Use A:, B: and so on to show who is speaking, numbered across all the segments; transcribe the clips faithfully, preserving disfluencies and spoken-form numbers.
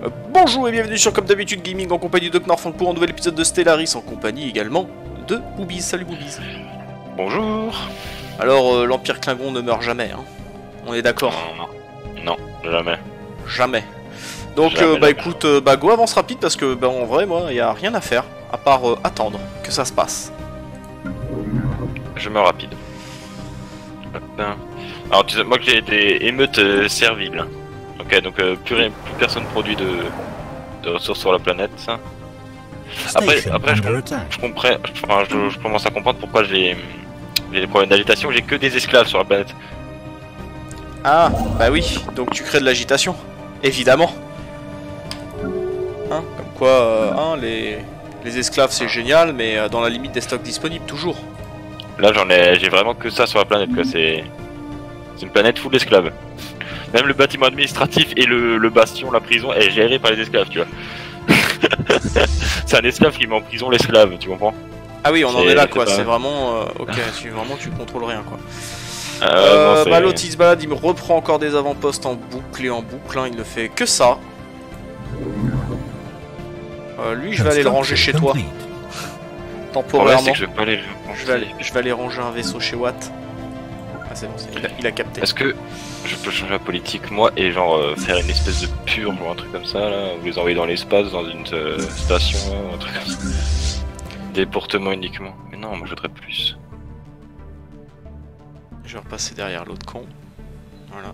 A: Euh, bonjour et bienvenue sur Comme d'habitude Gaming en compagnie de Knorfang pour un nouvel épisode de Stellaris en compagnie également de Boobies. Salut Boobies.
B: Bonjour.
A: Alors euh, l'Empire Klingon ne meurt jamais, hein. On est d'accord?
B: Non, non, jamais.
A: Jamais. Donc
B: jamais,
A: euh, bah
B: jamais.
A: écoute, euh, bah go avance rapide parce que bah en vrai moi il y a rien à faire à part euh, attendre que ça se passe.
B: Je meurs rapide. Hop. Alors tu sais, moi que j'ai des émeutes euh, serviles. Ok, donc euh, plus, rien- plus personne produit de, de ressources sur la planète. Après, après je, com- je comprends, enfin, je, je commence à comprendre pourquoi j'ai j'ai des problèmes d'agitation. J'ai que des esclaves sur la planète.
A: Ah bah oui, donc tu crées de l'agitation, évidemment. Hein, comme quoi, euh, hein, les, les esclaves c'est génial, mais euh, dans la limite des stocks disponibles toujours.
B: Là j'en ai, j'ai vraiment que ça sur la planète quoi. C'est c'est une planète full d'esclaves. Même le bâtiment administratif et le, le bastion, la prison est géré par les esclaves, tu vois. C'est un esclave qui met en prison l'esclave, tu comprends?
A: Ah oui, on en est là quoi,
B: pas...
A: c'est vraiment... Euh, ok, tu, vraiment tu contrôles rien quoi.
B: Euh,
A: Euh,
B: non,
A: bah l'autre il se balade, il me reprend encore des avant-postes en boucle et en boucle, hein, il ne fait que ça. Euh, lui je vais aller le ranger chez toi,
B: Le problème
A: temporairement.
B: c'est que je vais pas aller...
A: Je vais aller, je vais aller ranger un vaisseau chez Watt. Ah c'est bon, c'est- il, a, il a capté.
B: Est-ce que je peux changer la politique moi et genre euh, faire une espèce de purge ou un truc comme ça là, ou les envoyer dans l'espace, dans une euh, station, ou un truc comme ça. Déportement uniquement. Mais non, moi je voudrais plus.
A: Je vais repasser derrière l'autre con. Voilà.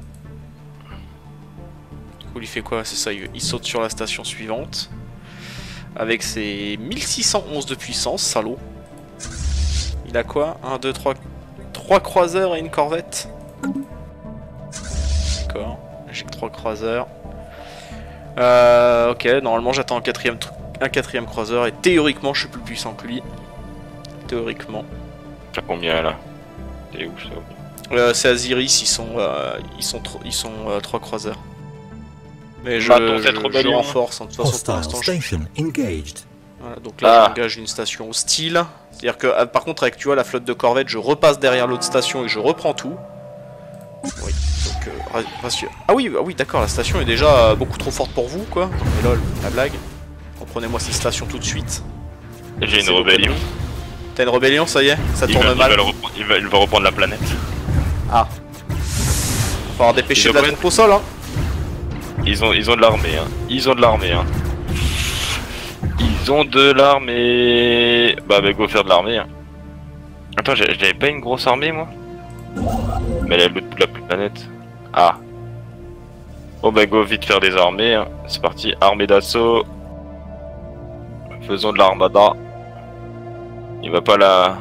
A: Du coup, il fait quoi? C'est ça, il, il saute sur la station suivante. Avec ses mille six cent onze de puissance, salaud. Il a quoi? un, deux, trois... trois croiseurs et une corvette. D'accord. J'ai que trois croiseurs. Euh, ok, normalement j'attends un quatrième, tr- un quatrième croiseur et théoriquement je suis plus puissant que lui. Théoriquement.
B: T'as combien là? T'es où ça?
A: Euh, c'est Aziris, ils sont, euh, ils sont, tro- ils sont euh, trois croiseurs. Mais je,
B: Battons cette
A: je, je
B: rébellion.
A: renforce, hein. De toute façon pour
C: Hostile
A: l'instant je...
C: station engaged.
A: Voilà, donc là
B: Ah.
A: j'engage une station hostile. C'est-à-dire que ah, par contre avec tu vois la flotte de corvettes, je repasse derrière l'autre station et je reprends tout. Oui, donc euh, ra- rassure- Ah oui, ah oui d'accord, la station est déjà euh, beaucoup trop forte pour vous quoi. Non mais lol, la blague. Reprenez-moi cette station tout de suite.
B: J'ai une
A: C'est
B: rébellion.
A: beaucoup. T'as une rébellion, ça y est? Ça
B: Il
A: tourne
B: va, il,
A: mal.
B: va le reprendre- il, va, il va reprendre la planète.
A: Ah. Va falloir dépêcher
B: Ils
A: de la
B: reprennent-
A: troupe au sol hein.
B: Ils ont, ils ont de l'armée, hein. Ils ont de l'armée, hein. Ils ont de l'armée. Bah, bah, go faire de l'armée, hein. Attends, j'ai- j'avais pas une grosse armée, moi? Mais elle est à l'autre bout de la planète. Ah. Bon, bah, go vite faire des armées, hein. C'est parti, armée d'assaut. Faisons de l'armada. Il va pas la.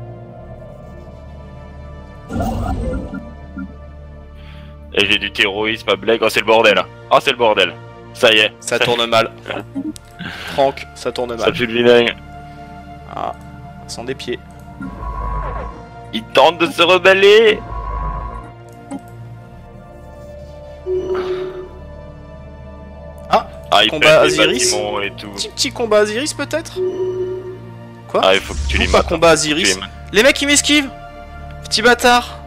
B: Et j'ai du terrorisme à blague. Oh, c'est le bordel. Oh, c'est le bordel. Ça y est.
A: Ça tourne mal. Franck, ça tourne
B: Ça
A: mal.
B: pue le vinaigre.
A: Ah, sans des pieds.
B: Il tente de se rebeller.
A: Ah,
B: Ah, il
A: combat
B: pète les
A: Aziris.
B: bâtiments et tout.
A: Petit petit combat Aziris peut-être? Quoi?
B: Ah, il faut que tu les
A: Ou pas
B: mates. hein.
A: combat
B: Tu
A: Aziris?
B: les mates.
A: Les mecs ils m'esquivent! Petit bâtard!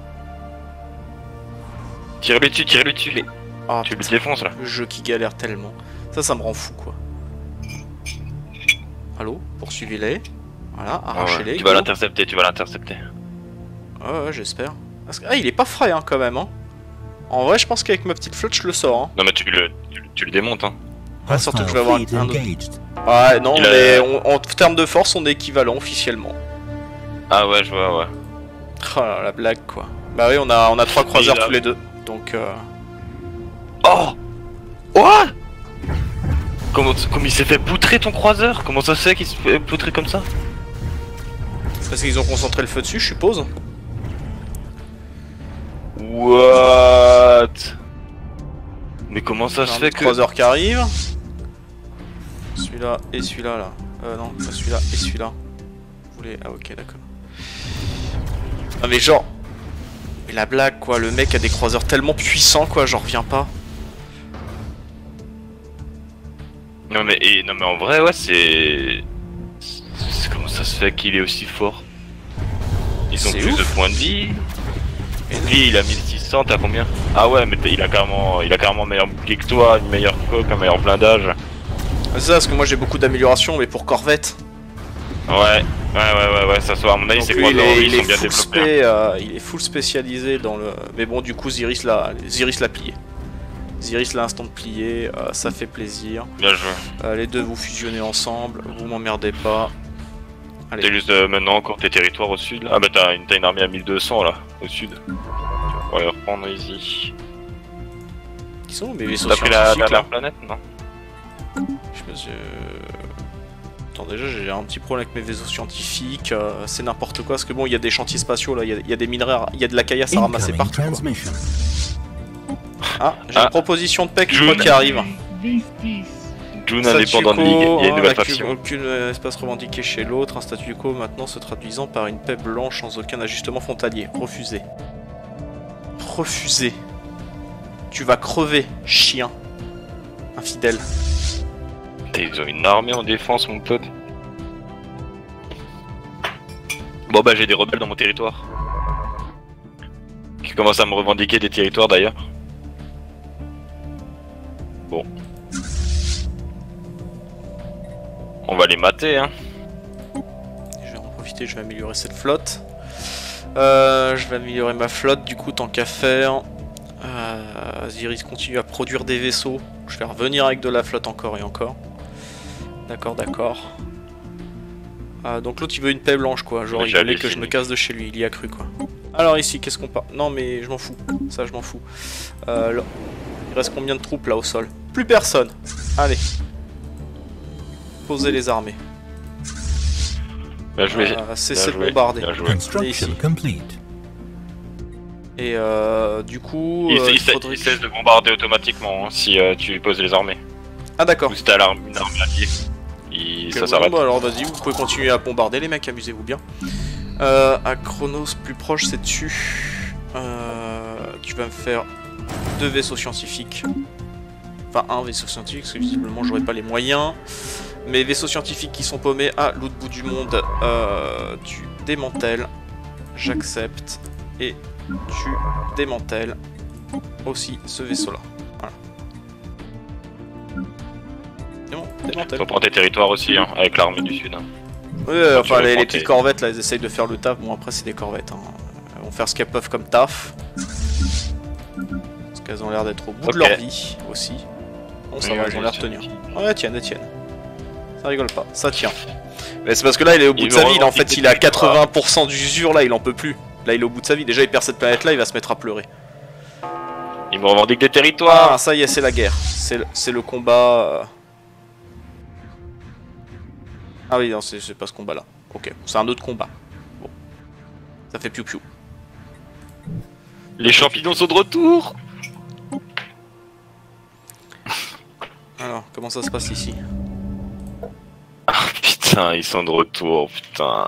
B: Tire-le dessus, tire-le dessus.
A: Les- Ah,
B: Tu le
A: putain,
B: défonces là.
A: le jeu qui galère tellement. Ça, ça me rend fou quoi. Allô? Poursuivez-les. Voilà,
B: Ah ouais.
A: arrachez-les.
B: Tu vas
A: go.
B: l'intercepter, tu vas l'intercepter.
A: Ouais, ouais, j'espère. Parce que- Ah, il est pas frais hein, quand même. Hein. En vrai, je pense qu'avec ma petite flotte, je le sors. Hein.
B: Non mais tu le, tu, tu le démontes hein.
A: Ouais, surtout que je vais
C: Hostile
A: avoir
C: fleet
A: un autre.
C: engaged.
A: Ouais, non,
B: Il
A: mais
B: a-
A: on- en termes de force, on est équivalent officiellement.
B: Ah ouais, je vois, ouais.
A: Oh là, la blague quoi. Bah oui, on a, on a trois croiseurs
B: Il a-
A: tous les deux. Donc, euh...
B: Oh. What? Comment, comment il s'est fait poutrer ton croiseur? Comment ça se fait qu'il se fait poutrer comme ça?
A: parce qu'ils ont concentré le feu dessus, je suppose.
B: What? Mais comment ça
A: Il y a
B: se
A: un
B: fait
A: autre
B: que...
A: croiseur qui arrive. Celui-là et celui-là là. Euh non, pas celui-là et celui-là. Vous voulez... Ah ok, d'accord. Ah mais genre... Mais la blague quoi, le mec a des croiseurs tellement puissants quoi, j'en reviens pas.
B: Non mais, et, non mais en vrai, ouais, c'est... c'est- Comment ça se fait qu'il est aussi fort? Ils ont
A: C'est
B: plus
A: ouf.
B: de points de vie. Et lui, il a mille six cent, t'as combien? Ah ouais, mais il a carrément, il a carrément un meilleur bouclier que toi, une meilleure coque, un meilleur blindage.
A: C'est ça, parce que moi j'ai beaucoup d'améliorations, mais pour Corvette.
B: Ouais, ouais, ouais, ouais, ouais, ça soit à mon avis, c'est quoi,
A: il est, il
B: ils
A: est
B: sont bien
A: full
B: développés.
A: spé, euh, il est full spécialisé dans le. Mais bon, du coup, Ziris l'a, Ziris l'a plié. Ziris l'a instant plié, euh, ça fait plaisir.
B: Bien joué.
A: Euh, les deux vous fusionnez ensemble, vous m'emmerdez pas. Allez.
B: T'es juste euh, maintenant encore tes territoires au sud là. Ah bah t'as une, une armée à mille deux cents là, au sud. On va les reprendre ici.
A: Qui sont mes vaisseaux
B: T'as pris la,
A: scientifiques,
B: la,
A: là
B: la planète, non?
A: Je me suis... Attends, déjà j'ai un petit problème avec mes vaisseaux scientifiques, euh, c'est n'importe quoi, parce que bon, il y a des chantiers spatiaux là, il y, y a des minerais, il y a de la caillasse à ramasser partout. Quoi. Ah, j'ai
B: ah.
A: une proposition de paix
B: June.
A: qui arrive.
B: June indépendant de ligue, il y a une nouvelle faction.
A: Aucun espace revendiqué chez l'autre, un statu quo maintenant se traduisant par une paix blanche sans aucun ajustement frontalier. Refusé. Refusé. Tu vas crever, chien. Infidèle.
B: Ils ont une armée en défense, mon pote. Bon bah j'ai des rebelles dans mon territoire. Qui commencent à me revendiquer des territoires d'ailleurs. Bon. On va les mater, hein.
A: Je vais en profiter, je vais améliorer cette flotte. Euh, je vais améliorer ma flotte du coup, tant qu'à faire. Euh, Ziris continue à produire des vaisseaux. Je vais revenir avec de la flotte encore et encore. D'accord, d'accord. Euh, donc l'autre il veut une paix blanche quoi. Genre il voulait que je me casse de chez lui, il y a cru quoi. Alors ici, qu'est-ce qu'on part? Non mais je m'en fous, ça je m'en fous. Euh, là. Il reste combien de troupes là au sol? Plus personne. Allez. Posez les armées.
B: Bien joué.
A: Euh, Cessez de bombarder. Et ici. Et euh, du coup...
B: Il,
A: euh,
B: il,
A: faudrait...
B: il cesse de bombarder automatiquement hein, si euh, tu poses les armées.
A: Ah d'accord.
B: Ou si t'as une armée alliée. Il...
A: Okay,
B: ça s'arrête.
A: Bon, alors vas-y, vous pouvez continuer à bombarder les mecs, amusez-vous bien. Euh, à Chronos, plus proche, c'est dessus. Euh, tu vas me faire deux vaisseaux scientifiques. Enfin, un vaisseau scientifique, parce que visiblement j'aurai pas les moyens. Mes vaisseaux scientifiques qui sont paumés à l'autre bout du monde, euh, tu démantèles. J'accepte. Et tu démantèles aussi ce vaisseau-là. Voilà. C'est bon, démantèle.
B: Faut prendre tes territoires aussi, hein, avec l'armée du sud. Hein.
A: Oui, euh, enfin les, les
B: tes...
A: petites corvettes là, elles essayent de faire le taf. Bon, après, c'est des corvettes. Hein. Elles vont faire ce qu'elles peuvent comme taf. Parce qu'elles ont l'air d'être au bout okay. de leur vie aussi. Bon, ça oui, va, elles ont l'air de tenir. Ouais, elles tiennent, elles tiennent. Ça rigole pas, ça tient. Mais c'est parce que là, il est au bout il de sa vie. Là, en fait, il est à quatre-vingts pour cent d'usure. Là, il en peut plus. Là, il est au bout de sa vie. Déjà, il perd cette planète-là, il va se mettre à pleurer.
B: Il me revendique des territoires.
A: Ah, ça y est, c'est la guerre. C'est le, le combat. Euh... Ah oui, non, c'est pas ce combat-là. Ok, c'est un autre combat. Bon. Ça fait piou-piou.
B: Les champignons sont de retour.
A: Alors, comment ça se passe ici?
B: Ah putain, ils sont de retour, putain.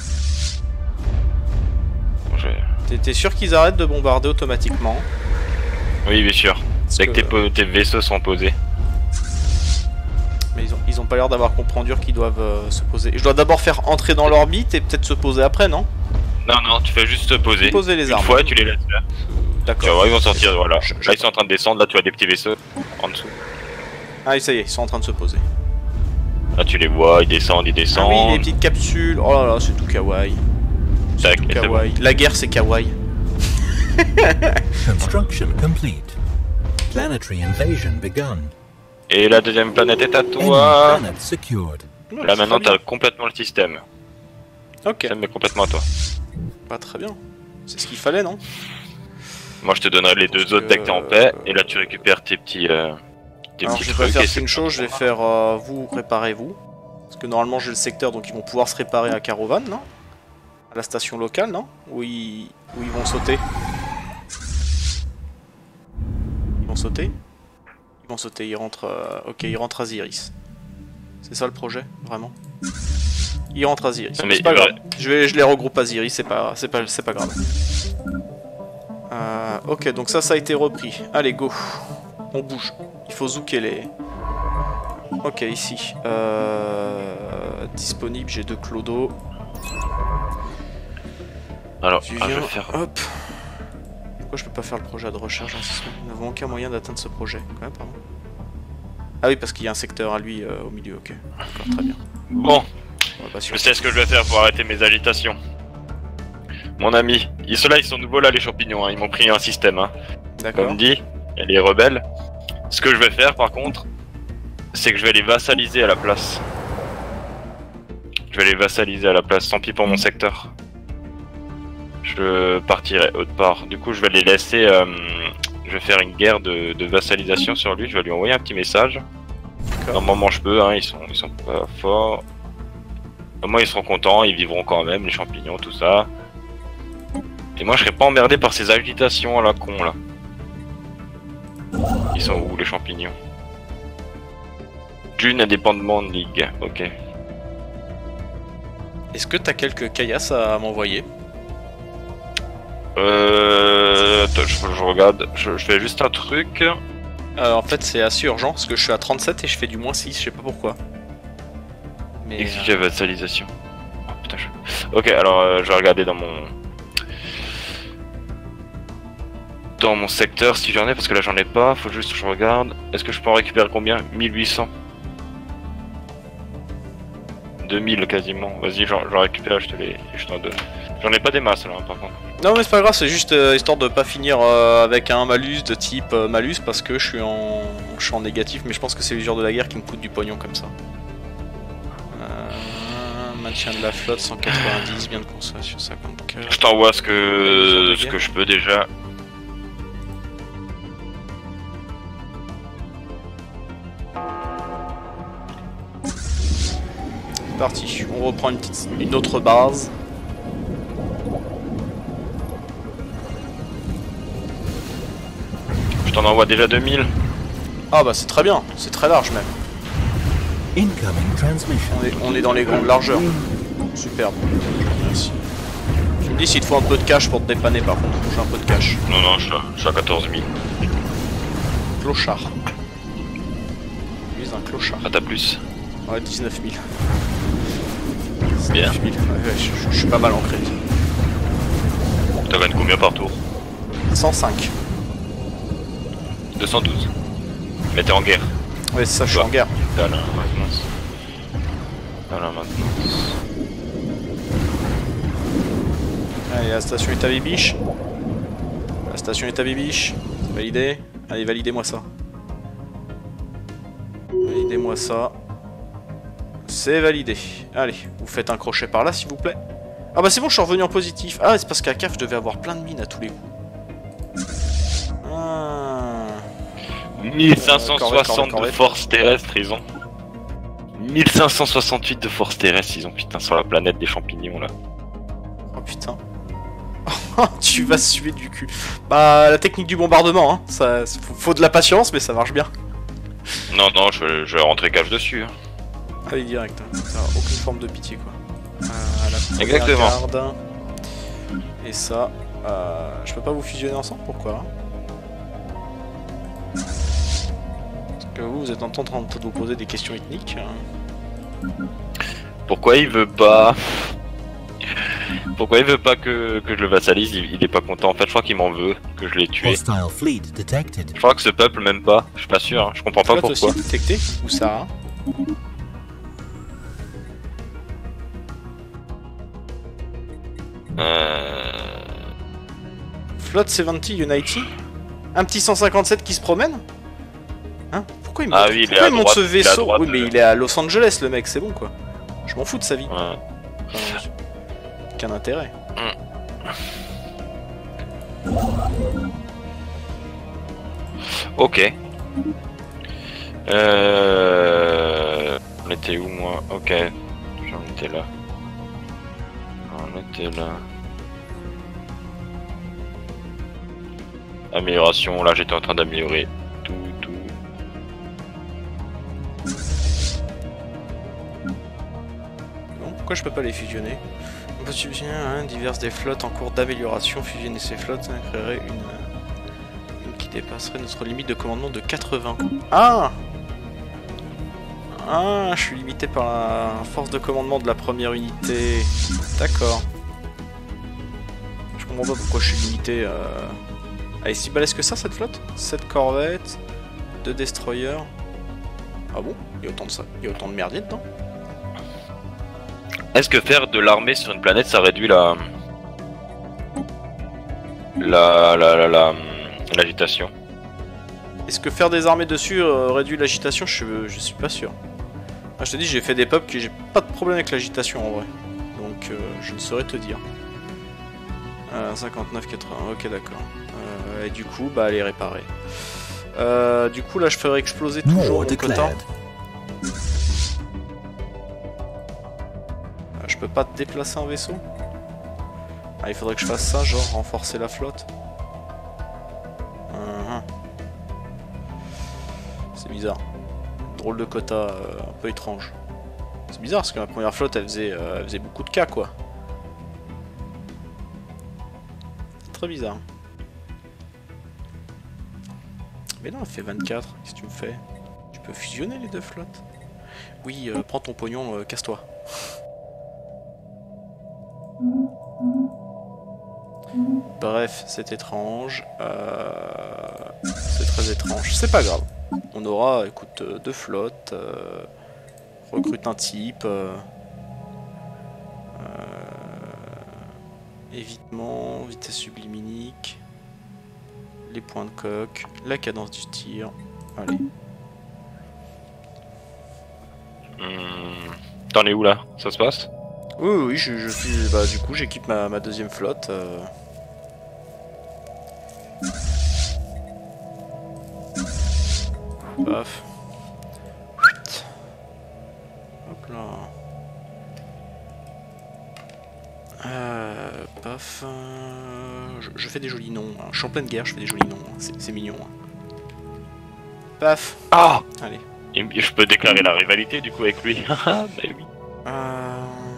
A: T'es sûr qu'ils arrêtent de bombarder automatiquement?
B: Oui, bien sûr. Dès que, que tes, tes vaisseaux sont posés.
A: Mais ils ont, ils ont pas l'air d'avoir compris qu'ils doivent euh, se poser. Je dois d'abord faire entrer dans l'orbite et peut-être se poser après, non?
B: Non, non, tu fais juste te poser.
A: Poser les armes.
B: Une fois, tu les laisses faire.
A: D'accord.
B: Ils vont sortir, voilà. Je, je... Là, ils sont en train de descendre, là, tu as des petits vaisseaux en dessous.
A: Ah, ça y est, ils sont en train de se poser.
B: Là, tu les vois, ils descendent, ils descendent.
A: Ah oui, les petites capsules. Oh là là, c'est tout kawaii.
B: Tac,
A: kawaii. Bon. La guerre, c'est kawaii.
C: Construction complete. Planetary invasion begun.
B: Et la deuxième planète est à toi.
C: Non,
B: là maintenant t'as complètement le système.
A: Ok.
B: Ça me met complètement à toi.
A: Pas très bien. C'est ce qu'il fallait, non?
B: Moi je te donnerai les deux autres dès que t'es en paix. Et là tu récupères tes petits, euh, tes
A: Alors,
B: petits
A: je
B: trucs.
A: vais faire une chose, je vais faire euh, vous réparez-vous. Parce que normalement j'ai le secteur donc ils vont pouvoir se réparer à Carovan, non? À la station locale, non? Où ils, où ils vont sauter. Ils vont sauter? Ils vont sauter, ils rentrent... Euh... Ok, ils rentrent à Ziris. C'est ça le projet, vraiment? Ils rentrent à Ziris. C'est pas grave. Je, vais, je les regroupe à Ziris, c'est pas, c'est pas, c'est pas grave. Euh, ok, donc ça, ça a été repris. Allez, go. On bouge. Il faut zouker les... Ok, ici. Euh... Disponible, j'ai deux clodos.
B: Alors,
A: Tu
B: ah,
A: viens,
B: je vais faire...
A: hop. Pourquoi je peux pas faire le projet de recherche en système? Nous n'avons aucun moyen d'atteindre ce projet. Ouais, pardon. Ah oui, parce qu'il y a un secteur à lui euh, au milieu, ok. D'accord, très bien.
B: Bon,
A: Ouais,
B: je sais ce que je vais faire pour arrêter mes agitations. Mon ami, ils, ceux-là ils sont nouveaux là les champignons, hein. Ils m'ont pris un système. Hein.
A: D'accord.
B: Comme dit, il y a les rebelles. Ce que je vais faire par contre, c'est que je vais les vassaliser à la place. Je vais les vassaliser à la place, tant pis pour mon secteur. Je partirai autre part. Du coup je vais les laisser... Euh, je vais faire une guerre de, de vassalisation sur lui, je vais lui envoyer un petit message. Normalement je peux, hein, ils sont, ils sont pas forts. Au moins ils seront contents, ils vivront quand même, les champignons, tout ça. Et moi je serai pas emmerdé par ces agitations à la con là. Ils sont où les champignons? D'une indépendamment de ligue, ok.
A: Est-ce que t'as quelques caillasses à m'envoyer?
B: Euh... Attends, je, je regarde, je, je fais juste un truc.
A: Euh, en fait c'est assez urgent parce que je suis à trente-sept et je fais du moins six, je sais pas pourquoi. Mais...
B: Exiger vassalisation. Oh, putain, je... Ok, alors euh, je vais regarder dans mon... Dans mon secteur si j'en ai, parce que là j'en ai pas, faut juste que je regarde. Est-ce que je peux en récupérer combien? Mille huit cents. deux mille quasiment. Vas-y, j'en récupère, je te les... je t'en donne. J'en ai pas des masses là hein, par contre.
A: Non mais c'est pas grave, c'est juste euh, histoire de pas finir euh, avec un malus de type euh, malus parce que je suis en je suis en négatif, mais je pense que c'est l'usure de la guerre qui me coûte du pognon comme ça. Euh, maintien de la flotte cent quatre-vingt-dix, bien de consommation cinquante-quatre.
B: Je t'envoie ce que ce que je peux déjà.
A: C'est parti, on reprend une petite une autre base.
B: Je t'en envoie déjà deux mille.
A: Ah bah c'est très bien, c'est très large même.
C: Incoming transmission.
A: On est, on est dans les grandes largeurs. Superbe. Merci. Tu me dis s'il te faut un peu de cash pour te dépanner par contre. J'ai un peu de cash.
B: Non, non, je suis à, je suis à quatorze mille.
A: Clochard. Lui c'est un clochard.
B: Ah, t'as plus?
A: Ouais, dix-neuf mille.
B: Bien.
A: dix-neuf mille. Ouais, ouais, je, je suis pas mal en crédit.
B: T'as gagné combien par tour?
A: cent cinq.
B: deux cent douze. Mais t'es en guerre.
A: Ouais, c'est ça, je suis en guerre.
B: T'as la maintenance. T'as la maintenance.
A: Allez, la station est à Bibiche. La station est à Bibiche. C'est validé. Allez, validez-moi ça. Validez-moi ça. C'est validé. Allez, vous faites un crochet par là, s'il vous plaît. Ah bah c'est bon, je suis revenu en positif. Ah, c'est parce qu'à C A F, je devais avoir plein de mines à tous les coups. Ah.
B: mille cinq cent soixante
A: Euh, corvette,
B: de force terrestre, ils ont. mille cinq cent soixante-huit de force terrestre, ils ont, putain, sur la planète des champignons là.
A: Oh putain. Tu vas suer du cul. Bah, la technique du bombardement, hein. Ça, faut, faut de la patience, mais ça marche bien.
B: Non, non, je, je vais rentrer cash dessus. Hein.
A: Allez, direct. Hein. Ça a aucune forme de pitié, quoi. Euh, la première
B: Exactement.
A: garde. Et ça, euh, je peux pas vous fusionner ensemble, pourquoi? Parce que vous, vous êtes en train de vous poser des questions ethniques. Hein.
B: Pourquoi il veut pas... Pourquoi il veut pas que, que je le vassalise? il, il est pas content. En fait, je crois qu'il m'en veut, que je l'ai tué.
C: Hostile fleet detected.
B: Je crois que ce peuple m'aime pas. Je suis pas sûr, hein. Je comprends pas
A: Flotte
B: pourquoi.
A: aussi détecté? Ou Sarah?
B: Euh...
A: Flotte soixante Unity? Un petit cent cinquante-sept qui se promène? Hein? Pourquoi il monte,
B: Ah oui, il est
A: pourquoi
B: à
A: il monte
B: droite,
A: ce
B: il est à
A: vaisseau?
B: droite,
A: Oui, mais
B: euh.
A: il est à Los Angeles, le mec, c'est bon quoi. Je m'en fous de sa vie.
B: Ouais.
A: Enfin, aucun intérêt.
B: Ok. Euh... On était où moi? Ok. J'en étais là. On était là. Amélioration, là j'étais en train d'améliorer tout, tout.
A: Bon, pourquoi je peux pas les fusionner? On peut fusionner hein, diverses des flottes en cours d'amélioration. Fusionner ces flottes, ça créerait une... une qui dépasserait notre limite de commandement de quatre-vingts. Ah! Ah, je suis limité par la force de commandement de la première unité. D'accord. Je comprends pas pourquoi je suis limité. Euh... Elle est si balèze que ça, cette flotte? sept corvettes, deux destroyers. Ah bon? Il y a autant de ça, il y a autant de merdier dedans?
B: Est-ce que faire de l'armée sur une planète, ça réduit la... La... La... La... la... l'agitation?
A: Est-ce que faire des armées dessus euh, réduit l'agitation? je, je suis pas sûr. Ah, je te dis, j'ai fait des peuples que j'ai pas de problème avec l'agitation en vrai. Donc euh, je ne saurais te dire. Euh, cinquante-neuf quatre-vingts, ok d'accord. Euh, et du coup, bah elle est réparée. Euh, du coup là je ferai exploser toujours mon quota. Euh, je peux pas te déplacer un vaisseau? Ah, il faudrait que je fasse ça, genre renforcer la flotte. Uh-huh. C'est bizarre. Drôle de quota euh, un peu étrange. C'est bizarre parce que ma première flotte elle faisait, euh, elle faisait beaucoup de cas quoi. C'est très bizarre. Mais non, elle fait vingt-quatre, qu'est-ce que tu me fais? Tu peux fusionner les deux flottes? Oui, euh, prends ton pognon, euh, casse-toi. Bref, c'est étrange. Euh... C'est très étrange. C'est pas grave. On aura, écoute, euh, deux flottes. Euh... Recrute un type. Euh... Euh... Évitement, vitesse sublimique. Les points de coque. La cadence du tir. Allez.
B: Mmh. T'en es où là? Ça se passe?
A: Oui, oui, oui, je, je suis. Bah, du coup, j'équipe ma, ma deuxième flotte. Euh... Paf. Hop là. Euh, paf. Euh, je, je fais des jolis noms. Hein. Je suis en pleine guerre, je fais des jolis noms. Hein. C'est mignon. Hein. Paf.
B: Ah!
A: Allez.
B: Et je peux déclarer la rivalité du coup avec lui. Bah oui.
A: Euh...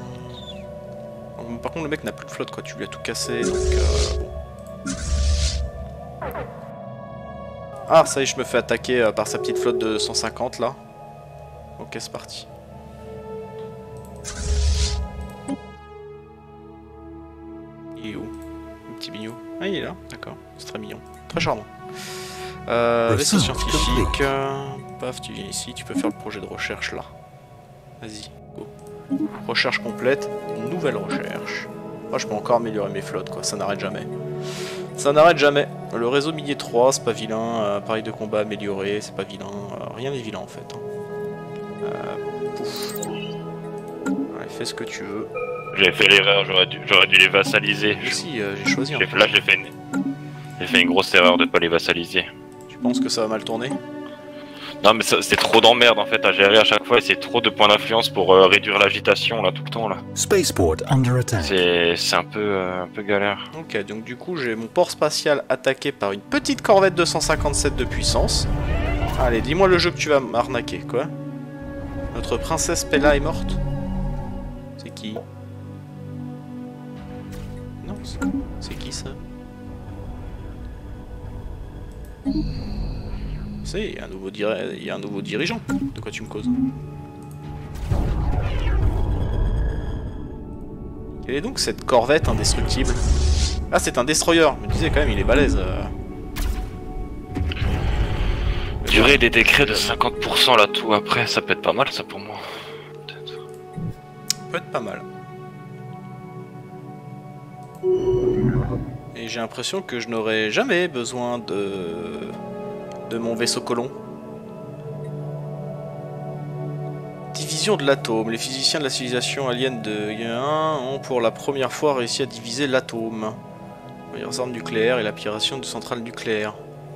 A: Par contre, le mec n'a plus de flotte, quoi. Tu lui as tout cassé, donc euh, bon. Ah, ça y est, je me fais attaquer euh, par sa petite flotte de cent cinquante là. Ok, c'est parti. Il est où? Le petit bignou. Ah, il est là, d'accord. C'est très mignon. Très charmant. Euh, vaisseau scientifique. Euh, paf, tu viens ici, tu peux faire le projet de recherche là. Vas-y, go. Recherche complète, nouvelle recherche. Moi, je peux encore améliorer mes flottes, quoi. Ça n'arrête jamais. Ça n'arrête jamais. Le réseau minier trois, c'est pas vilain. Euh, appareil de combat amélioré, c'est pas vilain. Euh, rien n'est vilain en fait. Hein. Euh, pouf. Allez, fais ce que tu veux.
B: J'ai fait l'erreur, j'aurais dû, j'aurais dû les vassaliser.
A: Mais si, euh, j'ai choisi.
B: Fait, là, j'ai fait, une... j'ai fait une grosse erreur de pas les vassaliser.
A: Tu penses que ça va mal tourner?
B: Non, mais c'est trop d'emmerde en fait à gérer à chaque fois et c'est trop de points d'influence pour euh, réduire l'agitation là tout le temps là.
C: Spaceport under attack.
B: C'est un peu euh, un peu galère.
A: Ok, donc du coup j'ai mon port spatial attaqué par une petite corvette deux cent cinquante-sept de puissance. Allez, dis-moi le jeu que tu vas m'arnaquer, quoi. Notre princesse Pella est morte? C'est qui? Non, c'est qui ça? C'est, il y a un nouveau diri... il y a un nouveau dirigeant. De quoi tu me causes? Quelle est donc cette corvette indestructible? Ah, c'est un destroyer. Je me disais quand même, il est balèze. Euh...
B: Durée des décrets de cinquante pour cent là tout après, ça peut être pas mal ça pour moi.
A: Ça peut être pas mal. Et j'ai l'impression que je n'aurai jamais besoin de... de mon vaisseau colon. Division de l'atome. Les physiciens de la civilisation alien de Yun ont pour la première fois réussi à diviser l'atome. Les armes nucléaires et l'aspiration de centrales nucléaires.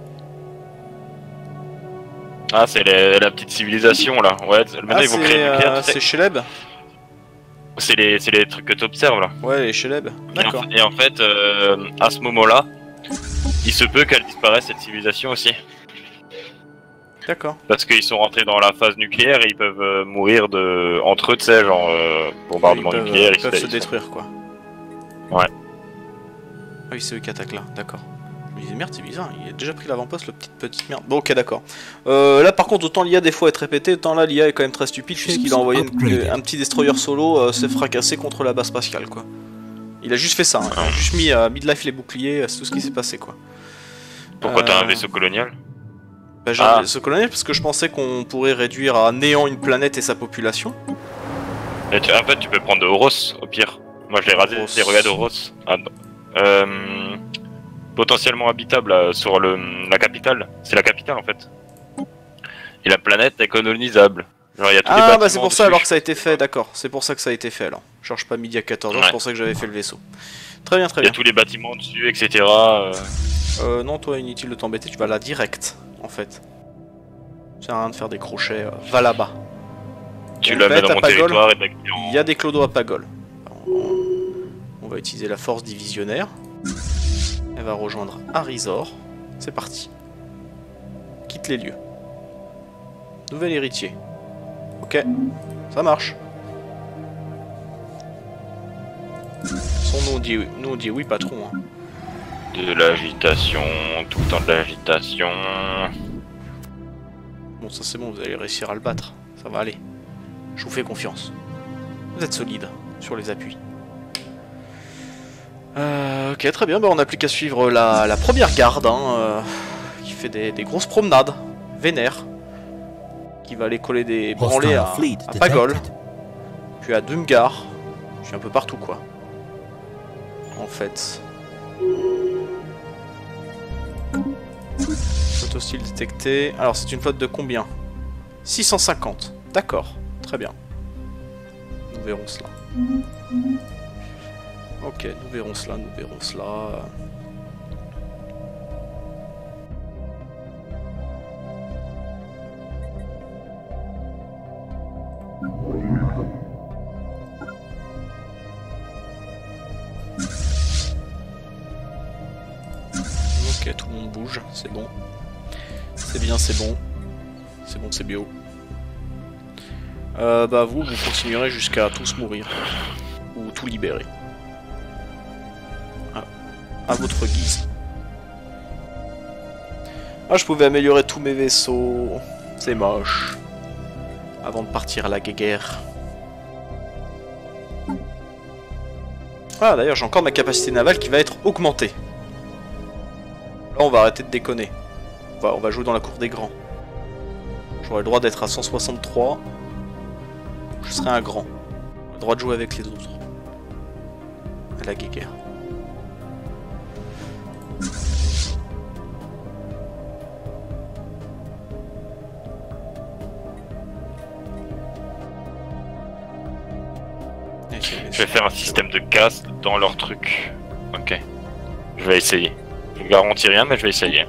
B: Ah, c'est la petite civilisation là. Ouais, maintenant
A: ah,
B: ils vont créer le nucléaire.
A: Euh, c'est Cheleb.
B: C'est les, les trucs que tu observes là.
A: Ouais, les Cheleb. D'accord.
B: Et, et en fait, euh, à ce moment-là, il se peut qu'elle disparaisse cette civilisation aussi.
A: D'accord.
B: Parce qu'ils sont rentrés dans la phase nucléaire et ils peuvent euh, mourir de entre eux, tu sais, genre euh, bombardement
A: ils peuvent,
B: nucléaire.
A: Ils peuvent se détruire quoi.
B: Ouais.
A: Ah oui, c'est eux qui attaquent là, d'accord. Je me disais merde, c'est bizarre, il a déjà pris l'avant-poste, le petit petite merde. Bon, ok, d'accord. Euh, là par contre, autant l'I A des fois être répété, autant là l'I A est quand même très stupide puisqu'il a envoyé une, un petit destroyer solo euh, s'est fracassé contre la base spatiale quoi. Il a juste fait ça, hein. Il a juste mis euh, midlife les boucliers, c'est tout ce qui s'est passé quoi.
B: Pourquoi
A: Euh,
B: t'as un vaisseau colonial?
A: Bah, j'ai
B: Ah.
A: un vaisseau colonial parce que je pensais qu'on pourrait réduire à néant une planète et sa population.
B: Et tu- En fait, tu peux prendre de Horos, au pire. Moi, je l'ai rasé,
A: Horos.
B: c'est regarde Horos. Ah, non. Euh, potentiellement habitable là, sur le, la capitale. C'est la capitale, en fait. Et la planète est colonisable. Genre, il y a tous les
A: Ah
B: bâtiments
A: bah c'est pour ça
B: dessus.
A: alors que ça a été fait, d'accord. C'est pour ça que ça a été fait alors. Je cherche pas midi à quatorze heures,
B: Ouais.
A: c'est pour ça que j'avais fait le vaisseau. Très bien, très
B: Il y a
A: bien.
B: tous les bâtiments dessus, et cetera. euh.
A: Euh, non, toi, inutile de t'embêter, tu vas là direct, en fait. Ça sert à rien de faire des crochets, euh, va là-bas.
B: Tu
A: Donc,
B: la
A: va
B: mets
A: être
B: dans
A: à
B: mon
A: Pagol.
B: territoire et d'activer en-
A: Il y a des clodos à Pagol. On... on va utiliser la force divisionnaire. Elle va rejoindre Arizor. C'est parti. Quitte les lieux. Nouvel héritier. Ok, ça marche. Son nom dit, nous on dit oui patron. Hein.
B: De l'agitation, tout le temps de l'agitation.
A: Bon ça c'est bon, vous allez réussir à le battre. Ça va aller. Je vous fais confiance. Vous êtes solide sur les appuis. Euh, ok très bien, bah, on n'a plus qu'à suivre la, la première garde hein, euh, qui fait des, des grosses promenades. Vénère. Qui va aller coller des branlées à,
C: Hostile fleet
A: à Pagol.
C: detected.
A: Puis à Dungar. Je suis un peu partout quoi. En fait. Flotte hostile détectée. Alors c'est une flotte de combien? six cent cinquante. D'accord. Très bien. Nous verrons cela. Ok, nous verrons cela, nous verrons cela. Ok, tout le monde bouge, c'est bon. C'est bien, c'est bon. C'est bon, c'est bio. Euh, bah vous, vous continuerez jusqu'à tous mourir. Ou tout libérer. Ah. À votre guise. Ah, je pouvais améliorer tous mes vaisseaux. C'est moche. Avant de partir à la guerre. Ah, d'ailleurs, j'ai encore ma capacité navale qui va être augmentée. Là, on va arrêter de déconner. On va, on va jouer dans la cour des grands. J'aurai le droit d'être à cent soixante-trois. Je serai un grand. J'aurai le droit de jouer avec les autres. À la guerre.
B: Je vais faire un système de casse dans leur truc. Ok. Je vais essayer. Je garantis rien, mais je vais essayer.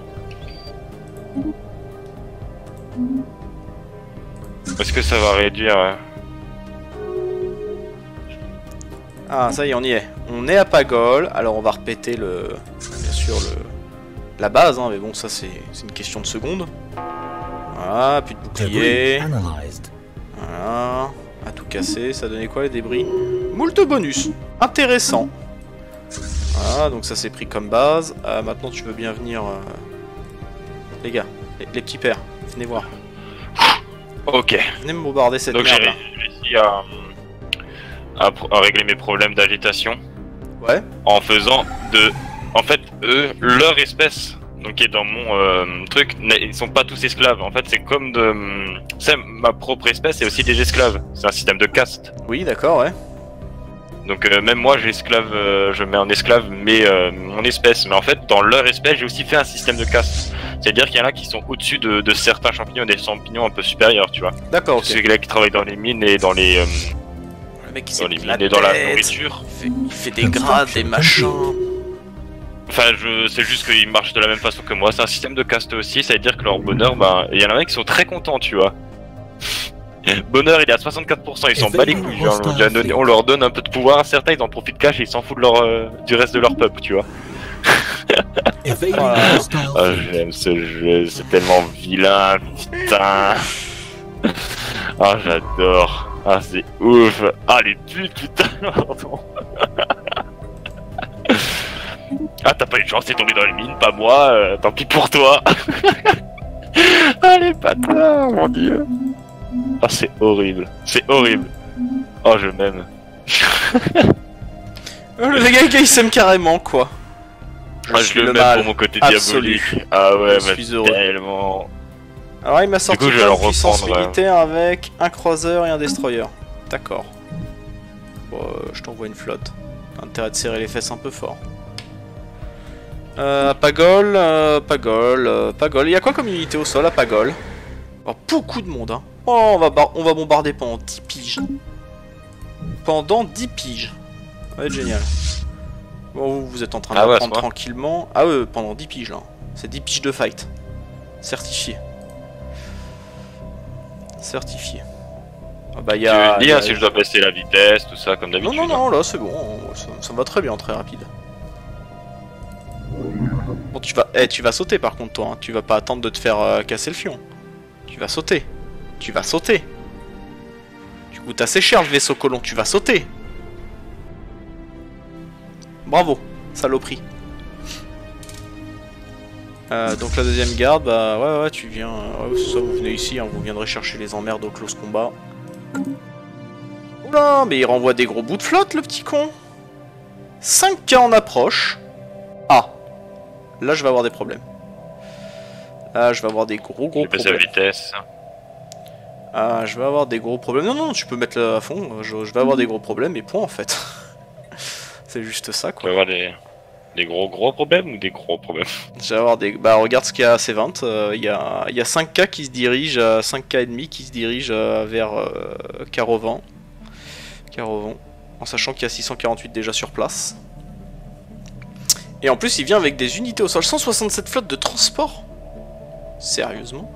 B: Est-ce que ça va réduire... euh,
A: Ah, ça y est, on y est. On est à Pagol. Alors, on va repéter le... Bien sûr, le... la base, hein, mais bon, ça, c'est c'est une question de secondes. Voilà, plus de bouclier.
C: Debris analyzed.
A: Voilà. À tout casser, ça donnait quoi les débris? Moult bonus. Intéressant. Voilà, donc ça c'est pris comme base. Euh, maintenant tu veux bien venir... euh, Les gars, les, les petits pères, venez voir.
B: Ok.
A: Venez me bombarder cette
B: Donc j'ai
A: merde là.
B: réussi à, à, pro- à régler mes problèmes d'agitation
A: Ouais.
B: en faisant de... En fait, eux, leur espèce, donc qui est dans mon euh, truc, n'est- ils sont pas tous esclaves. En fait, c'est comme de... C'est ma propre espèce et aussi des esclaves. C'est un système de caste.
A: Oui, d'accord, ouais.
B: Donc euh, même moi, j'esclave, euh, je mets en esclave mais euh, mon espèce. Mais en fait, dans leur espèce, j'ai aussi fait un système de caste. C'est-à-dire qu'il y en a qui sont au-dessus de, de certains champignons, des champignons un peu supérieurs, tu vois.
A: D'accord, ok.
B: Ceux-là qui travaillent dans les mines et dans les... euh,
A: Le mec il
B: dans les
A: s'est
B: mines et dans la nourriture.
A: Il fait, il fait des grades, des machins.
B: Enfin, je c'est juste qu'ils marchent de la même façon que moi. C'est un système de caste aussi, ça veut dire que leur bonheur, ben, il y en a qui sont très contents, tu vois. Bonheur, il est à soixante-quatre pour cent, ils s'en bat les couilles. Genre, on, leur donne, on leur donne un peu de pouvoir. Certains, ils en profitent cash et ils s'en foutent de leur, euh, du reste de leur peuple, tu vois.
C: Evading
A: Ah.
C: hostile
B: Ah,
C: fleet.
B: j'aime ce jeu, c'est tellement vilain, putain. Ah, j'adore. Ah, c'est ouf. Ah, les putes, putain, pardon. Ah, t'as pas eu de chance, t'es tombé dans les mines, pas moi, euh, tant pis pour toi. Ah, les bâtards, mon dieu. Ah, c'est horrible, c'est horrible. Oh, je m'aime.
A: Euh, Le gars, le gars il s'aime carrément quoi. Je
B: Moi, je
A: suis
B: le
A: le
B: mets
A: mal
B: pour mon côté
A: absolu.
B: diabolique. Ah ouais,
A: Je
B: mais
A: suis heureux.
B: tellement.
A: Alors il m'a sorti
B: coup, je vais
A: plein
B: le
A: de puissance
B: reprendre,
A: militaire avec un croiseur et un destroyer. D'accord. Bon, euh, je t'envoie une flotte. Intérêt de serrer les fesses un peu fort. Euh, Pagol, euh, Pagol, euh, Pagol. Il y a quoi comme unité au sol à Pagol? Oh, beaucoup de monde, hein. Oh, on va, on va bombarder pendant dix piges. Pendant dix piges. Ça va être génial. Bon, vous, vous êtes en train de
B: Ah
A: la
B: ouais,
A: prendre
B: c'est vrai.
A: tranquillement. Ah ouais, pendant dix piges là. C'est dix piges de fight. Certifié. Certifié. Ah bah, y
B: Tu
A: a,
B: veux me
A: y
B: dire
A: a-
B: si je dois baisser la vitesse, tout ça, comme
A: Non,
B: d'habitude.
A: non, non, là c'est bon. Ça, ça me va très bien, très rapide. Bon, tu vas, eh, tu vas sauter par contre, toi. Hein. Tu vas pas attendre de te faire euh, casser le fion. Tu vas sauter. Tu vas sauter. Tu coûtes assez cher le vaisseau colon. Tu vas sauter. Bravo, saloperie. Euh, donc la deuxième garde, bah ouais, ouais, tu viens. Euh, ouais, c'est ça, vous venez ici, hein, vous viendrez chercher les emmerdes au close combat. Oula, mais il renvoie des gros bouts de flotte, le petit con. cinq K en approche. Ah, là je vais avoir des problèmes. Là je vais avoir des gros gros
B: J'ai baissé la
A: problèmes.
B: vitesse.
A: Ah, je vais avoir des gros problèmes. Non, non, tu peux mettre là à fond. Je, je vais avoir des gros problèmes, et point en fait. C'est juste ça
B: Tu
A: quoi.
B: vas avoir des... des gros gros problèmes ou des gros problèmes?
A: Je vais avoir des. Bah, regarde ce qu'il y a à C vingt. euh, Il y, a, il y a cinq K qui se dirigent, euh, cinq K et demi qui se dirigent euh, vers euh, Carovan. Carovan. En sachant qu'il y a six cent quarante-huit déjà sur place. Et en plus, il vient avec des unités au sol. cent soixante-sept flottes de transport. Sérieusement?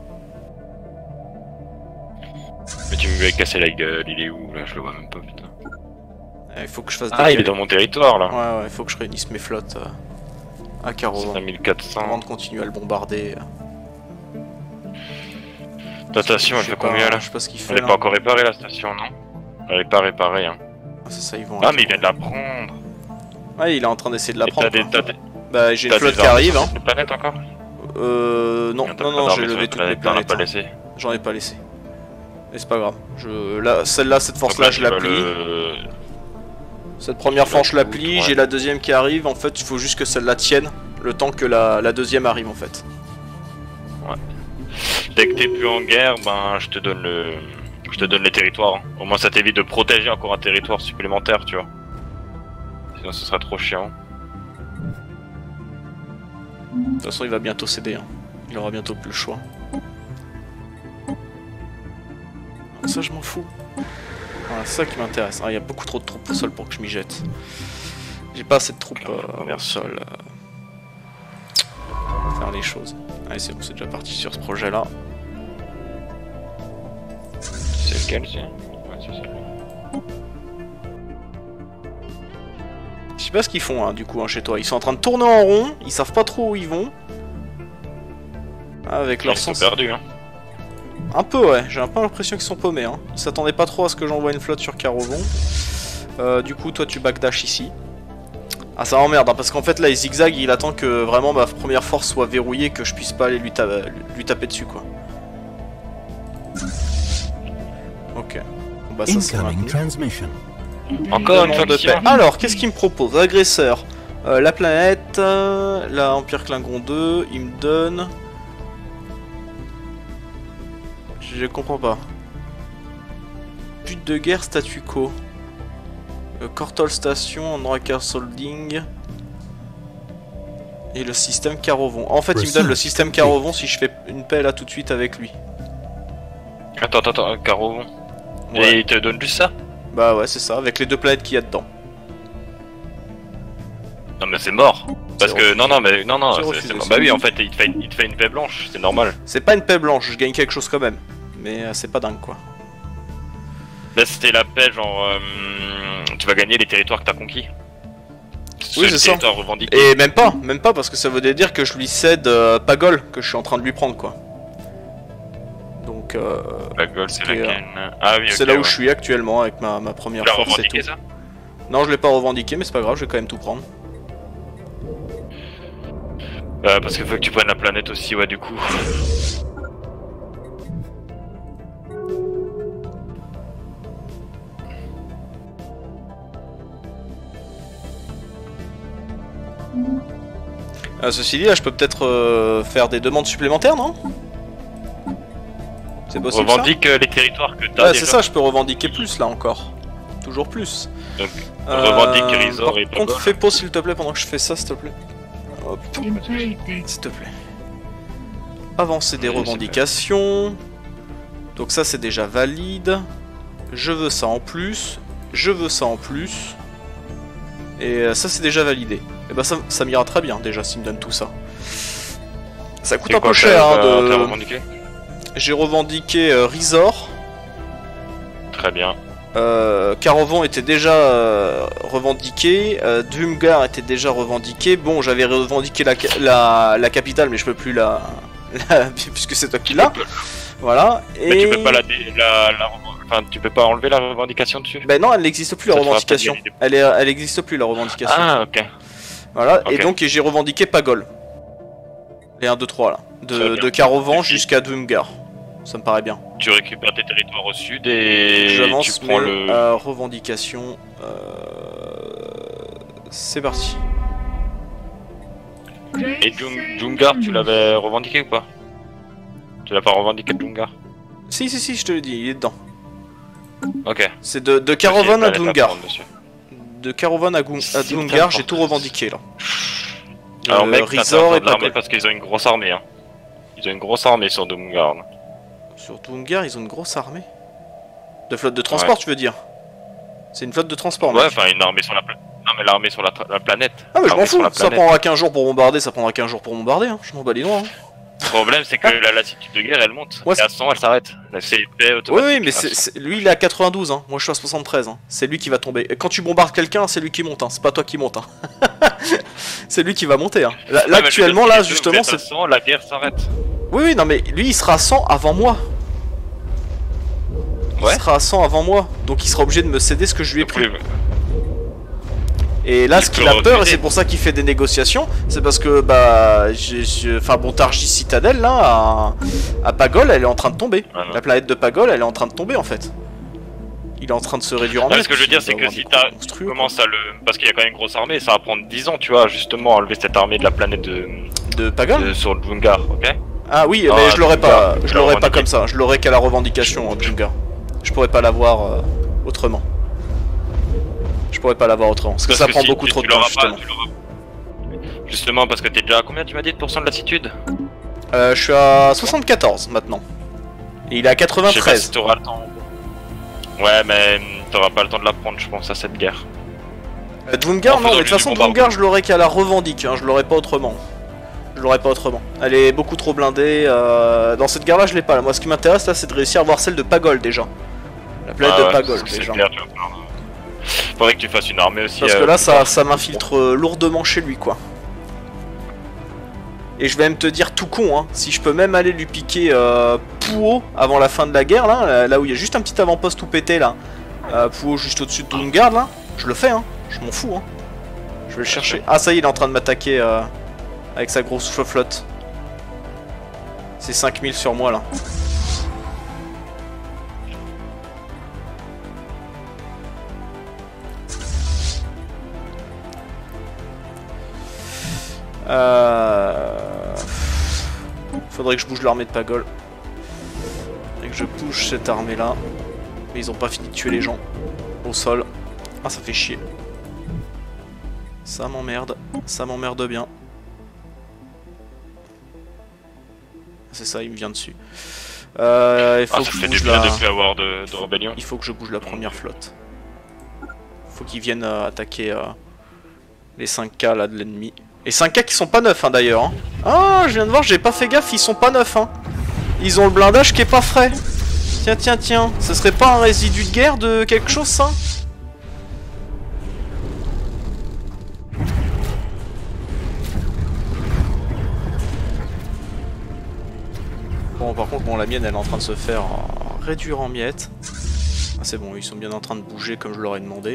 B: Mais tu me veux casser la gueule, il est où là? Je le vois même pas, putain.
A: Il faut que je fasse des.
B: Ah, il est dans mon territoire là.
A: Ouais, ouais, il faut que je réunisse mes flottes euh, à Carovan.
B: cinq mille quatre cents.
A: Avant de continuer à le bombarder.
B: Ta station, elle
A: Je sais
B: fait
A: pas-
B: combien là?
A: Je sais pas ce qu'il fait.
B: Elle est
A: là.
B: pas encore réparée la station, non? Elle est pas réparée, hein.
A: Ah, c'est ça, ils vont.
B: Ah, mais il vient de la prendre.
A: Ouais, il est en train d'essayer de la
B: Et
A: prendre.
B: T'as des,
A: quoi.
B: t'as des,
A: Bah, j'ai une
B: t'as
A: flotte
B: des
A: qui
B: armes
A: arrive.
B: sur
A: Hein.
B: cette planète encore?
A: Euh. Non,
B: T'as
A: non,
B: pas
A: non,
B: d'armes
A: j'ai
B: sur
A: levé
B: cette
A: toutes mes
B: planète, t'en as
A: planètes.
B: pas
A: hein.
B: laissé.
A: J'en ai pas laissé. Mais c'est pas grave. Je... Là, celle-là, cette
B: Donc
A: force-là,
B: là,
A: je
B: tu
A: la
B: vas
A: plie.
B: le-
A: Cette première
B: tu
A: force, je la
B: vas le
A: plie.
B: foutre,
A: J'ai
B: ouais.
A: la deuxième qui arrive. En fait, il faut juste que celle-là tienne. Le temps que la, la deuxième arrive, en fait.
B: Dès que t'es plus en guerre, ben je te donne le, je te donne les territoires. hein. Au moins ça t'évite de protéger encore un territoire supplémentaire, tu vois. Sinon ce sera trop chiant.
A: De toute façon, il va bientôt céder. Hein. Il aura bientôt plus le choix. Ça, je m'en fous. Voilà, c'est ça qui m'intéresse. Ah, il y a beaucoup trop de troupes au sol pour que je m'y jette. J'ai pas assez de troupes euh, au sol. Euh... Faire les choses. Allez, c'est bon, c'est déjà parti sur ce projet-là.
B: C'est lequel, c'est? Ouais, c'est ça.
A: Je sais pas ce qu'ils font, hein, du coup, hein, chez toi. Ils sont en train de tourner en rond. Ils savent pas trop où ils vont. Avec leur
B: Ils sont
A: sens.
B: perdus, hein.
A: Un peu, ouais. J'ai un peu l'impression qu'ils sont paumés. Hein. Ils s'attendaient pas trop à ce que j'envoie une flotte sur Carovon. Euh, du coup, toi, tu backdash ici. Ah, ça m'emmerde, hein, parce qu'en fait, là, il zigzag. Il attend que vraiment ma première force soit verrouillée, que je puisse pas aller lui, ta lui taper dessus, quoi. Ok. Bon, bah, ça, c'est
C: Incoming
A: maintenu.
C: transmission.
B: Encore une
A: Demande
B: fois
A: de
B: de
A: paix. Alors, qu'est-ce qu'il me propose? Agresseur. Euh, la planète. Euh, la Empire Klingon deux. Il me donne. Je comprends pas. But de guerre statu quo. Euh, Cortol Station, Android Solding. Et le système Carovon. En fait, il me donne le système Carovon si je fais une paix là tout de suite avec lui.
B: Attends, attends, attends, Carovon.
A: Ouais.
B: Et il te donne juste ça?
A: Bah ouais, c'est ça, avec les deux planètes qu'il y a dedans.
B: Non mais c'est mort. Parce
A: C'est
B: que
A: refusé.
B: non non mais non non
A: C'est
B: c'est
A: refusé,
B: c'est mort.
A: c'est
B: Bah oui
A: refusé.
B: en fait il te fait une, il te fait une paix blanche, c'est normal.
A: C'est pas une paix blanche, je gagne quelque chose quand même. Mais euh, c'est pas dingue quoi.
B: Là c'était la paix genre euh, tu vas gagner les territoires que t'as conquis.
A: Oui, c'est ça.
B: territoires revendiqués.
A: Et même pas, même pas, parce que ça veut dire que je lui cède euh, Pagol, que je suis en train de lui prendre quoi. Donc euh,
B: La gueule c'est
A: qui est,
B: laquelle? Ah oui ok.
A: c'est là où
B: ouais.
A: je suis actuellement avec ma, ma première
B: Tu l'as
A: force et tout.
B: revendiqué ça?
A: Non, je l'ai pas revendiqué, mais c'est pas grave, je vais quand même tout prendre.
B: Euh, parce qu'il faut que tu prennes la planète aussi, ouais, du coup.
A: Euh, ceci dit, là, je peux peut-être euh, faire des demandes supplémentaires, non? C'est possible.
B: Revendique ça les territoires que t'as.
A: Ouais, c'est ça, je peux revendiquer plus là encore. Toujours plus.
B: Donc, euh, revendique Rizor et
A: Par contre, fais pause s'il te plaît pendant que je fais ça, s'il te plaît. Hop. S'il te plaît. Avancer des oui, revendications. Donc ça c'est déjà valide. Je veux ça en plus. Je veux ça en plus. Et ça c'est déjà validé. Et bah ça, ça m'ira très bien déjà s'il me donne tout ça. Ça coûte un peu cher hein, de...
B: revendiqué
A: J'ai revendiqué euh, Rizor.
B: Très bien.
A: Euh, Caravan était déjà euh, revendiqué. Euh, Dwumgar était déjà revendiqué. Bon, j'avais revendiqué la, la, la capitale, mais je peux plus la... la puisque c'est toi qui l'as. Voilà. Et...
B: Mais tu peux pas la, la, la... Enfin, tu peux pas enlever la revendication dessus.
A: Ben non, elle n'existe plus la revendication. Elle est, elle existe plus la revendication.
B: Ah ok.
A: Voilà.
B: Okay.
A: Et donc j'ai revendiqué Pagol. Les un, deux, trois là. De, de Caravan jusqu'à Dwumgar. Ça me paraît bien.
B: Tu récupères tes territoires au sud et
A: j'avance
B: tu prends
A: mes,
B: le...
A: Euh, revendication. Euh... C'est parti.
B: Et Dwumgar, tu l'avais revendiqué ou pas? Tu l'as pas revendiqué Dwumgar?
A: Si, si, si, je te l'ai dit, il est dedans.
B: Ok.
A: C'est de, de Caravan à Dwumgar. De Caravan à, à Dwumgar, j'ai tout revendiqué là.
B: Alors,
A: euh,
B: mec,
A: Rizor et
B: Pagol. Parce qu'ils ont une grosse armée. Hein. Ils ont une grosse armée sur Dwumgar.
A: Sur Dwumgar, ils ont une grosse armée. De flotte de transport, ouais. Tu veux dire? C'est une flotte de transport,
B: ouais, enfin une armée sur la planète. Non, mais l'armée sur la, la planète.
A: Ah, mais je m'en fous, ça prendra quinze jours pour bombarder, ça prendra quinze jours pour bombarder, hein. Je m'en bats les doigts. Hein.
B: Le problème, c'est que ah. la lassitude de guerre elle monte. Ouais, et à cent, elle s'arrête. C'est paix automatique.
A: Oui, oui, mais c'est, c'est... lui il est à quatre-vingt-douze, hein. Moi je suis à soixante-treize. Hein. C'est lui qui va tomber. Et quand tu bombardes quelqu'un, c'est lui qui monte, hein. C'est pas toi qui monte. Hein. C'est lui qui va monter. Hein. Là, là ouais, actuellement, là, justement, c'est.
B: cent, la guerre s'arrête.
A: Oui, oui, non, mais lui il sera à cent avant moi. Ouais. Il sera à cent avant moi. Donc il sera obligé de me céder ce que je lui ai pris. Oui, et là, ce qu'il a peur, et c'est pour ça qu'il fait des négociations, c'est parce que, bah, j'ai, j'ai... enfin bon, Targis Citadel, là, à, à Pagol, elle est en train de tomber. Ah, la planète de Pagol, elle est en train de tomber, en fait. Il est en train de se réduire en mètres.
B: Ce que je veux dire, c'est que si tu commences à le... Parce qu'il y a quand même une grosse armée, ça va prendre dix ans, tu vois, justement, à enlever cette armée de la planète de...
A: De Pagol
B: de... Sur Dwumgar, ok.
A: Ah oui, non, mais je l'aurais pas, je l'aurais pas comme ça, je l'aurais qu'à la revendication, Dwumgar. Je pourrais pas l'avoir euh, autrement. Je pourrais pas l'avoir autrement, parce que parce ça que prend si beaucoup trop de temps, justement.
B: Pas, justement, parce que t'es déjà à combien, tu m'as dit, de pourcents de latitude?
A: Euh, je suis à soixante-quatorze, maintenant. Et il est à quatre-vingt-treize. Je sais pas si
B: t'auras le temps. Ouais, mais t'auras pas le temps de la prendre, je pense, à cette guerre.
A: Euh, Dwumgar, non, mais de toute façon, Dwumgar, je l'aurais qu'à la revendique, hein, je l'aurais pas autrement. Je l'aurais pas autrement. Elle est beaucoup trop blindée. Euh... Dans cette guerre-là, je l'ai pas. Là. Moi, ce qui m'intéresse, là, c'est de réussir à voir celle de Pagol, déjà. La planète ah ouais, de Pagol, déjà. Clair,
B: faudrait que tu fasses une armée aussi.
A: Parce que là, ça, ça m'infiltre euh, lourdement chez lui, quoi. Et je vais même te dire tout con, hein. Si je peux même aller lui piquer euh, Pouo avant la fin de la guerre, là, là où il y a juste un petit avant-poste tout pété, là. Euh, Pouo juste au-dessus de Dwumgar, là. Je le fais, hein. Je m'en fous, hein. Je vais le chercher. Ah, ça y est, il est en train de m'attaquer euh, avec sa grosse flotte. C'est cinq mille sur moi, là. Euh... Faudrait que je bouge l'armée de Pagol. Et que je bouge cette armée là. Mais ils ont pas fini de tuer les gens au sol. Ah, ça fait chier. Ça m'emmerde. Ça m'emmerde bien. C'est ça, il me vient dessus. Euh, il faut
B: ah,
A: que
B: ça
A: je
B: fait
A: bouge
B: du bien
A: la...
B: de plus avoir de, de rébellion.
A: Il faut que je bouge la première flotte. Faut qu'ils viennent euh, attaquer euh, les cinq K là de l'ennemi. Et cinq K qui sont pas neufs hein, d'ailleurs. Hein. Ah, je viens de voir, j'ai pas fait gaffe, ils sont pas neufs. Hein. Ils ont le blindage qui est pas frais. Tiens, tiens, tiens. Ce serait pas un résidu de guerre de quelque chose, ça? Bon, par contre, bon, la mienne, elle est en train de se faire euh, réduire en miettes. Ah, c'est bon, ils sont bien en train de bouger comme je leur ai demandé.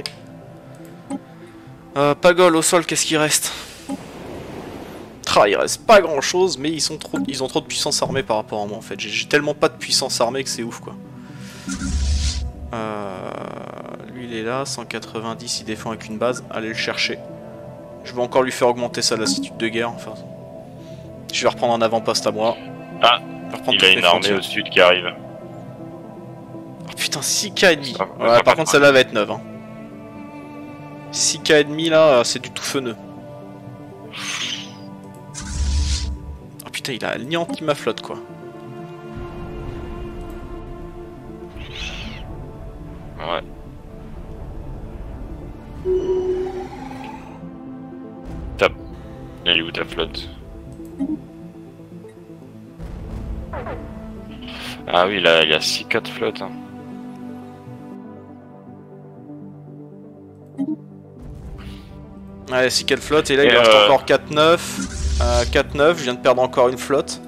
A: Euh, Pagol au sol, qu'est-ce qui reste? Ah, il reste pas grand chose, mais ils, sont trop, ils ont trop de puissance armée par rapport à moi en fait. J'ai tellement pas de puissance armée que c'est ouf quoi. Euh, lui il est là, cent quatre-vingt-dix, il défend avec une base, allez le chercher. Je vais encore lui faire augmenter sa lassitude de guerre, enfin Je vais reprendre un avant-poste à moi.
B: Ah,
A: je vais reprendre
B: il a une armée au sud qui arrive.
A: Oh, putain, six K et demi.
B: Ah,
A: ouais,
B: ouais,
A: par contre, celle-là va être neuve. Hein. six K et demi là, c'est du tout feneux. Oh putain, il a anéanti ma flotte quoi.
B: Ouais. Top. Elle est où ta flotte? Ah oui, là, il y a six quatre flottes. Hein.
A: Ouais, six quatre flottes, et là
B: et
A: il
B: euh...
A: reste encore quatre neuf. Euh, quatre neuf, je viens de perdre encore une flotte.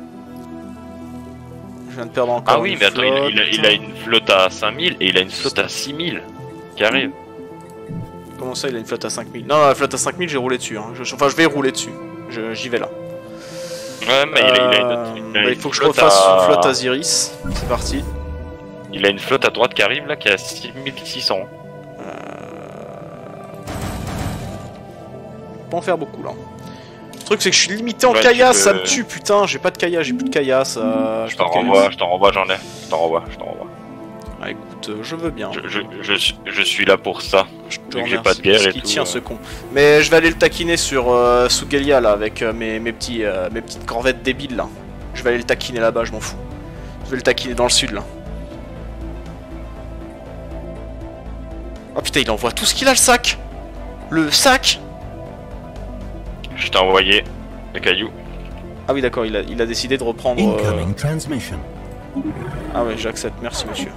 A: Je viens de perdre encore
B: Ah oui,
A: une
B: mais attends,
A: flotte.
B: il a, il a une flotte à cinq mille et il a une flotte à six mille qui arrive.
A: Comment ça, il a une flotte à cinq mille? Non, la flotte à cinq mille, j'ai roulé dessus. Hein. Je, enfin, je vais rouler dessus. J'y vais là.
B: Ouais, mais il, a, il, a une autre,
A: Euh,
B: il, a
A: bah,
B: une
A: il faut que je
B: flotte
A: refasse
B: à...
A: une flotte Aziris. C'est parti.
B: Il a une flotte à droite qui arrive là qui est à six mille six cents.
A: Euh... Pas en faire beaucoup là. Le truc c'est que je suis limité en
B: Ouais,
A: caillasse,
B: peux...
A: ça me tue putain, j'ai pas de caillasse, j'ai plus de caillasse. Euh...
B: Je t'en renvoie, je t'en renvoie, j'en ai. Je t'en renvoie, je t'en renvoie.
A: Ah, écoute, euh, je veux bien.
B: Je, je, je, je suis là pour ça.
A: Je
B: Vu que j'ai pas de guerre et
A: qui
B: tout.
A: tient
B: euh...
A: ce con. Mais je vais aller le taquiner sur euh, Sugelia là avec euh, mes, mes, petits, euh, mes petites corvettes débiles là. Je vais aller le taquiner là-bas, je m'en fous. Je vais le taquiner dans le sud là. Oh putain, il envoie tout ce qu'il a le sac. Le sac.
B: Je t'ai envoyé le caillou.
A: Ah oui d'accord, il a, il a décidé de reprendre...
C: Incoming
A: Euh...
C: transmission.
A: Ah ouais, j'accepte, merci monsieur.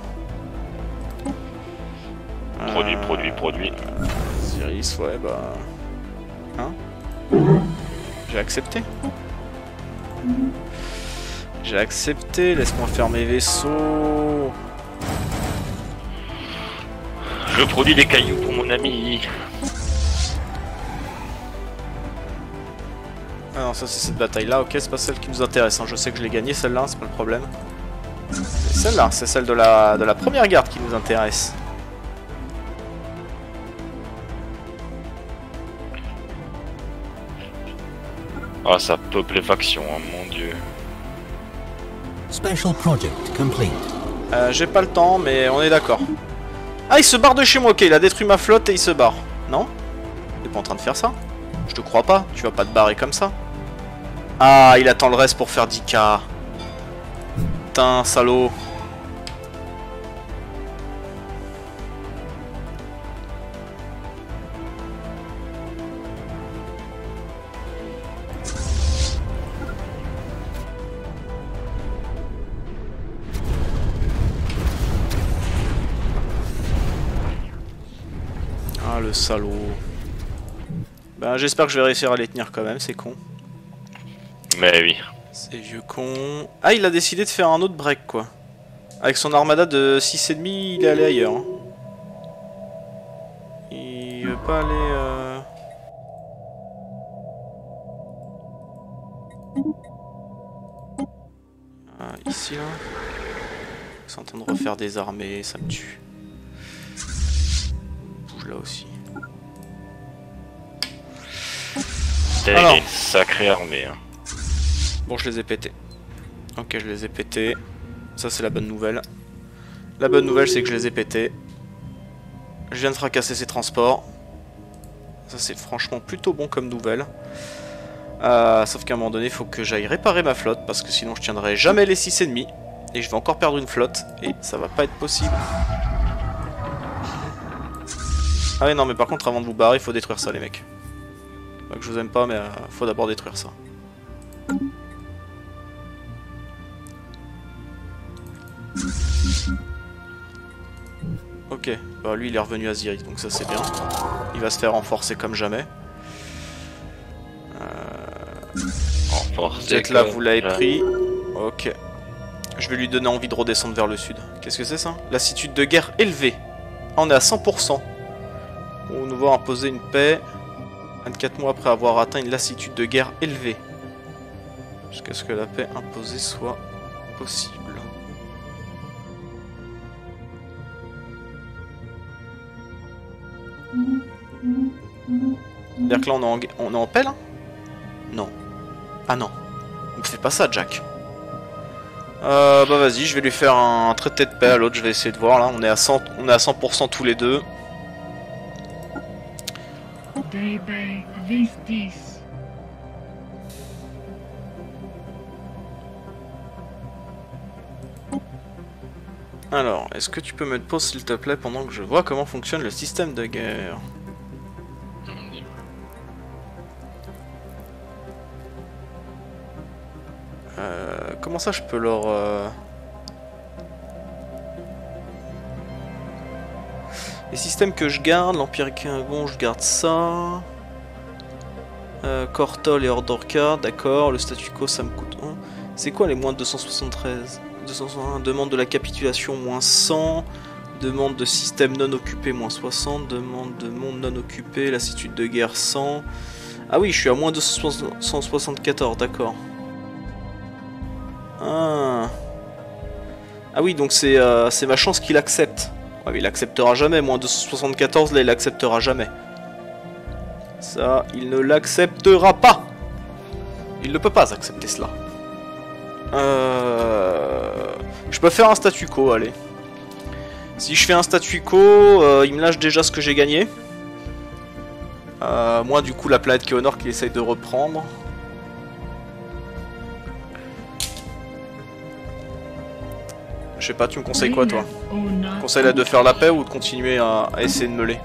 B: Produit,
A: Euh...
B: produit, produit.
A: Ziris, ouais bah... Hein? J'ai accepté. J'ai accepté, laisse-moi faire mes vaisseaux.
B: Je produis des cailloux pour mon ami.
A: Ah non, ça c'est cette bataille là, ok, c'est pas celle qui nous intéresse, hein. Je sais que je l'ai gagnée celle-là, c'est pas le problème. C'est celle-là, c'est celle de la, de la première garde qui nous intéresse.
B: Ah, ça peuple les factions, hein, mon dieu.
C: Special project complete.
A: Euh, j'ai pas le temps, mais on est d'accord. Ah, il se barre de chez moi, ok, il a détruit ma flotte et il se barre. Non? T'es pas en train de faire ça? Je te crois pas, tu vas pas te barrer comme ça. Ah, il attend le reste pour faire dix K. Putain, salaud. Ah, le salaud. Ben, j'espère que je vais réussir à les tenir quand même, c'est con.
B: Mais oui.
A: C'est vieux con. Ah, il a décidé de faire un autre break, quoi. Avec son armada de six virgule cinq, il est allé ailleurs. Hein. Il veut pas aller... Euh... Ah, ici, là. Ils sont en train de refaire des armées, ça me tue. Bouge là aussi.
B: T'as
A: Alors.
B: une sacrée armée. Hein.
A: Bon, je les ai pétés. Ok, je les ai pétés. Ça, c'est la bonne nouvelle. La bonne nouvelle, c'est que je les ai pétés. Je viens de fracasser ces transports. Ça, c'est franchement plutôt bon comme nouvelle. Euh, sauf qu'à un moment donné, il faut que j'aille réparer ma flotte. Parce que sinon, je tiendrai jamais les six virgule cinq. Et je vais encore perdre une flotte. Et ça va pas être possible. Ah ouais, non, mais par contre, avant de vous barrer, il faut détruire ça, les mecs. Pas que je vous aime pas, mais euh, faut d'abord détruire ça. Ok, bah lui il est revenu à Ziri, donc ça c'est bien. Il va se faire renforcer comme jamais. Euh...
B: Renforcer.
A: Vous êtes là,
B: comme-
A: vous l'avez
B: là.
A: pris. Ok. Je vais lui donner envie de redescendre vers le sud. Qu'est-ce que c'est ça? Lassitude de guerre élevée. Ah, on est à cent pour cent. On nous va imposer une paix. vingt-quatre mois après avoir atteint une lassitude de guerre élevée. Jusqu'à ce que la paix imposée soit possible. C'est-à-dire que là on est en, on est en paix là? Non. Ah non. Me fais pas ça, Jack. Euh, bah vas-y, je vais lui faire un traité de paix à l'autre, je vais essayer de voir là, on est à cent, on est à cent pour cent tous les deux. Alors, est-ce que tu peux mettre pause s'il te plaît pendant que je vois comment fonctionne le système de guerre? Euh, comment ça je peux leur... Euh... Les systèmes que je garde, l'Empire Kingon, je garde ça. Euh, Cortol et Ordorka, d'accord, le statu quo ça me coûte un. C'est quoi les moins de deux cent soixante-treize? deux cent soixante-un, demande de la capitulation moins cent, demande de système non occupé moins soixante, demande de monde non occupé, lassitude de guerre cent. Ah oui, je suis à moins deux cent soixante-quatorze, d'accord. Ah. ah oui, donc c'est euh, c'est ma chance qu'il accepte. Ouais, mais il acceptera jamais, moins deux cent soixante-quatorze, là il acceptera jamais. Ça, il ne l'acceptera pas. Il ne peut pas accepter cela. Euh... Je peux faire un statu quo, allez. Si je fais un statu quo, euh, il me lâche déjà ce que j'ai gagné. Euh, moi, du coup, la planète qui est au nord qu'il essaye de reprendre. Je sais pas, tu me conseilles quoi, toi? Tu me conseilles là de faire la paix ou de continuer à, à essayer de meuler?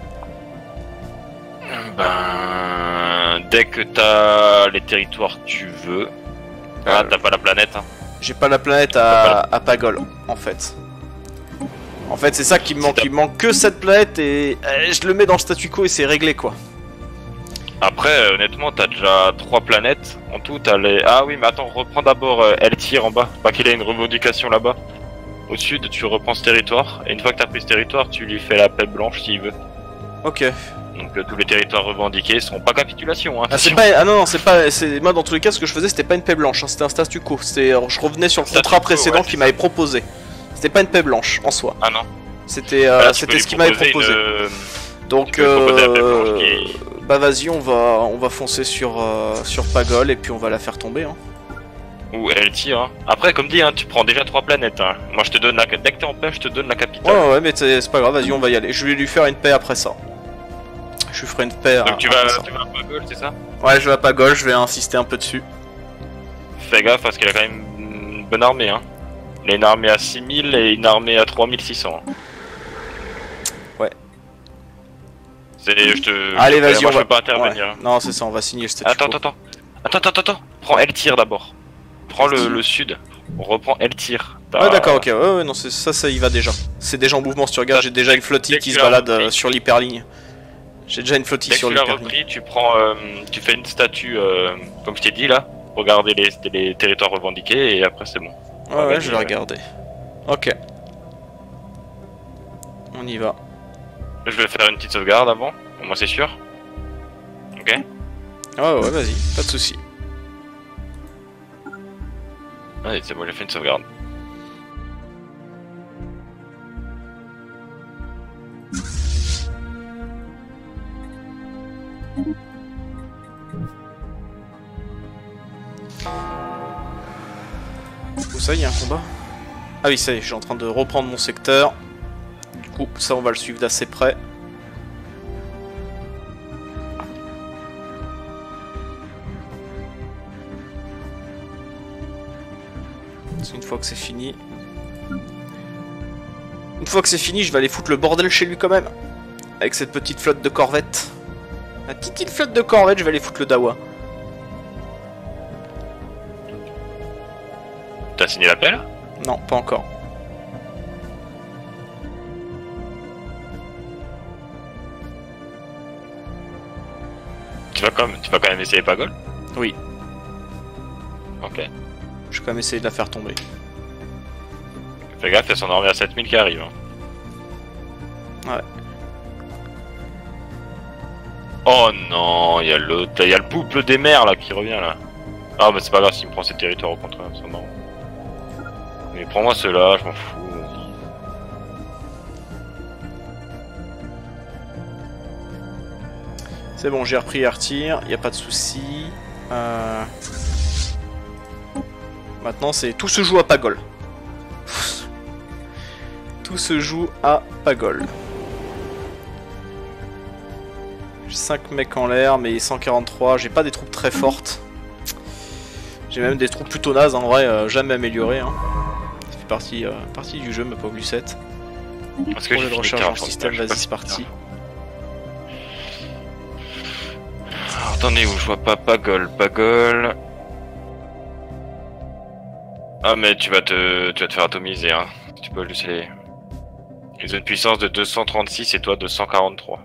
B: Ben... Dès que t'as les territoires que tu veux... Ah, t'as pas la planète, hein.
A: J'ai pas la planète à, à Pagol, en fait. En fait, c'est ça qui me manque. Il manque que cette planète et, et je le mets dans le statu quo et c'est réglé, quoi.
B: Après, honnêtement, t'as déjà trois planètes. En tout, t'as les... Ah oui, mais attends, reprends d'abord euh, Eltir en bas. Pas qu'il ait une revendication là-bas. Au sud, tu reprends ce territoire. Et une fois que t'as pris ce territoire, tu lui fais la paix blanche s'il veut.
A: Ok.
B: Donc euh, tous les territoires revendiqués seront pas capitulation, hein.
A: Ah, c'est pas... ah non, non, c'est pas... Moi, dans tous les cas, ce que je faisais, c'était pas une paix blanche. Hein. C'était un statu quo. Je revenais sur le contrat précédent ouais, qu'il m'avait proposé. C'était pas une paix blanche, en soi.
B: Ah non.
A: C'était euh, c'était ce qu'il m'avait proposé. Une... Donc, euh... qui... bah vas-y, on va, on va foncer sur, euh, sur Pagol et puis on va la faire tomber. Hein.
B: Ou Eltir. Hein. Après, comme dit, hein, tu prends déjà trois planètes. Hein. Moi, je te donne la... dès que t'es en paix, je te donne la capitale.
A: Ouais, ouais, mais c'est pas grave, vas-y, on va y aller. Je vais lui faire une paix après ça. Je lui ferai une paix.
B: Donc
A: à...
B: tu vas, tu vas à Pagol, c'est ça?
A: Ouais, je vais à Pagol, je vais insister un peu dessus.
B: Fais gaffe parce qu'il a quand même une bonne armée. Hein. Il a une armée à six mille et une armée à trois mille six cents.
A: Ouais.
B: C'est, je te.
A: Allez, vas-y, on
B: va.
A: Je
B: peux pas intervenir.
A: Ouais. Non, c'est ça, on va signer le statut.
B: Attends, attends, attends, attends, attends, attends. Prends Eltir d'abord. Prends le, le sud. On reprend Eltir.
A: Ouais, d'accord, ok. Ouais, ouais, non, ça, ça y va déjà. C'est déjà en mouvement. Si tu regardes, j'ai déjà une flottille qui se balade euh, sur l'hyperligne. J'ai déjà une flottille
B: Dès
A: sur
B: que tu l'as
A: l'hyperligne.
B: repris, tu prends, euh, tu fais une statue, euh, comme je t'ai dit là. Regardez les, les territoires revendiqués et après c'est bon.
A: Ouais, ouais, ouais, je vais regarder. Ok. On y va.
B: Je vais faire une petite sauvegarde avant, au moins c'est sûr. Ok.
A: Ouais, ouais, vas-y, pas de soucis.
B: Allez, c'est bon, j'ai fait une sauvegarde.
A: Où ça, il y a un combat? Ah oui, ça y est, je suis en train de reprendre mon secteur. Du coup, ça, on va le suivre d'assez près. Une fois que c'est fini... Une fois que c'est fini, je vais aller foutre le bordel chez lui quand même. Avec cette petite flotte de corvettes. La petite flotte de corvettes, je vais aller foutre le dawa.
B: T'as signé l'appel?
A: Non, pas encore.
B: Tu vas quand même, tu vas quand même essayer Pagol?
A: Oui.
B: Ok.
A: Je vais quand même essayer de la faire tomber.
B: Fais gaffe, il y a son armée à sept mille qui arrive. Hein.
A: Ouais.
B: Oh non, il y a l'autre, il y a le boucle des mers là qui revient là. Ah bah c'est pas grave s'il me prend ses territoires au contraire, c'est marrant. Mais prends-moi ceux-là, je m'en fous.
A: C'est bon, j'ai repris Artir, y a pas de souci. Euh... Maintenant, c'est tout se joue à Pagol. Tout se joue à Pagol. J'ai cinq mecs en l'air, mais cent quarante-trois. J'ai pas des troupes très fortes. J'ai même des troupes plutôt nazes, en vrai, euh, jamais améliorées. Hein. Ça fait partie, euh, partie du jeu, ma pauvre Lucette.
B: Parce que
A: Projet
B: j'ai
A: de
B: fini
A: recherche dans le
B: quarante,
A: système,
B: je sais pas
A: vas-y,
B: si
A: c'est parti.
B: Alors, attendez, où je vois pas Pagol, Pagol. Ah mais tu vas te, tu vas te faire atomiser, hein. Tu peux juste les... Ils ont une puissance de deux cent trente-six et toi de cent quarante-trois.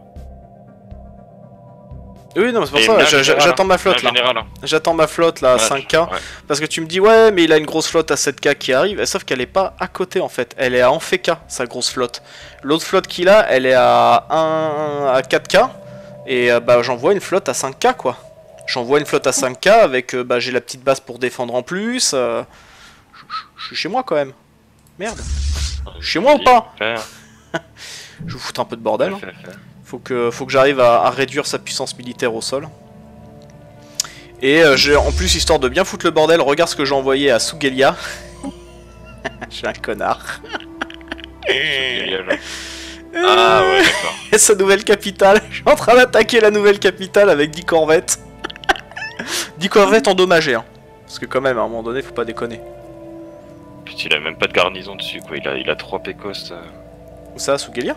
A: Oui, non, c'est pour
B: Et
A: ça,
B: bien
A: j'a-
B: général,
A: j'attends ma
B: hein.
A: flotte
B: Bien
A: là.
B: général, hein.
A: J'attends ma flotte là à
B: Ouais,
A: cinq K.
B: ouais.
A: Parce que tu me dis, ouais, mais il a une grosse flotte à sept K qui arrive. Sauf qu'elle est pas à côté en fait. Elle est à Anfeka, sa grosse flotte. L'autre flotte qu'il a, elle est à, un, à quatre K. Et euh, bah, j'envoie une flotte à cinq K quoi. J'envoie une flotte à cinq K avec, euh, bah, j'ai la petite base pour défendre en plus. Euh... Je suis chez moi quand même. Merde. Chez moi ou pas?
B: Faire,
A: Je vous fous un peu de bordel. Hein.
B: faire, faire.
A: Faut que, faut que j'arrive à, à réduire sa puissance militaire au sol. Et euh, j'ai en plus, histoire de bien foutre le bordel, regarde ce que j'ai envoyé à Sugelia. Je suis un connard.
B: Ah ouais, d'accord.
A: Et sa nouvelle capitale. Je suis en train d'attaquer la nouvelle capitale avec dix corvettes. dix corvettes endommagées. Hein. Parce que quand même, à un moment donné, faut pas déconner.
B: Putain, il a même pas de garnison dessus quoi, il a, il a trois pécos. Euh...
A: Où ça, Sugelia?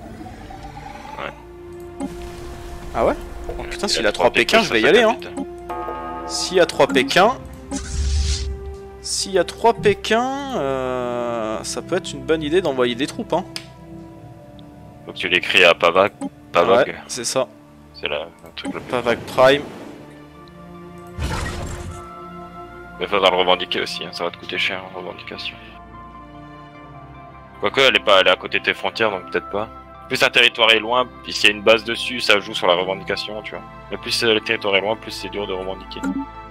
B: Ouais.
A: Ah ouais? Oh putain,
B: Il
A: s'il a trois Pékins,
B: pécos,
A: je vais y
B: ça
A: aller
B: fait
A: hein.
B: vite.
A: S'il y a trois Pékins... S'il y a trois Pékins, euh, ça peut être une bonne idée d'envoyer des troupes hein.
B: Faut que tu l'écris à Pavag. Pavag,
A: Ouais, c'est ça.
B: c'est la- le truc le plus...
A: Pavag Prime.
B: Mais faudra le revendiquer aussi, hein. Ça va te coûter cher en revendication. Quoique elle est pas, elle est à côté de tes frontières donc peut-être pas. Plus un territoire est loin, puis s'il y a une base dessus, ça joue sur la revendication, tu vois. Mais plus euh, le territoire est loin, plus c'est dur de revendiquer.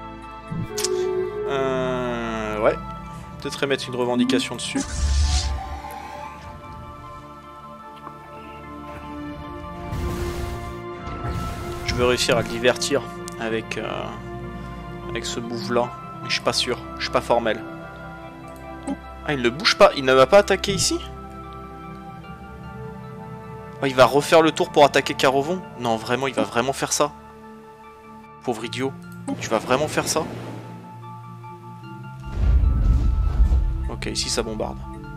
A: Euh... Ouais. Peut-être mettre une revendication dessus. Je veux réussir à le divertir avec, euh, avec ce move là. Mais je suis pas sûr, je suis pas formel. Ah, il ne bouge pas, il ne va pas attaquer ici? Oh, il va refaire le tour pour attaquer Carovon? Non, vraiment, il va vraiment faire ça? Pauvre idiot, tu vas vraiment faire ça? Ok, ici ça bombarde.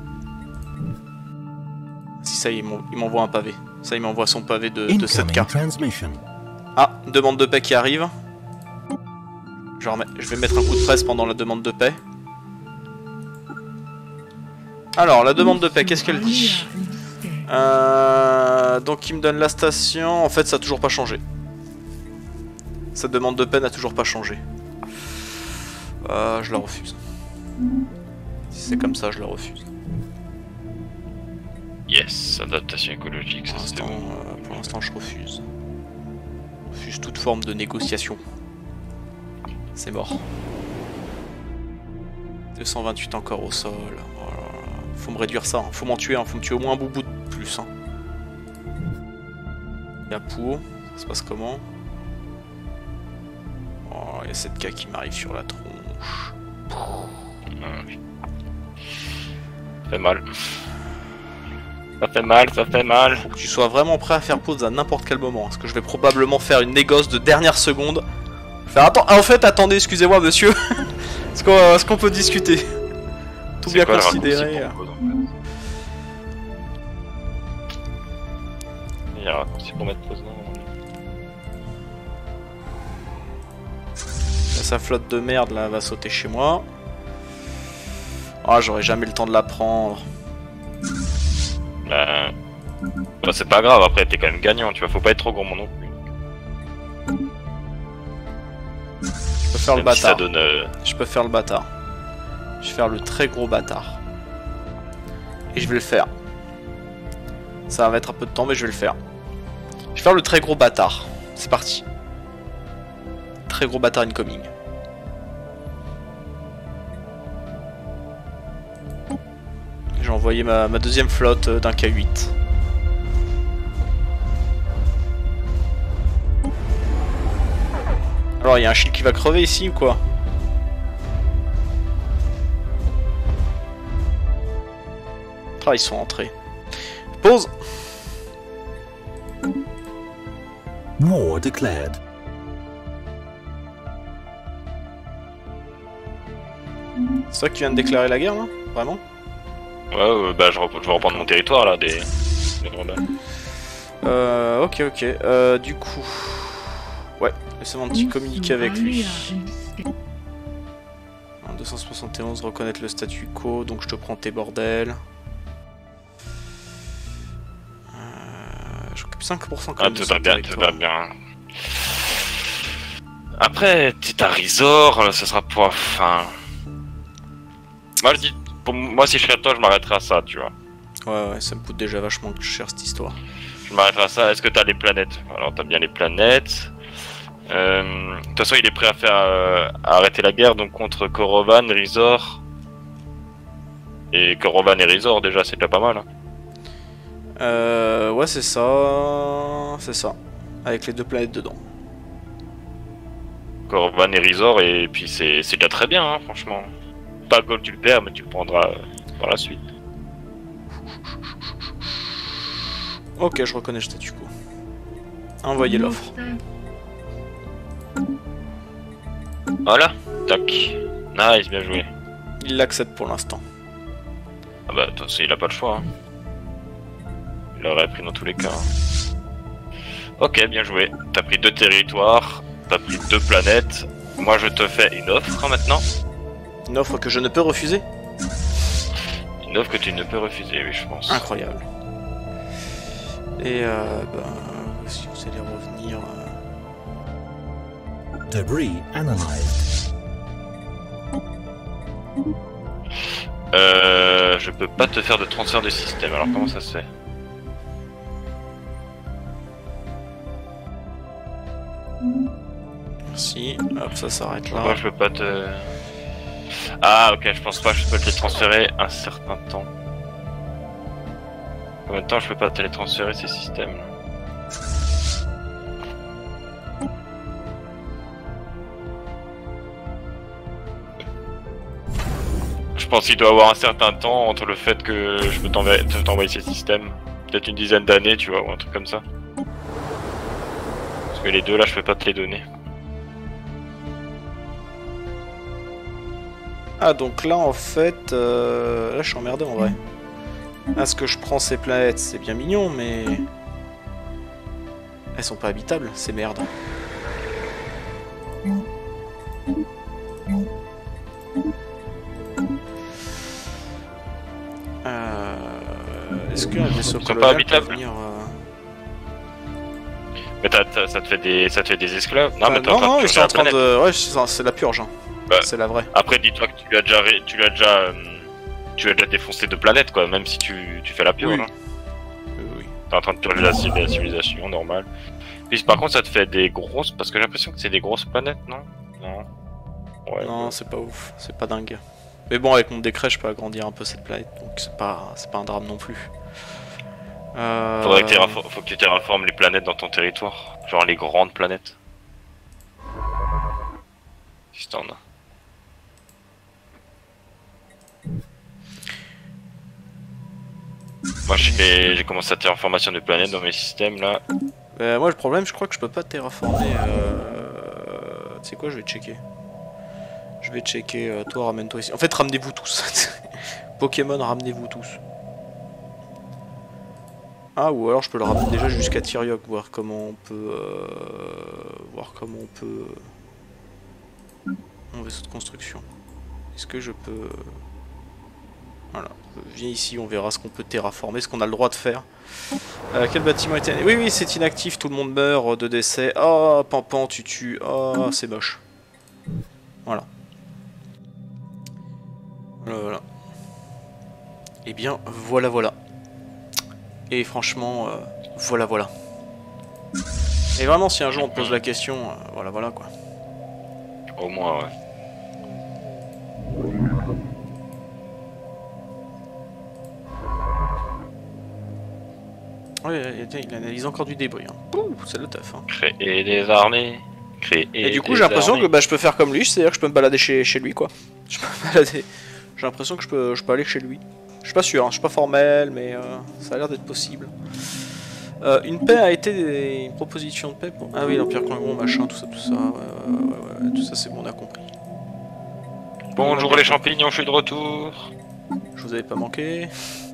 A: Si ça y est, il m'en- il m'envoie un pavé. Ça, il m'envoie son pavé de, de sept K.
C: Incoming transmission.
A: Ah, demande de paix qui arrive. Je, remets- je vais mettre un coup de presse pendant la demande de paix. Alors, la demande de paix, qu'est-ce qu'elle dit? euh, Donc, il me donne la station. En fait, ça a toujours pas changé. Sa demande de paix n'a toujours pas changé. Euh, je la refuse. Si c'est comme ça, je la refuse.
B: Yes, adaptation écologique, ça
A: Pour
B: c'est
A: l'instant,
B: bon.
A: euh, pour l'instant, je refuse. Je refuse toute forme de négociation. C'est mort. deux cent vingt-huit encore au sol. Oh là là. Faut me réduire ça. Hein. Faut m'en tuer. Hein. Faut me tuer au moins un bout de plus. Hein. Il y a Pau. Ça se passe comment? Oh, il y a cette K qui m'arrive sur la tronche.
B: Ouais. Ça fait mal. Ça fait mal, ça fait mal.
A: Faut que tu sois vraiment prêt à faire pause à n'importe quel moment. Parce que je vais probablement faire une négoce de dernière seconde. Faire attends, ah, en fait, attendez, excusez-moi, monsieur. Est-ce qu'on est-ce qu'on peut discuter? Tout
B: C'est
A: bien
B: quoi le
A: considéré.
B: raccourci pour pause, en fait? Il y a un raccourci pour mettre pause, non?
A: Sa flotte de merde là va sauter chez moi. Ah, j'aurais jamais le temps de la prendre.
B: Bah... bah c'est pas grave, après t'es quand même gagnant, tu vois, faut pas être trop gourmand non plus.
A: Je peux faire le
B: Même si ça
A: bâtard.
B: donne... euh,
A: Je peux faire le bâtard. Je vais faire le très gros bâtard. Et je vais le faire. Ça va mettre un peu de temps, mais je vais le faire. Je vais faire le très gros bâtard. C'est parti. Très gros bâtard incoming. J'ai envoyé ma, ma deuxième flotte euh, d'un K huit. Alors il y a un shield qui va crever ici ou quoi? Ah, ils sont entrés. Pause.
C: War declared.
A: C'est toi qui viens de déclarer la guerre, là? Vraiment?
B: Ouais, euh, bah je, rep je vais reprendre mon territoire là, des, des rebelles.
A: Euh, ok, ok. Euh, du coup... Ouais, laissez-moi un petit communiquer avec lui. En deux cent soixante et onze, reconnaître le statu quo, donc je te prends tes bordels. Euh, J'occupe cinq pour cent quand
B: Ah,
A: même de
B: tout
A: son
B: va bien, tout
A: territoire.
B: va bien. Après, t'es à Resort, ça sera pour... Enfin... Moi, je dis... Pour moi, si je serais toi, je m'arrêterais à ça, tu vois.
A: Ouais, ouais, ça me coûte déjà vachement cher cette histoire.
B: Je m'arrêterai à ça. Est-ce que t'as les planètes? Alors, t'as bien les planètes. Euh... De toute façon, il est prêt à faire... euh, à arrêter la guerre, donc contre Korovan, Resort... Et Korovan et Resort, déjà, c'est déjà pas mal. Hein.
A: Euh, ouais, c'est ça. C'est ça. Avec les deux planètes dedans.
B: Korovan et Resort, et puis c'est déjà très bien, hein, franchement. Pas Gold, tu le perds, mais tu le prendras euh, par la suite.
A: Ok, je reconnais le statu quo. Envoyez l'offre.
B: Voilà, tac. Nice, bien joué.
A: Il l'accepte pour l'instant.
B: Ah bah, de toute façon, il a pas le choix. Hein. Il l'aurait pris dans tous les cas. Hein. Ok, bien joué. T'as pris deux territoires, t'as pris deux planètes. Moi, je te fais une offre hein, maintenant.
A: Une offre que je ne peux refuser?
B: Une offre que tu ne peux refuser, oui, je pense.
A: Incroyable. Et euh, bah, si vous allez revenir... Euh...
C: Debris analyzed.
B: Euh, je peux pas te faire de transfert de système, alors comment ça se fait?
A: Merci, hop, ça s'arrête là.
B: Moi, je peux pas te... Ah, ok, je pense pas que je peux te les transférer un certain temps. Combien de temps je peux pas te les transférer ces systèmes là? Je pense qu'il doit y avoir un certain temps entre le fait que je peux t'envoyer t'envoyer ces systèmes. Peut-être une dizaine d'années, tu vois, ou un truc comme ça. Parce que les deux là, je peux pas te les donner.
A: Ah, donc là, en fait... Euh... Là, je suis emmerdé, en vrai. Là, ce que je prends ces planètes, c'est bien mignon, mais... Elles sont pas habitables, ces merdes. Euh... Est-ce qu'un vaisseau colonial peut venir... Euh...
B: Mais t'as, t'as, ça te fait des, ça te fait des esclaves? Non,
A: Enfin,
B: mais t'es
A: non,
B: en train
A: non,
B: de
A: ils sont en train
B: planète.
A: de... Ouais, c'est c'est la purge. Hein.
B: Bah,
A: c'est la vraie.
B: Après, dis-toi que tu l'as déjà, ré... tu l'as déjà, euh... tu as déjà défoncé de planètes, quoi, même si tu, tu fais la purge.
A: Oui.
B: Hein.
A: Oui, oui.
B: T'es en train de purger la, la civilisation, normal. Puis par contre, ça te fait des grosses, parce que j'ai l'impression que c'est des grosses planètes, non? Non. Ouais.
A: Non,
B: ouais.
A: c'est pas ouf, c'est pas dingue. Mais bon, avec mon décret, je peux agrandir un peu cette planète, donc c'est pas, c'est pas un drame non plus. Euh...
B: Faudrait que tu terraformes, faut que tu terraformes les planètes dans ton territoire, genre les grandes planètes. Si t'en as. Moi, j'ai commencé à terraformation de planètes dans mes systèmes là.
A: Euh, moi, le problème, je crois que je peux pas terraformer. Euh... Tu sais quoi, je vais checker. Je vais checker. Euh, toi, ramène-toi ici. En fait, ramenez-vous tous. Pokémon, ramenez-vous tous. Ah, ou alors je peux le ramener déjà jusqu'à Tyriok, voir comment on peut... Euh... Voir comment on peut... Mon vaisseau de construction. Est-ce que je peux... Voilà. Viens ici, on verra ce qu'on peut terraformer, ce qu'on a le droit de faire. Euh, quel bâtiment était... Oui, oui, c'est inactif, tout le monde meurt de décès. Oh, Pampan, tu tues. Oh, c'est moche. Voilà. Voilà, voilà. Eh bien, voilà, voilà. Et franchement, euh, voilà, voilà. Et vraiment, si un jour on te pose la question, euh, voilà, voilà, quoi.
B: Au moins, ouais.
A: Ouais, il analyse encore du débris. Hein. Ouh, c'est le teuf. Hein.
B: Créer des armées. Créer
A: Et du coup, j'ai l'impression que bah, je peux faire comme lui, c'est-à-dire que je peux me balader chez, chez lui, quoi. Je peux me balader. J'ai l'impression que je peux, je peux aller chez lui. Je suis pas sûr, hein, je suis pas formel, mais euh, ça a l'air d'être possible. Euh, une paix a été une proposition de paix pour... Ah oui, l'Empire Klingon, machin, tout ça, tout ça. Ouais, ouais, ouais, ouais, tout ça, c'est bon, on a compris.
B: Bonjour les champignons, je suis de retour.
A: Je vous avais pas manqué.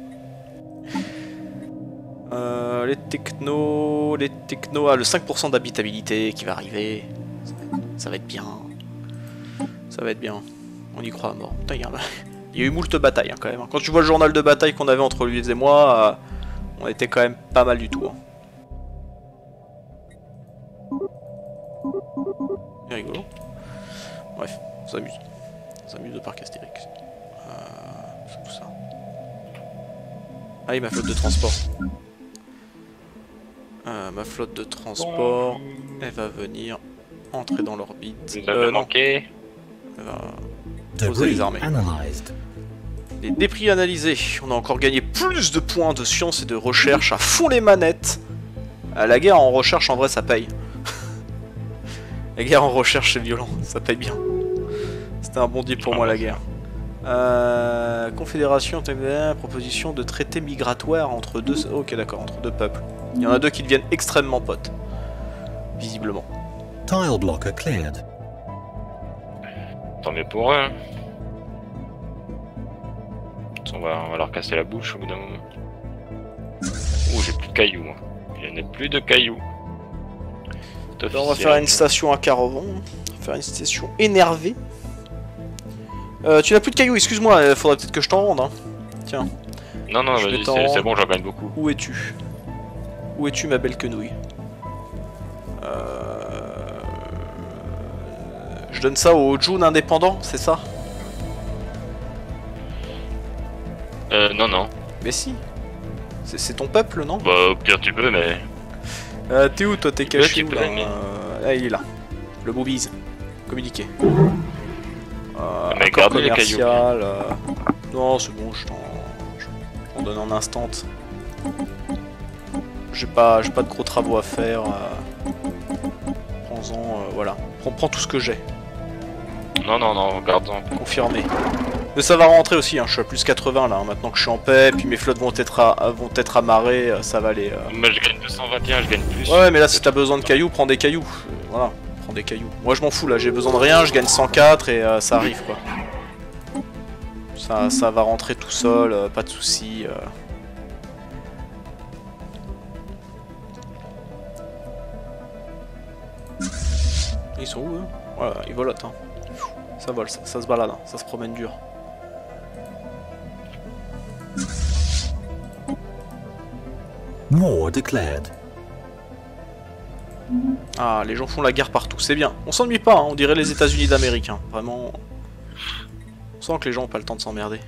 A: Euh, les technos... Les technos... Ah, le cinq pour cent d'habitabilité qui va arriver. Ça va, être, ça va être bien. Ça va être bien. On y croit à mort. Putain, il y a, il y a eu moult batailles, hein, quand même. Quand tu vois le journal de bataille qu'on avait entre lui et moi, euh, on était quand même pas mal du tout. Hein. C'est rigolo. Bref, on s'amuse. On s'amuse de parc Astérix. Euh, c'est tout ça. Ah oui, ma flotte de transport. Euh, ma flotte de transport, elle va venir entrer dans l'orbite.
B: Vous avez
A: euh,
B: manqué.
A: Elle va poser les armées. Les débris analysés. On a encore gagné plus de points de science et de recherche à fond les manettes. Euh, la guerre en recherche, en vrai, ça paye. La guerre en recherche, c'est violent. Ça paye bien. C'était un bon deal pour moi, la guerre. Euh, Confédération, proposition de traité migratoire entre deux... Ok, d'accord, entre deux peuples. Il y en a deux qui deviennent extrêmement potes. Visiblement.
C: Tile blocker cleared.
B: Tant mieux pour eux. Hein. On va, on va leur casser la bouche au bout d'un moment. Ouh, j'ai plus de cailloux. Hein. Il n'y en a plus de cailloux.
A: Là, on va faire une station à Caravan. On va faire une station énervée. Euh, tu n'as plus de cailloux, excuse-moi, il faudrait peut-être que je t'en rende. Hein. Tiens.
B: Non, non, vas-y, c'est bon, j'en gagne beaucoup.
A: Où es-tu? Où es-tu, ma belle quenouille? euh... Je donne ça au June indépendant, c'est ça?
B: Euh, non, non.
A: Mais si. C'est ton peuple, non?
B: Bah, au pire, tu peux, mais...
A: Euh, t'es où, toi? T'es caché où, là?
B: Mais...
A: Euh... Ah, il est là. Le boobies. Communiquer. Euh,
B: mais
A: accord
B: garde les cailloux.
A: Euh... Non, c'est bon, je t'en donne en instant. J'ai pas, j'ai pas de gros travaux à faire. Euh... Prends-en, euh, voilà. Prends, prends tout ce que j'ai.
B: Non, non, non, garde-en.
A: Confirmé. Mais ça va rentrer aussi, hein. Je suis à plus quatre-vingts là, hein. Maintenant que je suis en paix, puis mes flottes vont être, à, vont être amarrées, ça va aller... Euh...
B: Mais je gagne deux cent vingt et un, je gagne plus.
A: Ouais, mais là si t'as besoin de cailloux, prends des cailloux. Euh, voilà, prends des cailloux. Moi je m'en fous là, j'ai besoin de rien, je gagne cent quatre et euh, ça arrive quoi. Ça, ça va rentrer tout seul, euh, pas de soucis. Euh... Ils sont où eux? Voilà, ils volotent hein. Ça vole, ça, ça se balade, hein. Ça se promène dur.
C: War declared.
A: Ah, les gens font la guerre partout, c'est bien. On s'ennuie pas, hein. On dirait les États-Unis d'Amérique. Hein. Vraiment. On sent que les gens ont pas le temps de s'emmerder.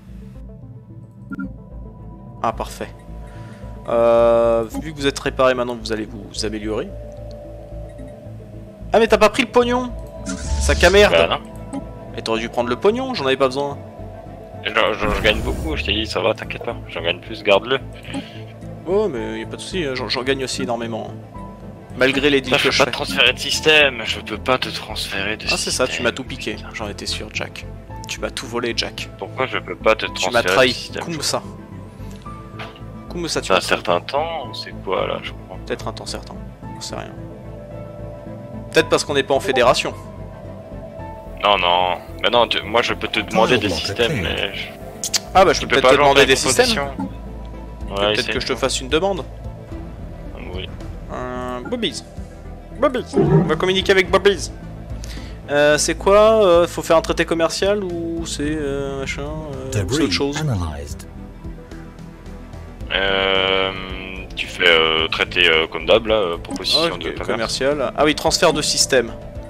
A: Ah, parfait. Euh, vu que vous êtes réparé maintenant, vous allez vous améliorer. Ah, mais t'as pas pris le pognon? Sac à merde.
B: Voilà.
A: Et t'aurais dû prendre le pognon, j'en avais pas besoin.
B: Je, je, je gagne beaucoup, je t'ai dit, ça va, t'inquiète pas. J'en gagne plus, garde-le.
A: Oh, mais y'a pas de soucis, j'en gagne aussi énormément. Malgré les deals
B: je
A: que
B: peux
A: je
B: pas
A: fais.
B: te transférer de système, je peux pas te transférer de
A: ah,
B: système.
A: c'est ça, tu m'as tout piqué, j'en étais sûr, Jack. Tu m'as tout volé, Jack.
B: Pourquoi je peux pas te
A: Tu
B: transférer
A: m'as
B: de
A: trahi,
B: système?
A: comme ça. Comme ça, tu
B: un
A: m'as
B: certain temps, c'est quoi là, je crois?
A: Peut-être un temps certain, on sait rien. Peut-être parce qu'on n'est pas en fédération.
B: Non, non, mais non, tu... moi je peux te demander des systèmes, mais... Je...
A: Ah bah je peux peut-être te demander des systèmes.
B: Ouais,
A: peut-être que je te fasse une demande.
B: Oui.
A: Euh, Bobbies. Bobbies. On va communiquer avec Bobbies. Euh, c'est quoi euh, faut faire un traité commercial ou c'est euh, machin euh, ou c'est autre chose?
B: Euh, tu fais euh, traité euh, comme d'hab là, euh, proposition
A: okay,
B: de commerce.
A: commercial. Ah oui, transfert de système.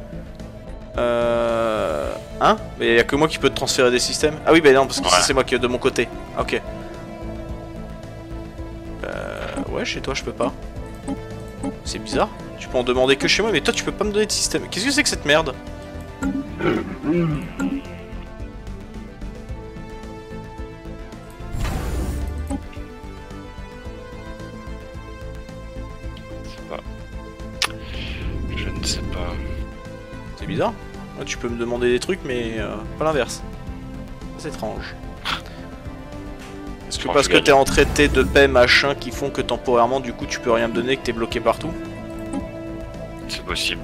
A: Euh... Hein? Mais y a que moi qui peux te transférer des systèmes? Ah oui, bah non, parce que ouais. C'est moi qui est de mon côté. Ok. Euh... Ouais, chez toi je peux pas. C'est bizarre. Tu peux en demander que chez moi, mais toi tu peux pas me donner de système. Qu'est-ce que c'est que cette merde?
B: Je ne sais pas.
A: C'est bizarre. Ouais, tu peux me demander des trucs, mais euh, pas l'inverse. C'est étrange. que parce que t'es en traité de paix machin qui font que temporairement du coup tu peux rien me donner, que t'es bloqué partout?
B: C'est possible.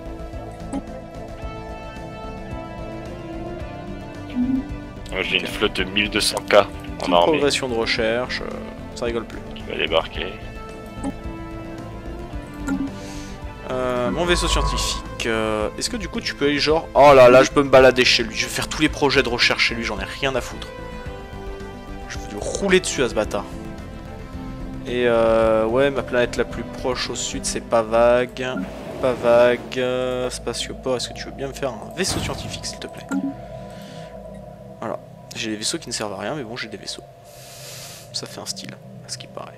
B: J'ai une flotte de mille deux cents K en
A: Toute
B: armée.
A: progression de recherche, euh, ça rigole plus.
B: Qui va débarquer.
A: Euh, mon vaisseau scientifique, euh, est-ce que du coup tu peux aller genre... Oh là là, je peux me balader chez lui, je vais faire tous les projets de recherche chez lui, j'en ai rien à foutre. Je peux lui rouler dessus à ce bâtard. Et euh, ouais, ma planète la plus proche au sud c'est pas vague. Pas vague, euh, spatioport, est-ce que tu veux bien me faire un vaisseau scientifique s'il te plaît? Voilà, j'ai des vaisseaux qui ne servent à rien mais bon j'ai des vaisseaux. Ça fait un style, à ce qui paraît.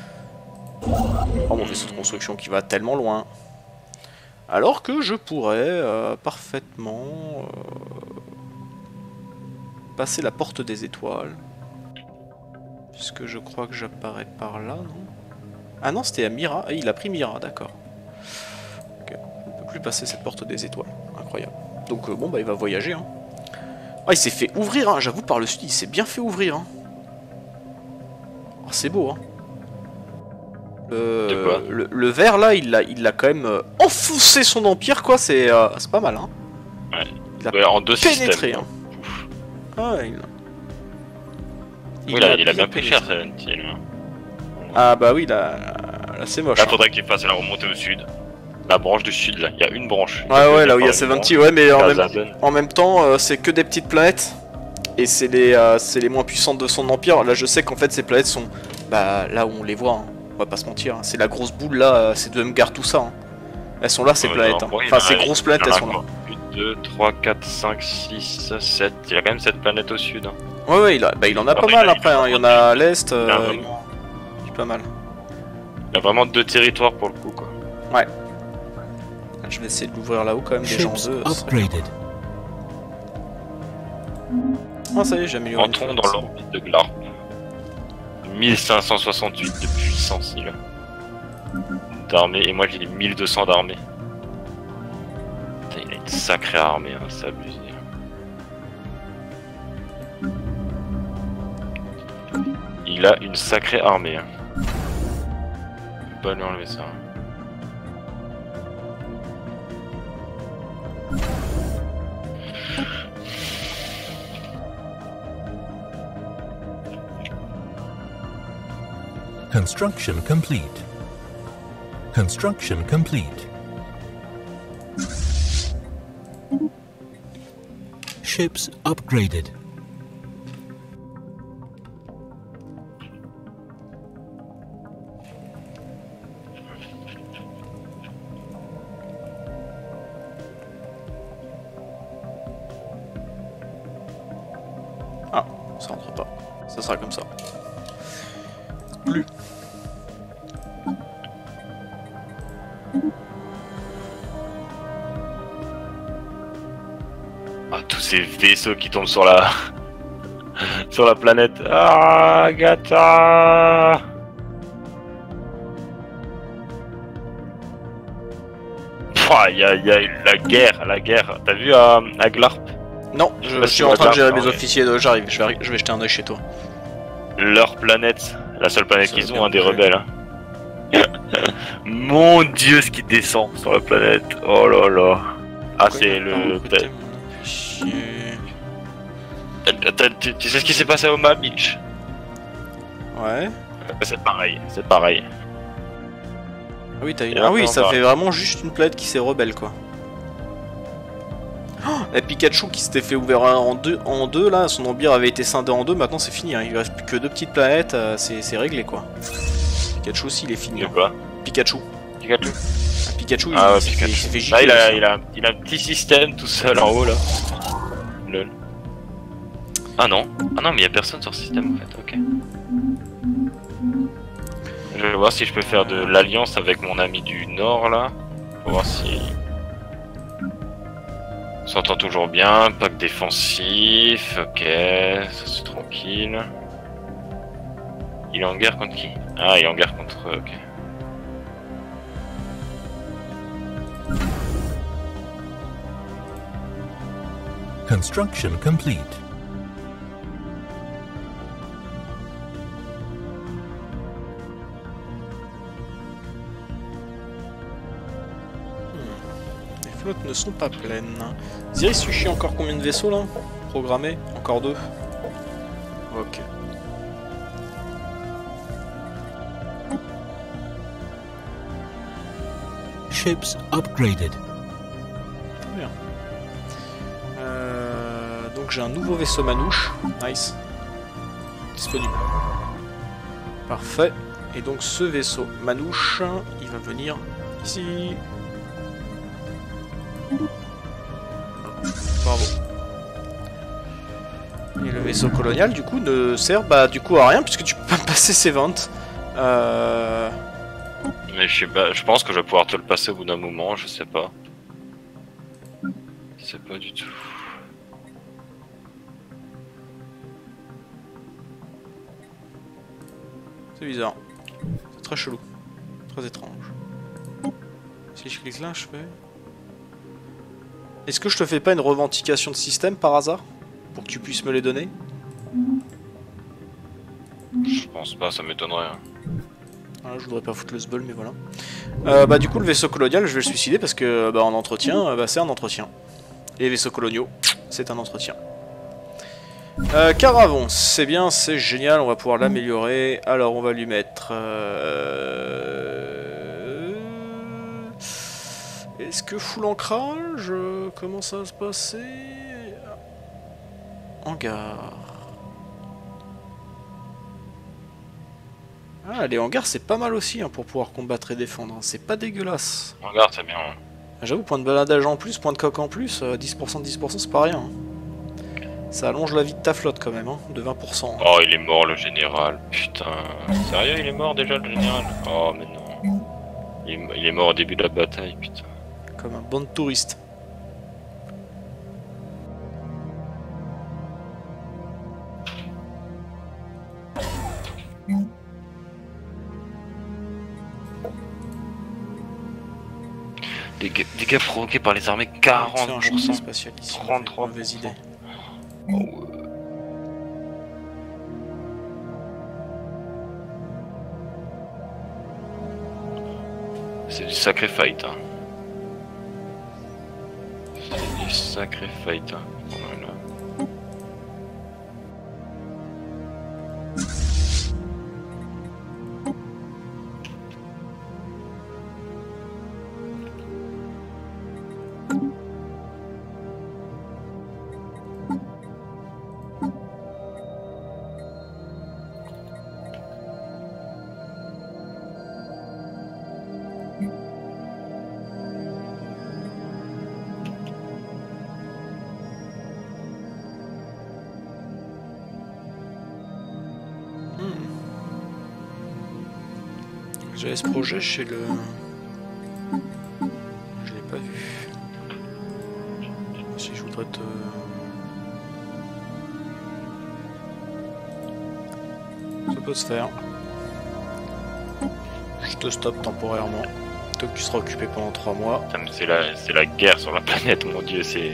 A: Oh mon vaisseau de construction qui va tellement loin. Alors que je pourrais euh, parfaitement euh, passer la porte des étoiles. Puisque je crois que j'apparais par là, non? Ah non, c'était à Mira. Ah, il a pris Mira, d'accord. Ok, on ne peut plus passer cette porte des étoiles. Incroyable. Donc euh, bon, bah il va voyager. Hein. Ah, il s'est fait ouvrir, hein. J'avoue, par le sud, il s'est bien fait ouvrir. Hein. Oh, c'est beau, hein. Euh, le, le vert là, il l'a il a quand même euh, enfoncé son empire quoi, c'est euh, pas mal hein.
B: Ouais.
A: Il a
B: ouais, en deux
A: pénétré
B: systèmes.
A: Hein. Ah, il...
B: Il, oui, là, il a bien pris cher Silent Hill.
A: Ah bah oui là, là c'est moche.
B: Là
A: hein.
B: faudrait qu'il fasse la remontée au sud. La branche du sud là, il y a une branche.
A: Ouais ouais là où il y a Seventy, ouais mais en même, en même temps euh, c'est que des petites planètes. Et c'est les, euh, les moins puissantes de son empire. Là je sais qu'en fait ces planètes sont bah là où on les voit hein. On va pas se mentir, hein. C'est la grosse boule là, c'est de Mgar tout ça. Hein. Elles sont là ces ouais, planètes. Hein. Enfin ces grosses planètes elles sont là.
B: un, deux, trois, quatre, cinq, six, sept. Il y a quand même cette planète au sud. Hein.
A: Ouais ouais il, a, bah, il en a pas mal il après, hein. Il y en a à l'est. Euh, il y a pas mal.
B: Il y a vraiment deux territoires pour le coup quoi.
A: Ouais. Je vais essayer de l'ouvrir là-haut quand même des gens d'eux. Oh ça y est j'ai amélioré.
B: Entrons dans l'orbite de Glarp. mille cinq cent soixante-huit de puissance il a d'armée et moi j'ai mille deux cents d'armée. Il a une sacrée armée, hein, c'est abusé. Il a une sacrée armée. Hein. On peut pas lui enlever ça. Hein.
C: Construction complete. Construction complete. Ships upgraded.
A: Ah, ça rentre pas. Ça sera comme ça. Plus.
B: Ah, tous ces vaisseaux qui tombent sur la sur la planète. Ah, Agatha. Il y a, y a la guerre, la guerre. T'as vu à, à Glarp?
A: Non, je, je suis en train de gérer mes officiers, j'arrive, je vais, je vais jeter un œil chez toi.
B: Leur planète, la seule planète qu'ils ont, un des rebelles. Hein. Mon dieu, ce qui descend sur la planète. Oh là là. Ah, c'est le. Tu, tu sais ce qui s'est passé à Omaha Beach?
A: Ouais.
B: C'est pareil, c'est pareil.
A: Ah oui, t'as une... Ah oui, ça fait vraiment juste une planète qui s'est rebelle quoi. Oh, la Pikachu qui s'était fait ouvrir en deux, en deux là, son empire avait été scindé en deux, maintenant c'est fini, hein. Il reste plus que deux petites planètes, euh, c'est réglé quoi. Pikachu aussi il est fini.
B: Hein. Quoi
A: Pikachu.
B: Pikachu.
A: Ah, Pikachu,
B: ah,
A: il,
B: ouais,
A: s'est
B: Pikachu.
A: fait, fait
B: là, il a, il, a, il a un petit système tout seul en haut là. Lol. Ah non, ah non mais il y a personne sur ce système en fait, ok. Je vais voir si je peux faire de l'alliance avec mon ami du nord là. Pour voir si... On s'entend toujours bien, pack défensif, ok, ça c'est tranquille. Il est en guerre contre qui? Ah, il est en guerre contre... ok.
C: Construction complete.
A: flottes ne sont pas pleines. Ziris, tu chies encore combien de vaisseaux là? Programmés? Encore deux? Ok.
C: Ships upgraded.
A: Très bien. Euh, donc j'ai un nouveau vaisseau manouche. Nice. Disponible. Parfait. Et donc ce vaisseau manouche, il va venir ici. Bravo. Et le vaisseau colonial du coup ne sert bah du coup à rien puisque tu peux pas passer ses ventes. Euh...
B: Mais je sais pas, je pense que je vais pouvoir te le passer au bout d'un moment, je sais pas. Je sais pas du tout.
A: C'est bizarre. C'est très chelou. Très étrange. Si je clique là, je fais... Est-ce que je te fais pas une revendication de système par hasard? Pour que tu puisses me les donner?
B: Je pense pas, ça m'étonnerait. Hein.
A: Ah, je voudrais pas foutre le sbul, mais voilà. Euh, bah du coup, le vaisseau colonial, je vais le suicider parce que bah, en entretien, bah, c'est un entretien. Et les vaisseaux coloniaux, c'est un entretien. Euh, Caravon, c'est bien, c'est génial, on va pouvoir l'améliorer. Alors, on va lui mettre... Euh... Est-ce que full ancrage? Comment ça va se passer? Hangar. Ah, les hangars, c'est pas mal aussi hein, pour pouvoir combattre et défendre. Hein. C'est pas dégueulasse.
B: Regarde, c'est bien. Hein.
A: J'avoue, point de baladage en plus, point de coque en plus, euh, dix pour cent, dix pour cent, c'est pas rien. Hein. Ça allonge la vie de ta flotte quand même, hein, de vingt pour cent. Hein.
B: Oh, il est mort le général. Putain. Sérieux, il est mort déjà le général? Oh, mais non. Il est, il est mort au début de la bataille, putain.
A: Comme un bon touriste.
B: Dégâts, dégâts provoqués par les armées, quarante pour cent.
A: Spatial ici,
B: trente-trois pour cent.
A: mauvaise idée.
B: Oh, ouais. C'est du sacré fight. Hein. C'est du sacré fight. Hein. Voilà.
A: J'avais ce projet chez le... Je l'ai pas vu. Si je voudrais te... Ça peut se faire. Je te stoppe temporairement. Toi que tu seras occupé pendant trois mois.
B: C'est la, c'est la guerre sur la planète, mon dieu, c'est...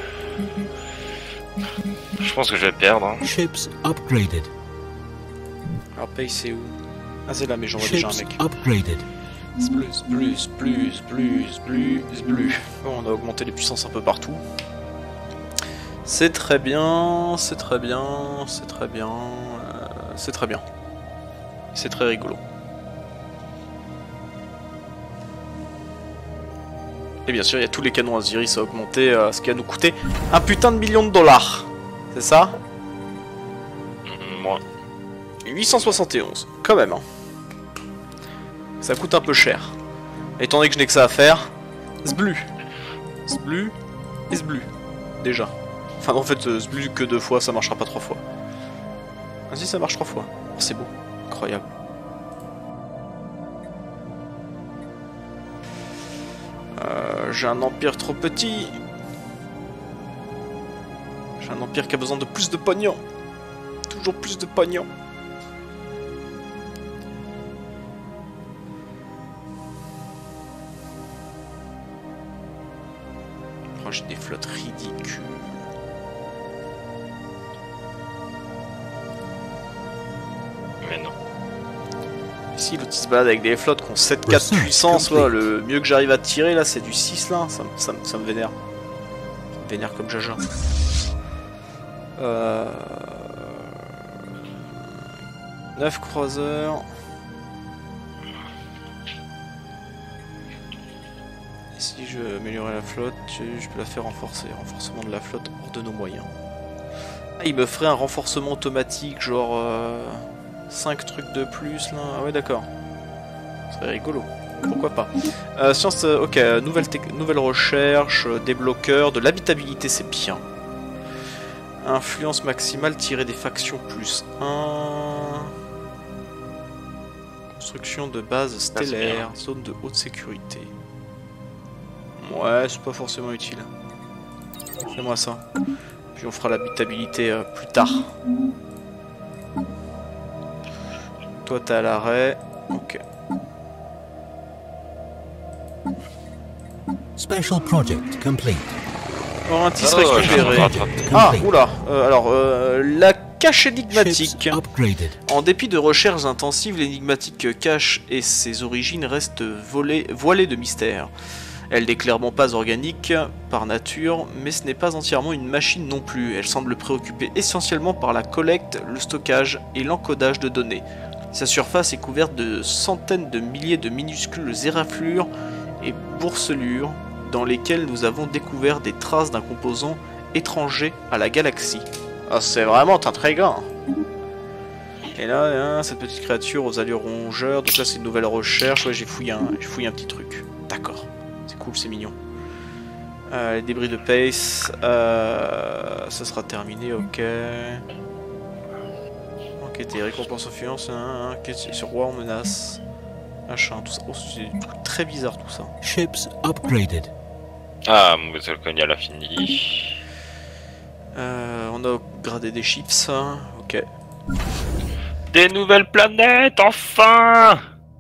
B: Je pense que je vais perdre. Hein.
C: Ships upgraded.
A: Alors paye c'est où? Ah c'est là mais j'en vois déjà un
C: Ships
A: mec.
C: upgraded.
A: Plus, plus, plus, plus, plus, plus. Bon, on a augmenté les puissances un peu partout. C'est très bien, c'est très bien, c'est très bien, euh, c'est très bien. C'est très rigolo. Et bien sûr, il y a tous les canons Aziris à augmenter, euh, ce qui va nous coûter un putain de million de dollars. C'est ça?
B: Mmh, moi.
A: huit cent soixante et onze, quand même. Hein. Ça coûte un peu cher. Étant donné que je n'ai que ça à faire, zblu. Zblu et zblu. Déjà. Enfin, en fait, euh, zblu que deux fois, ça marchera pas trois fois. Ah si, ça marche trois fois. Oh, c'est beau. Incroyable. Euh, j'ai un empire trop petit. J'ai un empire qui a besoin de plus de pognon. Toujours plus de pognon. Oh, j'ai des flottes ridicules.
B: Mais non.
A: Ici, l'autre il se balade avec des flottes qui ont sept quatre puissance. Ouais, le mieux que j'arrive à tirer là, c'est du six là. Ça, ça, ça me vénère. Ça me vénère comme jaja. Euh... neuf croiseurs. Et si je améliorais la flotte, je peux la faire renforcer. Renforcement de la flotte hors de nos moyens. Ah, il me ferait un renforcement automatique, genre euh, cinq trucs de plus là. Ah ouais, d'accord. Ce serait rigolo. Pourquoi pas. Euh, science, euh, ok, nouvelle, nouvelle recherche, euh, des bloqueurs, de l'habitabilité, c'est bien. Influence maximale tirée des factions plus un. Construction de base stellaire, zone de haute sécurité. Ouais, c'est pas forcément utile. Fais-moi ça. Puis on fera l'habitabilité euh, plus tard. Toi t'es à l'arrêt. Ok.
C: Special project complete.
A: Orintis
B: Oh,
A: récupéré. Ah, oula. Euh, alors, euh, la cache énigmatique. En dépit de recherches intensives, l'énigmatique cache et ses origines restent volées, voilées de mystère. Elle n'est clairement pas organique par nature, mais ce n'est pas entièrement une machine non plus. Elle semble préoccupée essentiellement par la collecte, le stockage et l'encodage de données. Sa surface est couverte de centaines de milliers de minuscules éraflures et bourselures dans lesquelles nous avons découvert des traces d'un composant étranger à la galaxie. Ah, c'est vraiment intriguant. Et là, hein, cette petite créature aux allures rongeurs, donc là c'est une nouvelle recherche. Ouais, j'ai fouillé un, j'ai fouillé un petit truc. D'accord. C'est cool, c'est mignon. Euh, les débris de pace, euh, ça sera terminé, ok. Enquêter, récompense influence, hein, enquête sur roi en menace. Machin, tout ça. Oh, c'est très bizarre tout ça.
C: Ships upgraded.
B: Ah, mon vaisseau colonial a fini.
A: Euh, on a upgradé des chips, hein. Ok.
B: Des nouvelles planètes, enfin.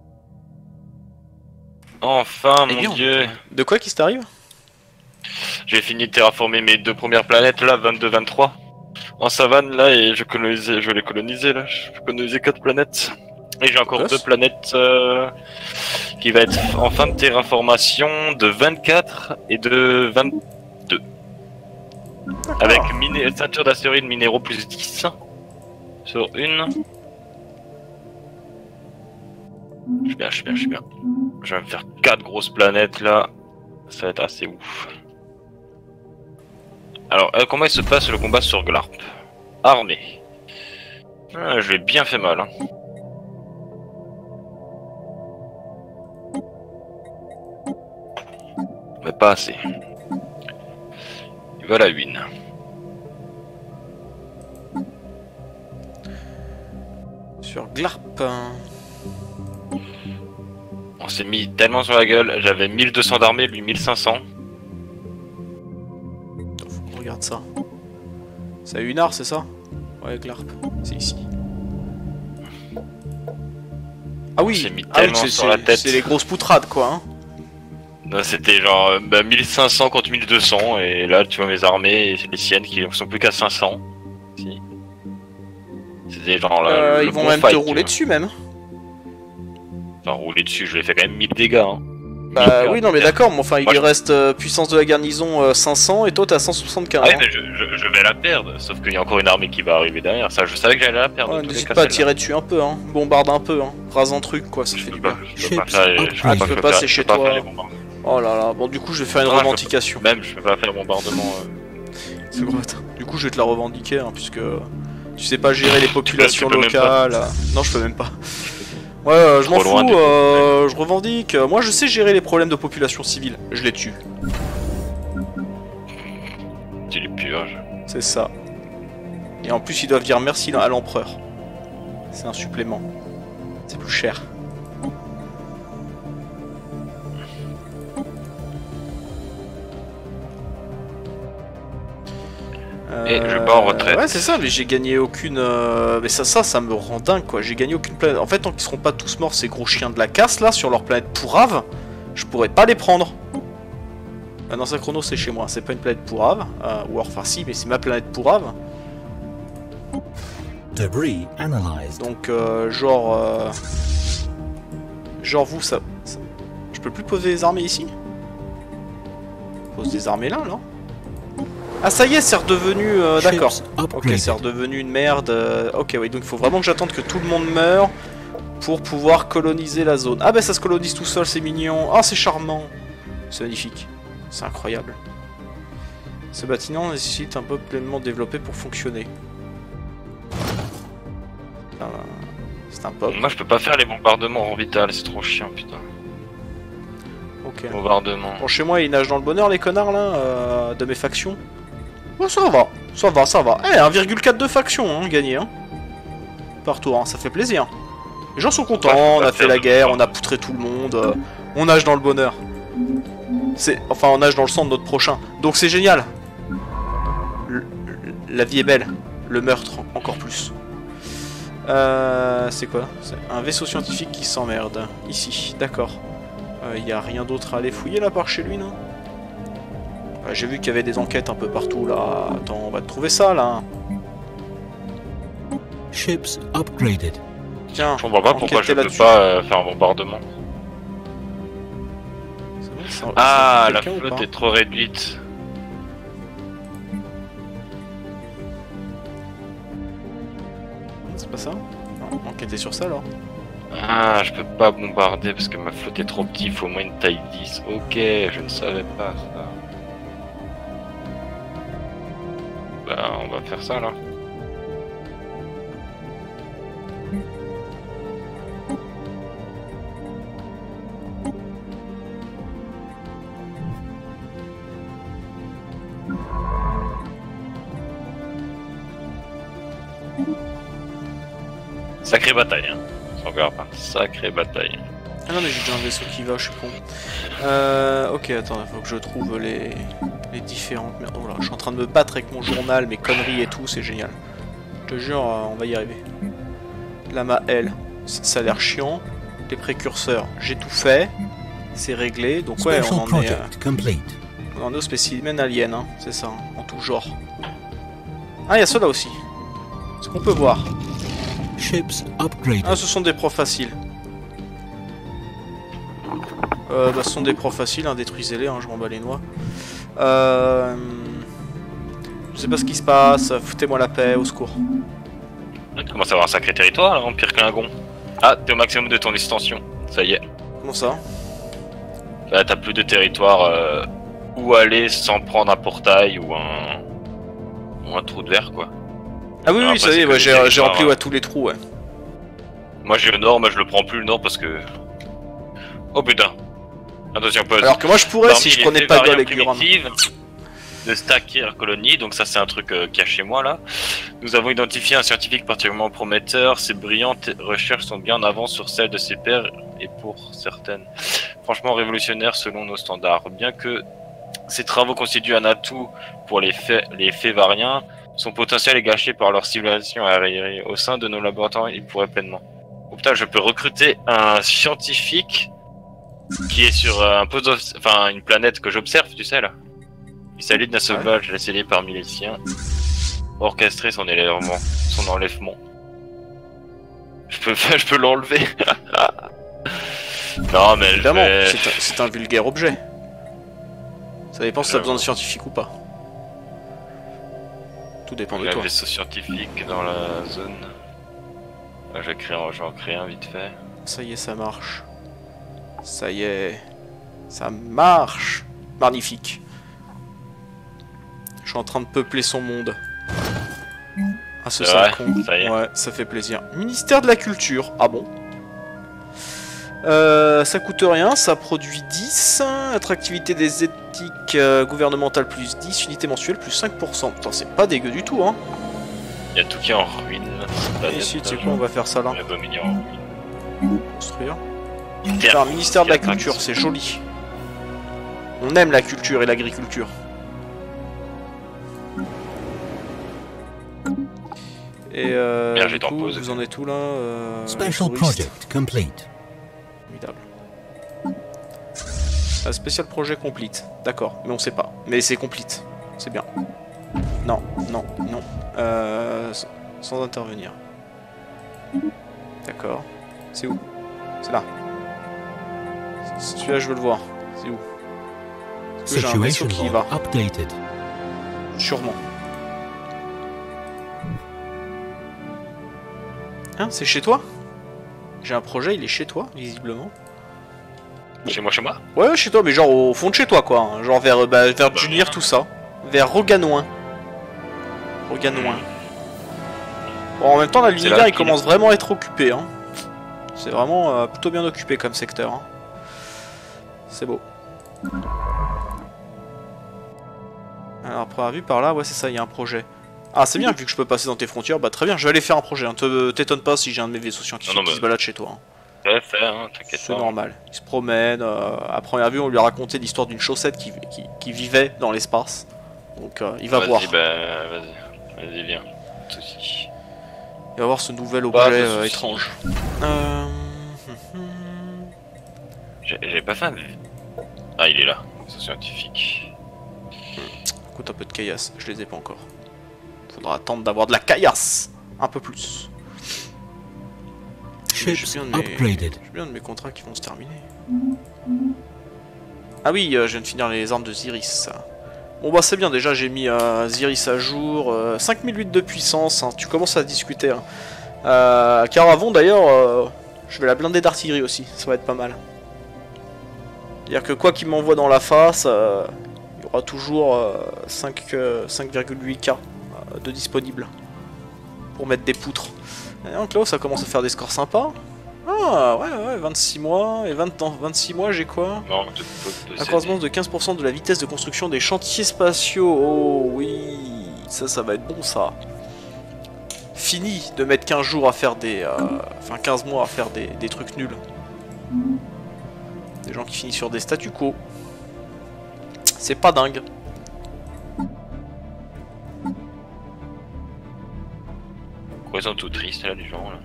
B: Enfin, mon dieu.
A: De quoi qui t'arrive?
B: J'ai fini de terraformer mes deux premières planètes là, vingt-deux vingt-trois. En savane là, et je colonisais, je les colonisais là, je colonisais quatre planètes. Et j'ai encore deux planètes euh, qui va être en fin de terraformation de vingt-quatre et de vingt-deux. Avec miné ceinture d'astéroïdes minéraux plus dix sur une. Je suis bien, je suis bien, je suis bien. Je vais me faire quatre grosses planètes là. Ça va être assez ouf. Alors, euh, comment il se passe le combat sur Glarp? Armée. Ah, je l'ai bien fait mal. Hein. Mais pas assez. Et voilà une.
A: Sur Glarp.
B: On s'est mis tellement sur la gueule. J'avais mille deux cents d'armée, lui mille cinq cents.
A: Regarde ça. C'est à Unar, c'est ça? Ouais, Glarp. C'est ici. Ah oui, c'est les grosses poutrades quoi. Hein.
B: C'était genre bah, mille cinq cents contre mille deux cents et là tu vois mes armées et les siennes qui sont plus qu'à cinq cents. Si. C'était genre là.
A: Euh, ils vont bon même fight, te rouler dessus même.
B: Enfin rouler dessus, je l'ai fait quand même mille dégâts. Hein.
A: Bah oui non mais d'accord, mais enfin il lui reste euh, puissance de la garnison euh, cinq cents et toi t'as cent soixante-quinze.
B: Ah ouais
A: hein.
B: mais je, je, je vais la perdre, sauf qu'il y a encore une armée qui va arriver derrière, ça je savais que j'allais la perdre.
A: Ouais, n'hésite pas à tirer dessus un peu, hein. Bombarde un peu, hein. Rase un truc quoi, ça
B: je
A: fait du
B: pas,
A: bien.
B: Je peux pas faire, je
A: ah
B: peux
A: tu peux pas, c'est chez toi. Oh là là, bon du coup je vais faire une
B: non,
A: revendication.
B: Je peux, même je peux pas faire bombardement. Euh...
A: C'est vrai, du coup je vais te la revendiquer, hein, puisque tu sais pas gérer les populations peux, locales. Non je peux même pas. Ouais, euh, je m'en fous, euh, je revendique. Moi, je sais gérer les problèmes de population civile. Je les tue.
B: Tu les purges.
A: C'est ça. Et en plus, ils doivent dire merci à l'empereur. C'est un supplément. C'est plus cher.
B: Et je pars en retraite.
A: Ouais c'est ça, mais j'ai gagné aucune... Euh... Mais ça, ça, ça me rend dingue quoi, j'ai gagné aucune planète. En fait, tant qu'ils seront pas tous morts, ces gros chiens de la casse là, sur leur planète pourrave, je pourrais pas les prendre. Ah non, ça chrono c'est chez moi, c'est pas une planète pourrave. Euh, ou alors, enfin si, mais c'est ma planète pourrave.
C: Debris analyzed.
A: Donc euh, genre... Euh... genre vous, ça, ça... Je peux plus poser des armées ici? Pose des armées là, là. Ah ça y est, c'est redevenu... Euh, D'accord. Ok, c'est redevenu une merde. Euh, ok, oui, donc il faut vraiment que j'attende que tout le monde meure pour pouvoir coloniser la zone. Ah bah ça se colonise tout seul, c'est mignon. Ah c'est charmant. C'est magnifique. C'est incroyable. Ce bâtiment nécessite un peu pleinement développé pour fonctionner. Euh, c'est un pop.
B: Moi je peux pas faire les bombardements en orbital, c'est trop chiant putain.
A: Ok.
B: Bombardement.
A: Bon, chez moi ils nagent dans le bonheur les connards là, euh, de mes factions. Bon ça va, ça va, ça va. Eh, un virgule quatre de factions hein, gagné hein. Partout, hein, ça fait plaisir. Les gens sont contents, ouais, on a fait la guerre, on a poutré tout le monde, euh, on nage dans le bonheur. C'est, enfin on nage dans le sang de notre prochain. Donc c'est génial. Le, la vie est belle, le meurtre encore plus. Euh, c'est quoi? C'est un vaisseau scientifique qui s'emmerde. Ici, d'accord. Il euh, y a rien d'autre à aller fouiller là par chez lui, non? euh, J'ai vu qu'il y avait des enquêtes un peu partout là. Attends, on va te trouver ça là.
C: Ships upgraded.
A: Tiens,
B: je comprends pas pourquoi je peux pas euh, faire un bombardement.
A: Bon, ça,
B: ah, la flotte est trop réduite.
A: C'est pas ça? Non, enquêter sur ça alors.
B: Ah, je peux pas bombarder parce que ma flotte est trop petite, il faut au moins une taille dix. Ok, je ne savais pas ça. Bah, on va faire ça là. Sacrée bataille, hein. On verra pas. Sacrée bataille.
A: Ah non mais j'ai déjà un vaisseau qui va, je suis con. Euh, ok, attends, il faut que je trouve les, les différentes... Oh là, je suis en train de me battre avec mon journal, mes conneries et tout, c'est génial. Je te jure, on va y arriver. Lama L, ça a l'air chiant. Les précurseurs, j'ai tout fait. C'est réglé, donc ouais, on en est... Euh, on en est au spécimen alien, hein, c'est ça, hein, en tout genre. Ah, il y a ceux-là aussi. Ce qu'on peut voir.
C: Ships upgraded.
A: Ah, ce sont des profs faciles. Euh, bah, ce sont des profs faciles, hein, détruisez-les, hein, je m'en bats les noix. Euh... Je sais pas ce qui se passe, foutez-moi la paix, au secours.
B: Tu commences à avoir un sacré territoire, là, Empire Klingon. Ah, t'es au maximum de ton extension, ça y est.
A: Comment ça?
B: Là, t'as plus de territoire euh, où aller sans prendre un portail ou un... ou un trou de verre, quoi.
A: Ah oui, oui, ça y est, ouais, j'ai rempli ouais, tous les trous, ouais.
B: Moi j'ai le nord, moi je le prends plus le nord parce que... Oh putain. Attention, pause.
A: Alors que moi je pourrais si je prenais pas Gol et Guram.
B: De Stacker Colony, donc ça c'est un truc euh, qu'il y a chez moi là. Nous avons identifié un scientifique particulièrement prometteur, ses brillantes recherches sont bien en avance sur celles de ses pairs et pour certaines franchement révolutionnaires selon nos standards. Bien que ces travaux constituent un atout pour les faits, les faits variens, son potentiel est gâché par leur civilisation aérienne. Au sein de nos laboratoires, il pourrait pleinement. Oh putain, je peux recruter un scientifique qui est sur un poste, enfin une planète que j'observe, tu sais là. Il s'allie d'un sauvage, laissé parmi les siens, orchestrer son enlèvement, son enlèvement. Je peux, je peux l'enlever. Non mais
A: évidemment,
B: vais...
A: c'est un, un vulgaire objet. Ça dépend si t'as besoin de scientifique ou pas. Tout dépend de toi.
B: Il y a un vaisseau scientifique dans la zone. Là, je vais créer, je vais en créer un vite fait.
A: Ça y est, ça marche. Ça y est, ça marche. Magnifique. Je suis en train de peupler son monde. Ah, ce sale con.
B: Ça y est.
A: Ouais, ça fait plaisir. Ministère de la Culture. Ah bon? Euh, ça coûte rien, ça produit dix. Attractivité des éthiques euh, gouvernementales plus dix. Unité mensuelle plus cinq pour cent. Putain, c'est pas dégueu du tout, hein.
B: Il y a tout qui est en ruine.
A: Et ici, tu sais quoi, on va faire ça là.
B: La Dominion en ruine.
A: Construire. Faire un ministère de la Culture, c'est joli. On aime la culture et l'agriculture. Et euh,
B: Merde,
A: du coup, vous en êtes où là euh,
C: Special project complete.
A: Formidable. Un spécial projet complete. D'accord, mais on sait pas. Mais c'est complete. C'est bien. Non, non, non. Euh, sans, sans intervenir. D'accord. C'est où? C'est là. Celui-là, je veux le voir. C'est où? Est-ce que j'ai un vaisseau
C: Situation
A: qui y va?
C: log updated.
A: Sûrement. Hein, c'est chez toi? J'ai un projet, il est chez toi, visiblement.
B: Chez moi, chez moi.
A: Ouais, chez toi, mais genre au fond de chez toi, quoi. Hein. Genre vers, bah, vers
B: Bah,
A: Junir, tout ça. Vers Roganoin. Roganoin. Bon, en même temps, la
B: C'est
A: l'univers,
B: là
A: il
B: qu'il
A: commence vraiment à être occupé. Hein. C'est vraiment euh, plutôt bien occupé comme secteur. Hein. C'est beau. Alors, à première vue, par là, ouais, c'est ça, il y a un projet. Ah, c'est bien, vu que je peux passer dans tes frontières, bah très bien, je vais aller faire un projet. Hein. Te- T'étonne pas si j'ai un de mes vaisseaux scientifiques
B: Non, non,
A: qui
B: mais-
A: se balade chez toi. Hein.
B: Ouais, faire, hein, t'inquiète
A: C'est
B: pas.
A: normal. Il se promène. Euh, à première vue, on lui a raconté l'histoire d'une chaussette qui, qui, qui vivait dans l'espace. Donc, euh, il va voir.
B: Vas-y, bah, vas-y. Vas-y, viens. Pas de soucis.
A: Il va voir ce nouvel
B: Pas
A: objet
B: de
A: euh,
B: soucis.
A: étrange. Euh...
B: J'ai- J'avais pas faim. mais- Ah, il est là. C'est scientifique.
A: Écoute, un peu de caillasse. Je les ai pas encore. Faudra attendre d'avoir de la caillasse. Un peu plus. Mais J'ai
C: Ships
A: bien, de mes...
C: upgraded.
A: j'ai bien de mes contrats qui vont se terminer. Ah oui, euh, je viens de finir les armes de Ziris. Bon bah c'est bien, déjà j'ai mis euh, Ziris à jour. Euh, cinq mille huit de puissance, hein, tu commences à discuter. Hein. Euh, car avant d'ailleurs, euh, je vais la blinder d'artillerie aussi, ça va être pas mal. C'est-à-dire que quoi qu'il m'envoie dans la face, euh, il y aura toujours euh, cinq virgule huit K euh, de disponible. Pour mettre des poutres. Et donc là, ça commence à faire des scores sympas. Ah ouais, ouais, vingt-six mois. Et vingt ans, vingt-six mois, j'ai quoi?
B: Non, de, de, de
A: Un croisement de quinze pour cent de la vitesse de construction des chantiers spatiaux. Oh oui, ça, ça va être bon ça. Fini de mettre quinze jours à faire des... Euh, enfin quinze mois à faire des, des trucs nuls. Des gens qui finissent sur des statu quo. C'est pas dingue.
B: Quoi, ils sont tout tristes là, les gens là.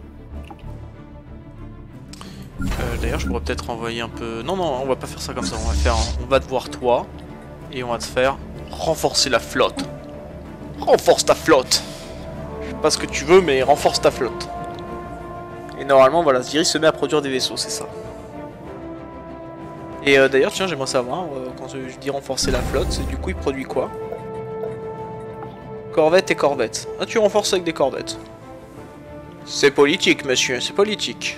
A: Euh, D'ailleurs, je pourrais peut-être envoyer un peu... Non, non, on va pas faire ça comme ça. On va faire... On va te voir toi. Et on va te faire renforcer la flotte. Renforce ta flotte. Je sais pas ce que tu veux, mais renforce ta flotte. Et normalement, voilà, Ziris se met à produire des vaisseaux, c'est ça. Et euh, d'ailleurs, tiens, j'aimerais savoir, euh, quand je dis renforcer la flotte, c'est du coup, il produit quoi? Corvette et corvette. Ah, tu renforces avec des corvettes. C'est politique, monsieur, c'est politique.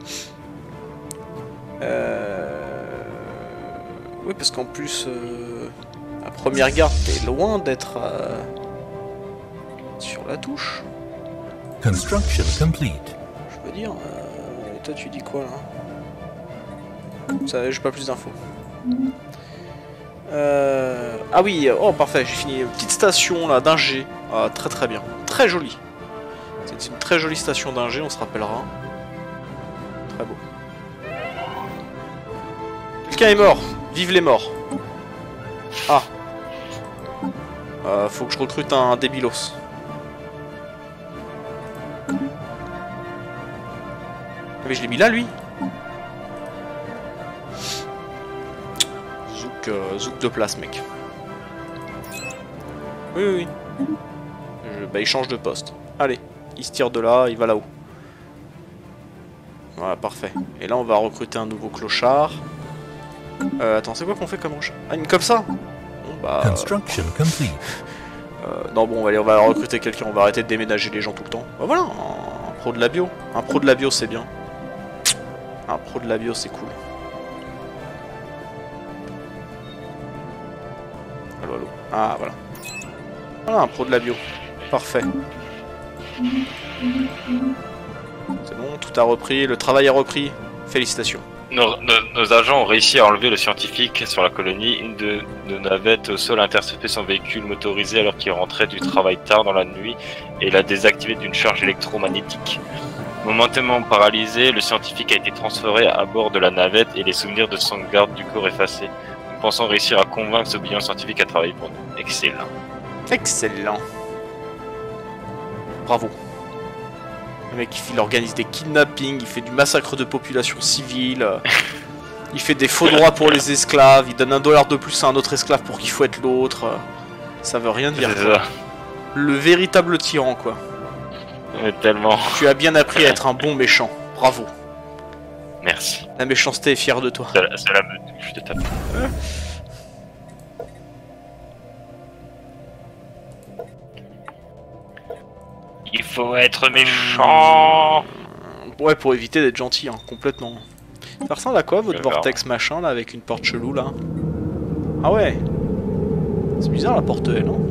A: Euh... Oui, parce qu'en plus, euh... à première garde, t'es loin d'être euh... sur la touche.
C: Construction complete.
A: Je veux dire, euh... et toi tu dis quoi là? Ça, j'ai pas plus d'infos. Euh... Ah oui, oh parfait, j'ai fini une petite station là d'ingé. Ah, très très bien, très jolie. C'est une très jolie station d'ingé, on se rappellera. Très beau. Quelqu'un est mort. Vive les morts. Ah. Euh, faut que je recrute un débilos. Mais je l'ai mis là, lui. Zouk, euh, zouk de place, mec. Oui, oui, oui. Je, bah, il change de poste. Allez, il se tire de là, il va là-haut. Voilà, parfait. Et là, on va recruter un nouveau clochard. Euh, attends, c'est quoi qu'on fait comme clochard? Ah, une comme ça? Bon, bah...
C: Construction complete.
A: Euh, non, bon, allez, on va recruter quelqu'un, on va arrêter de déménager les gens tout le temps. Bah voilà, un, un pro de la bio. Un pro de la bio, c'est bien. Un pro de la bio, c'est cool. Allo, allo. Ah, voilà. Voilà, un pro de la bio. Parfait. C'est bon, tout a repris, le travail a repris. Félicitations.
B: Nos, nos, nos agents ont réussi à enlever le scientifique sur la colonie. Une de nos navettes au sol a intercepté son véhicule motorisé alors qu'il rentrait du travail tard dans la nuit et l'a désactivé d'une charge électromagnétique. Momentanément paralysé, le scientifique a été transféré à bord de la navette et les souvenirs de son garde du corps effacés. Nous pensons réussir à convaincre ce brillant scientifique à travailler pour nous. Excellent.
A: Excellent. Bravo. Le mec, il organise des kidnappings, il fait du massacre de population civile, il fait des faux droits pour les esclaves, il donne un dollar de plus à un autre esclave pour qu'il fouette l'autre. Ça veut rien dire.
B: C'est
A: Quoi.
B: ça.
A: Le véritable tyran, quoi.
B: Mais tellement.
A: Tu as bien appris à être un bon méchant. Bravo.
B: Merci.
A: La méchanceté est fière de toi.
B: C'est la, c'est la meute, je te tape.
A: Ouais.
B: Il faut être méchant.
A: Ouais, pour éviter d'être gentil, hein, complètement. Ça ressemble à quoi votre
B: Je
A: vortex machin là avec une porte chelou là? Ah ouais. C'est bizarre la porte elle, non?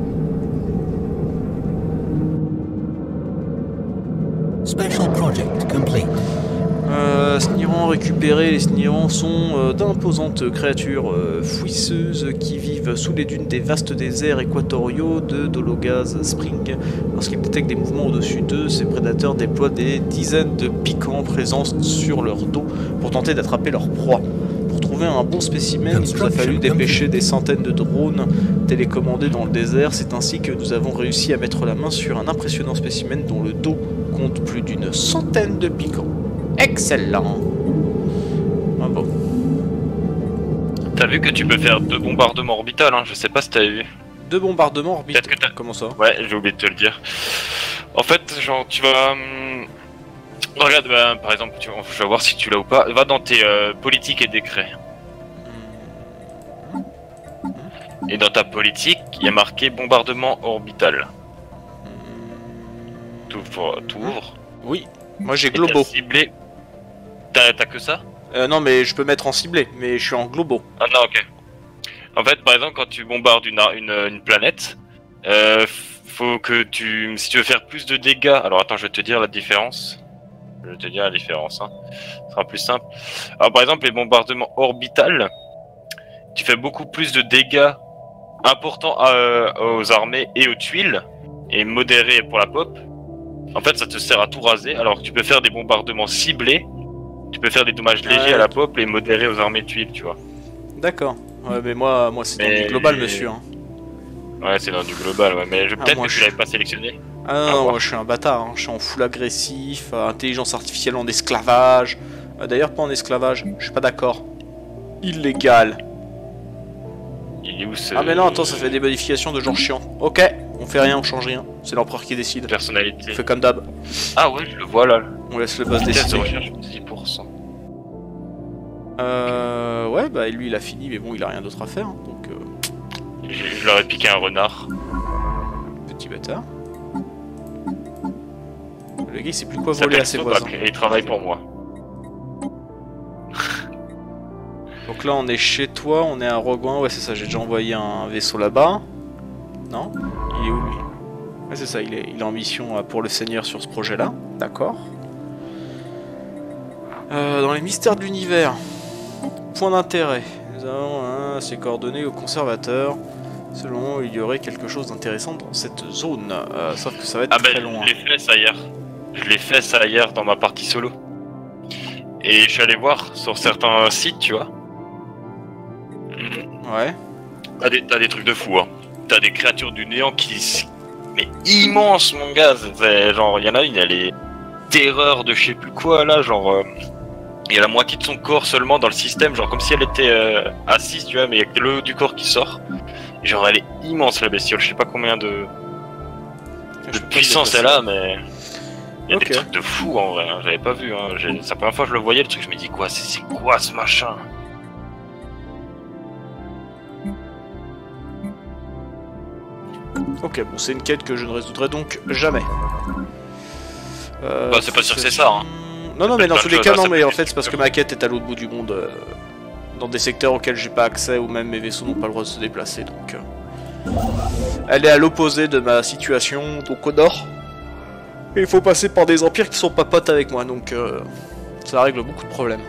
C: Special project complete.
A: Euh, Snirans récupérés, les Snirans sont euh, d'imposantes créatures euh, fouisseuses qui vivent sous les dunes des vastes déserts équatoriaux de Dologaz Spring. Lorsqu'ils détectent des mouvements au-dessus d'eux, ces prédateurs déploient des dizaines de piquants présents sur leur dos pour tenter d'attraper leur proie. Pour trouver un bon spécimen, il nous a fallu dépêcher des centaines de drones télécommandés dans le désert. C'est ainsi que nous avons réussi à mettre la main sur un impressionnant spécimen dont le dos compte plus d'une centaine de piquants. Excellent. Ah bon.
B: T'as vu que tu peux faire deux bombardements orbitales, hein, je sais pas si t'avais vu.
A: Deux bombardements orbitaux.
B: Peut-être que t'as...
A: Comment ça?
B: Ouais, j'ai oublié de te le dire. En fait, genre, tu vas... Hum... Regarde, bah, par exemple, tu... je vais voir si tu l'as ou pas. Va dans tes euh, politiques et décrets. Et dans ta politique, il y a marqué bombardement orbital. T'ouvres, t'ouvres.
A: Oui, moi j'ai
B: Et
A: globo.
B: t'as ciblé... T'as, t'as que ça?
A: Euh, non, mais je peux mettre en ciblé, mais je suis en globo.
B: Ah non, ok. En fait, par exemple, quand tu bombardes une, une, une planète, euh, faut que tu... Si tu veux faire plus de dégâts... Alors attends, je vais te dire la différence. Je vais te dire la différence, hein. Ce sera plus simple. Alors par exemple, les bombardements orbitales, tu fais beaucoup plus de dégâts importants à, aux armées et aux tuiles, et modérés pour la pop. En fait, ça te sert à tout raser, alors que tu peux faire des bombardements ciblés. Tu peux faire des dommages légers
A: ouais.
B: à la pop et modérés aux armées tuiles, tu vois.
A: D'accord. Ouais, mais moi, moi c'est
B: Mais...
A: dans du global, monsieur. Hein.
B: Ouais, c'est dans du global, ouais. Mais je...
A: Ah,
B: peut-être
A: moi,
B: que tu
A: je...
B: l'avais pas sélectionné.
A: Ah non, non moi je suis un bâtard. Hein. Je suis en full agressif, euh, intelligence artificielle en esclavage. Euh, D'ailleurs, pas en esclavage. Je suis pas d'accord. Illégal.
B: Il est où ce...
A: Ah mais non, attends, ça fait des modifications de genre chiant. Ok, on fait rien, on change rien. C'est l'empereur qui décide.
B: Personnalité.
A: On fait comme d'hab.
B: Ah ouais, je le vois là.
A: On laisse le boss
B: Vitesse de
A: décider.
B: recherche dix pour cent.
A: Euh... Ouais, bah lui il a fini, mais bon, il a rien d'autre à faire. hein, donc... Euh...
B: Je, je leur ai piqué un renard.
A: Petit bâtard. Le gars il sait plus quoi
B: Ça
A: voler à
B: s'appelle
A: ses
B: Sobac,
A: voisins.
B: et il travaille pour moi.
A: Donc là on est chez toi, on est à Roguin, ouais c'est ça, j'ai déjà envoyé un vaisseau là-bas. Non? Il est où lui? Ouais c'est ça, il est, il est en mission pour le Seigneur sur ce projet-là. D'accord. Euh, dans les mystères de l'univers, point d'intérêt. Nous avons hein, ces coordonnées au conservateur. Selon il y aurait quelque chose d'intéressant dans cette zone. Euh, sauf que ça va être
B: Ah bah
A: très loin.
B: je l'ai fait ça hier. Je l'ai fait ça hier dans ma partie solo. Et je suis allé voir sur certains sites, tu vois.
A: Ouais.
B: T'as des, t'as des trucs de fou, hein. T'as des créatures du néant qui... Mais immenses, mon gars. C'est genre, il y en a une, elle est terreur de je sais plus quoi, là, genre... Euh... Il y a la moitié de son corps seulement dans le système, genre comme si elle était euh, assise, tu vois, mais il y a que le haut du corps qui sort. Et genre, elle est immense, la bestiole. Je sais pas combien de, de puissance elle a, mais... Il y a
A: okay.
B: des trucs de fou, en vrai. Hein. J'avais pas vu, hein. C'est la première fois que je le voyais, le truc. Je me dis, quoi, c'est quoi ce machin?
A: Ok, bon, c'est une quête que je ne résoudrai donc jamais. Euh,
B: bah, c'est pas sûr que c'est ça, hein.
A: Non, non, mais dans tous les cas, non, mais en fait, c'est parce
B: que
A: que ma quête est à l'autre bout du monde, euh, dans des secteurs auxquels j'ai pas accès, ou même mes vaisseaux n'ont pas le droit de se déplacer, donc... Euh... Elle est à l'opposé de ma situation, donc au nord. Et il faut passer par des empires qui sont pas potes avec moi, donc... Euh... Ça règle beaucoup de problèmes.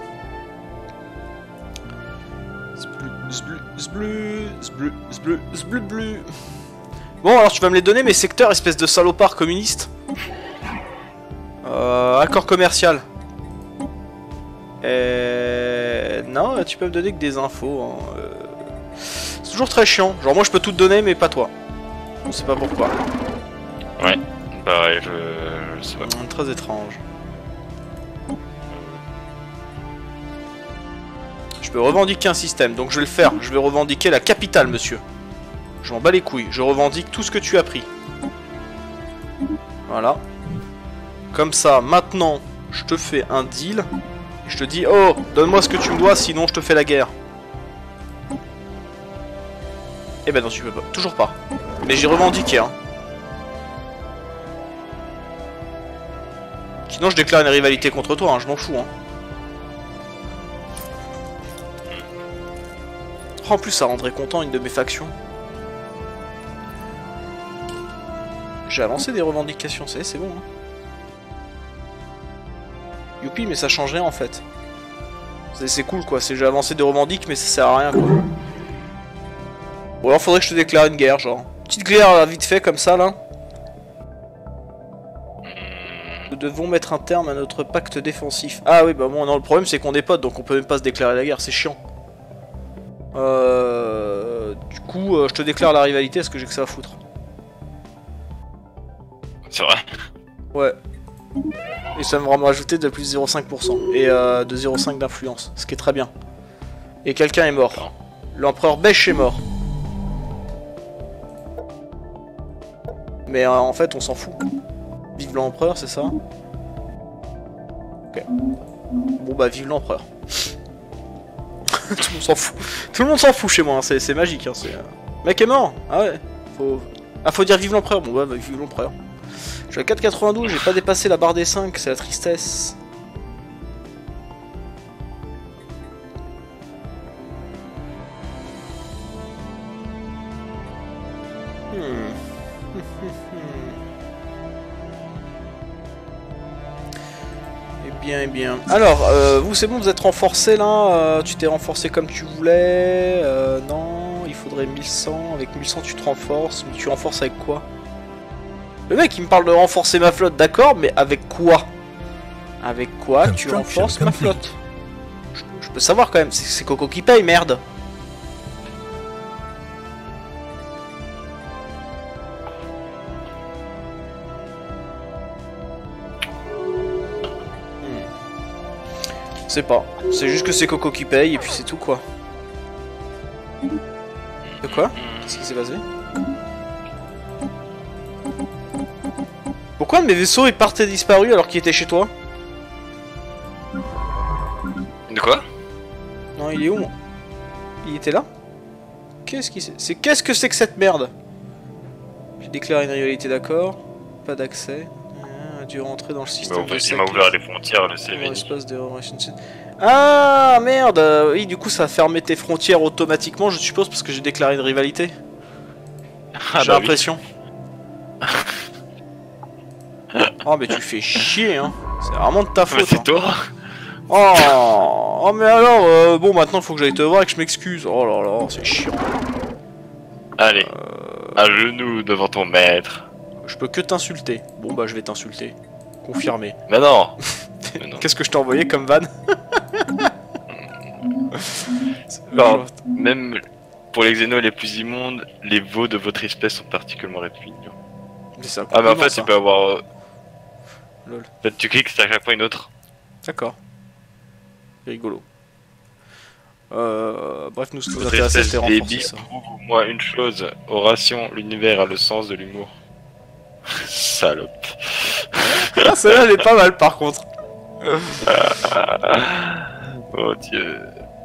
A: Zblu, zblu, zblu, zblu, zblu, zblu. Bon, alors tu vas me les donner, mes secteurs, espèce de salopard communiste. Euh, accord commercial. Et... Non, tu peux me donner que des infos. Hein. Euh... C'est toujours très chiant. Genre moi je peux tout te donner, mais pas toi. On sait pas pourquoi.
B: Ouais, bah ouais, je... je sais pas.
A: Mmh, très étrange. Je peux revendiquer un système, donc je vais le faire. Je vais revendiquer la capitale, monsieur. Je m'en bats les couilles. Je revendique tout ce que tu as pris. Voilà. Comme ça, maintenant, je te fais un deal. Je te dis, oh, donne-moi ce que tu me dois, sinon je te fais la guerre. Eh ben non, tu peux pas. Toujours pas. Mais j'ai revendiqué, hein. Sinon je déclare une rivalité contre toi, hein, je m'en fous, hein. Oh, en plus ça rendrait content une de mes factions. J'ai avancé des revendications, c'est c'est bon, hein. Youpi, mais ça change rien en fait. C'est cool quoi, c'est j'ai avancé des revendiques mais ça sert à rien quoi. Ou alors faudrait que je te déclare une guerre genre. Petite guerre vite fait comme ça là. Nous devons mettre un terme à notre pacte défensif. Ah oui bah bon non le problème c'est qu'on est potes donc on peut même pas se déclarer la guerre, c'est chiant. Euh... Du coup euh, je te déclare la rivalité, est-ce que j'ai que ça à foutre?
B: C'est vrai.
A: Ouais. Et ça va me rajouter de plus zéro virgule cinq pour cent et euh, de zéro virgule cinq d'influence, ce qui est très bien. Et quelqu'un est mort. L'empereur Bech est mort. Mais euh, en fait on s'en fout. Vive l'empereur, c'est ça? Ok. Bon bah vive l'empereur. Tout le monde s'en fout. Tout le monde s'en fout chez moi, hein. C'est magique. Hein. Le mec est mort. Ah ouais. Faut... Ah faut dire vive l'empereur. Bon bah, bah vive l'empereur. Je suis à quatre virgule quatre-vingt-douze, j'ai pas dépassé la barre des cinq, c'est la tristesse. Hmm. Eh bien, eh bien. Alors, euh, vous c'est bon, vous êtes renforcé là, euh, tu t'es renforcé comme tu voulais. Euh, non, il faudrait mille cent, avec mille cent tu te renforces, mais tu renforces avec quoi? Le mec il me parle de renforcer ma flotte, d'accord, mais avec quoi? Avec quoi tu renforces ma flotte? je, je peux savoir quand même, c'est Coco qui paye, merde. Hmm. C'est pas, c'est juste que c'est Coco qui paye et puis c'est tout quoi. De quoi? Qu'est-ce qui s'est passé? Pourquoi mes vaisseaux ils partaient disparus alors qu'ils étaient chez toi?
B: De quoi?
A: Non, il est où? Il était là? Qu'est-ce qui c'est? Qu'est-ce que c'est que cette merde? J'ai déclaré une rivalité, d'accord. Pas d'accès. Ah, dû rentrer dans le système.
B: Bah, il m'a ouvert les frontières, le C V.
A: Ah merde! Oui, du coup ça a fermé tes frontières automatiquement, je suppose, parce que j'ai déclaré une rivalité.
B: Ah,
A: j'ai
B: bah
A: l'impression. Oui. Oh mais tu fais chier hein, c'est vraiment de ta faute.
B: C'est
A: hein.
B: toi.
A: Oh, oh mais alors, euh, bon maintenant faut que j'aille te voir et que je m'excuse. Oh là là, c'est chiant.
B: Allez,
A: euh...
B: à genoux devant ton maître.
A: Je peux que t'insulter. Bon bah je vais t'insulter. Confirmé.
B: Mais non. non.
A: Qu'est-ce que je t'ai envoyé comme van?
B: Non, même pour les xénos les plus immondes, les veaux de votre espèce sont particulièrement répugnants.
A: Ça,
B: ah mais en fait
A: ça.
B: tu peux avoir... Euh...
A: Lol.
B: En fait, tu cliques, c'est à chaque fois une autre.
A: D'accord. Rigolo. Euh, bref, nous ce qui nous
B: Votre
A: intéressait
B: espèce
A: c'était renforcer ça.
B: Moi une chose, Oration, l'univers a le sens de l'humour. Salope.
A: Ah celle-là elle est pas mal par contre.
B: Oh dieu.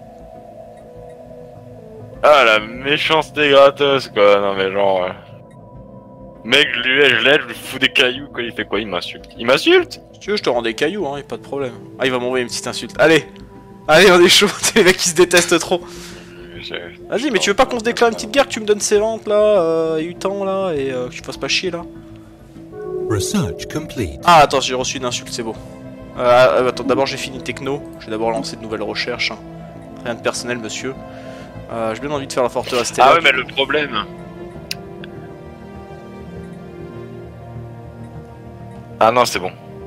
B: Ah la méchanceté gratos quoi, non mais genre... Euh... Mec, je lui je l'aide, je lui fous des cailloux, quoi, il fait quoi? Il m'insulte. Il m'insulte?
A: Si tu veux, je te rends des cailloux, hein, y'a pas de problème. Ah, il va m'envoyer une petite insulte. Allez! Allez, on est chaud, les mecs qui se détestent trop. Vas-y, mais tu veux pas qu'on se déclare une petite guerre, que tu me donnes ces ventes là, euh, Utan là, et euh, que tu fasses pas chier là?
C: Research complete.
A: Ah, attends, j'ai reçu une insulte, c'est beau. Euh, attends, d'abord j'ai fini techno, je vais d'abord lancer de nouvelles recherches. Hein. Rien de personnel, monsieur. Euh, j'ai bien envie de faire la forteresse stellaire.
B: Ah ouais, mais le problème... Ah non, c'est bon.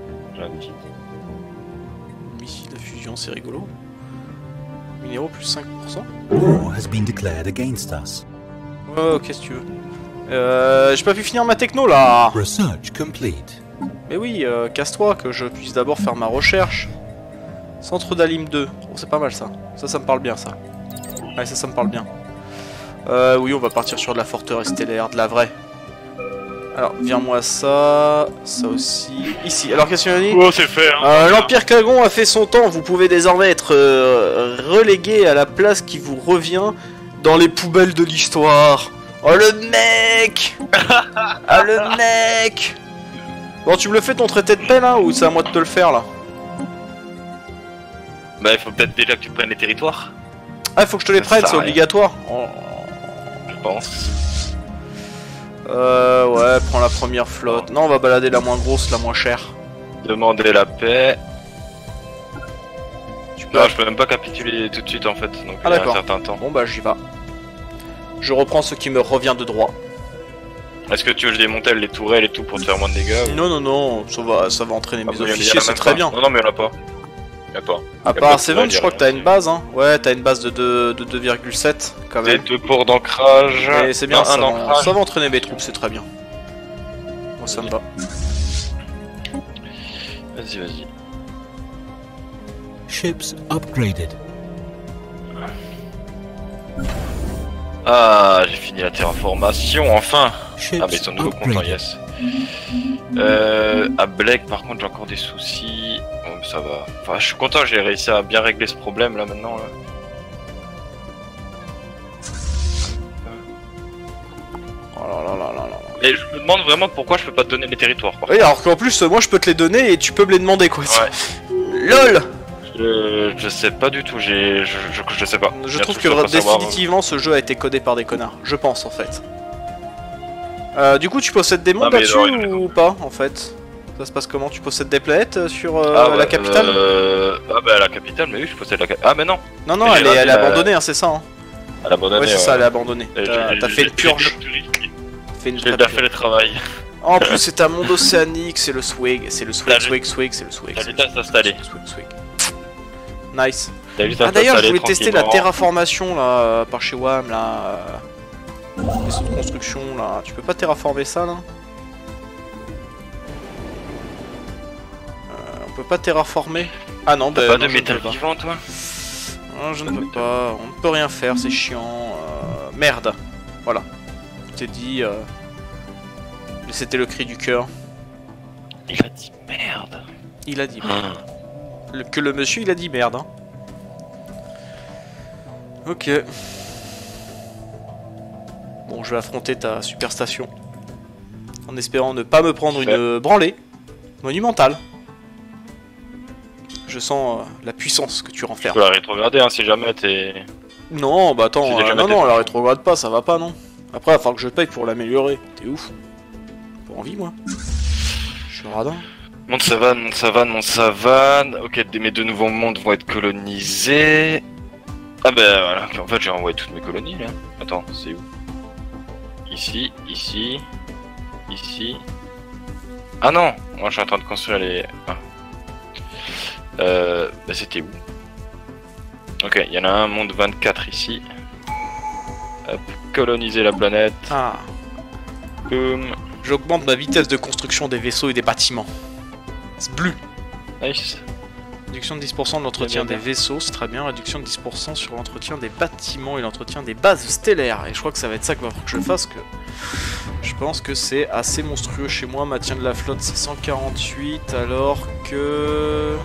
A: Missile de fusion, c'est rigolo. Minéraux plus cinq pour cent.
C: War has been declared against us.
A: Ouais, ok, si tu veux. Euh, j'ai pas pu finir ma techno là.
C: Research complete.
A: Mais oui, euh, casse-toi, que je puisse d'abord faire ma recherche. Centre d'Alim deux. Oh, c'est pas mal ça. Ça, ça me parle bien ça. Ouais, ça, ça me parle bien. Euh, oui, on va partir sur de la forteresse stellaire, de la vraie. Alors, viens-moi ça, ça aussi, ici. Alors, qu'est-ce qu'on a dit?
B: Oh, c'est fait, hein.
A: euh, L'Empire Kagon a fait son temps, vous pouvez désormais être euh, relégué à la place qui vous revient dans les poubelles de l'histoire. Oh, le mec. Ah, le mec. Bon, tu me le fais ton traité de paix, là, ou c'est à moi de te le faire, là?
B: Bah, il faut peut-être déjà que tu prennes les territoires.
A: Ah, il faut que je te les prenne, c'est obligatoire. Oh.
B: Je pense.
A: Euh, ouais, prends la première flotte. Non, on va balader la moins grosse, la moins chère.
B: Demander la paix.
A: Tu peux...
B: Non, je peux même pas capituler tout de suite en fait. Donc
A: ah,
B: il y a un
A: d'accord.
B: certain temps.
A: Bon, bah, j'y vais. Je reprends ce qui me revient de droit.
B: Est-ce que tu veux que je démantèle les tourelles et tout pour te faire moins de dégâts ou...
A: Non, non, non, ça va, ça va entraîner
B: ah,
A: mes
B: mais
A: officiers, c'est très
B: pas.
A: bien.
B: Non, non, mais y'en a pas. Y'a pas.
A: À part Seven, je crois que t'as une base, hein. Ouais, t'as une base de deux virgule sept quand même.
B: Deux ports d'ancrage.
A: Et c'est bien,
B: non,
A: ça,
B: un
A: va, ça va entraîner mes troupes, c'est très bien. Moi, ça me va.
B: Vas-y, vas-y.
C: Ships upgraded.
B: Ah, j'ai fini la terraformation, enfin.
C: Ships
B: Ah, mais ils sont nouveau contents,
C: upgraded.
B: yes. Euh, à Blake, par contre, j'ai encore des soucis. Bon, ça va. Enfin, je suis content, j'ai réussi à bien régler ce problème là maintenant. Là.
A: Oh là là là là là.
B: Et je me demande vraiment pourquoi je peux pas te donner les territoires. Par
A: Oui, alors qu'en plus, moi je peux te les donner et tu peux me les demander quoi.
B: Ouais.
A: LOL.
B: Je, je sais pas du tout, j'ai, je, je, je sais pas.
A: Je
B: Bien
A: trouve
B: sûr,
A: que
B: je peux pas savoir.
A: définitivement ce jeu a été codé par des connards. Je pense en fait. Euh, du coup, tu possèdes des mondes
B: Ah, mais
A: là-dessus
B: non,
A: ou pas en fait? Ça se passe comment? Tu possèdes des planètes sur euh,
B: Ah, ouais,
A: la capitale?
B: euh... Ah bah la capitale, mais oui, je possède la capitale. Ah mais non.
A: Non, non,
B: Mais
A: elle est,
B: j'ai
A: elle est
B: raté la-
A: abandonnée, hein, c'est ça. Hein.
B: Elle a abandonné.
A: Ouais, c'est
B: ouais.
A: ça, elle est abandonnée.
B: Et
A: T'as
B: j'ai-
A: t'as
B: j'ai-
A: fait une
B: j'ai-
A: purge.
B: j'ai
A: Fait une
B: J'ai
A: vraie
B: déjà
A: purge.
B: fait le travail.
A: En plus, c'est un monde océanique, c'est le swag, c'est le swag,
B: T'as
A: swag, swag, c'est le swag.
B: T'as
A: c'est
B: juste à s'installer.
A: le swag, swag. Nice.
B: T'as juste à
A: Ah d'ailleurs, je
B: t'installer
A: voulais tester la
B: tranquillement.
A: terraformation là euh, par chez W A M là. euh, Vaisseau de construction là. Tu peux pas terraformer ça là? euh, On peut pas terraformer? Ah non, bah
B: T'as pas
A: non,
B: de
A: je ne
B: métal
A: peux pas.
B: vivant toi?
A: Non, je ne peux pas. On ne peut rien faire, c'est chiant. euh, Merde. Voilà. Je t'ai dit. Euh... mais C'était le cri du cœur.
B: Il a dit merde.
A: Il a dit
B: Ah.
A: merde. Le- que le monsieur il a dit merde. Hein. Ok. Bon, je vais affronter ta superstation. En espérant ne pas me prendre
B: Fait.
A: une branlée monumentale. Je sens euh, la puissance que tu
B: Tu
A: renfermes.
B: peux la rétrograder hein, si jamais t'es...
A: Non, bah attends,
B: C'est déjà
A: euh, non,
B: ma
A: non,
B: tête.
A: la rétrograde pas, ça va pas, non. Après, il va falloir que je paye pour l'améliorer. T'es ouf. Pas envie, moi. Je suis radin.
B: Monde savane, monde savane, monde savane. Ok, des- mes deux nouveaux mondes vont être colonisés. Ah bah voilà, en fait j'ai envoyé toutes mes colonies là. Attends, c'est où? Ici, ici, ici. Ah non, moi je suis en train de construire les... Ah. Euh... Bah c'était où? Ok, il y en a un monde vingt-quatre ici. Hop, coloniser la planète.
A: Ah.
B: Boum.
A: J'augmente ma vitesse de construction des vaisseaux et des bâtiments. C'est bleu.
B: Nice.
A: Réduction de dix pour cent de l'entretien
B: Bien, bien,
A: des vaisseaux, c'est très bien. Réduction de dix pour cent sur l'entretien des bâtiments et l'entretien des bases stellaires. Et je crois que ça va être ça qu'il va falloir que je fasse. Que je pense que c'est assez monstrueux chez moi. Maintien de la flotte, c'est cent quarante-huit. Alors que... Euh...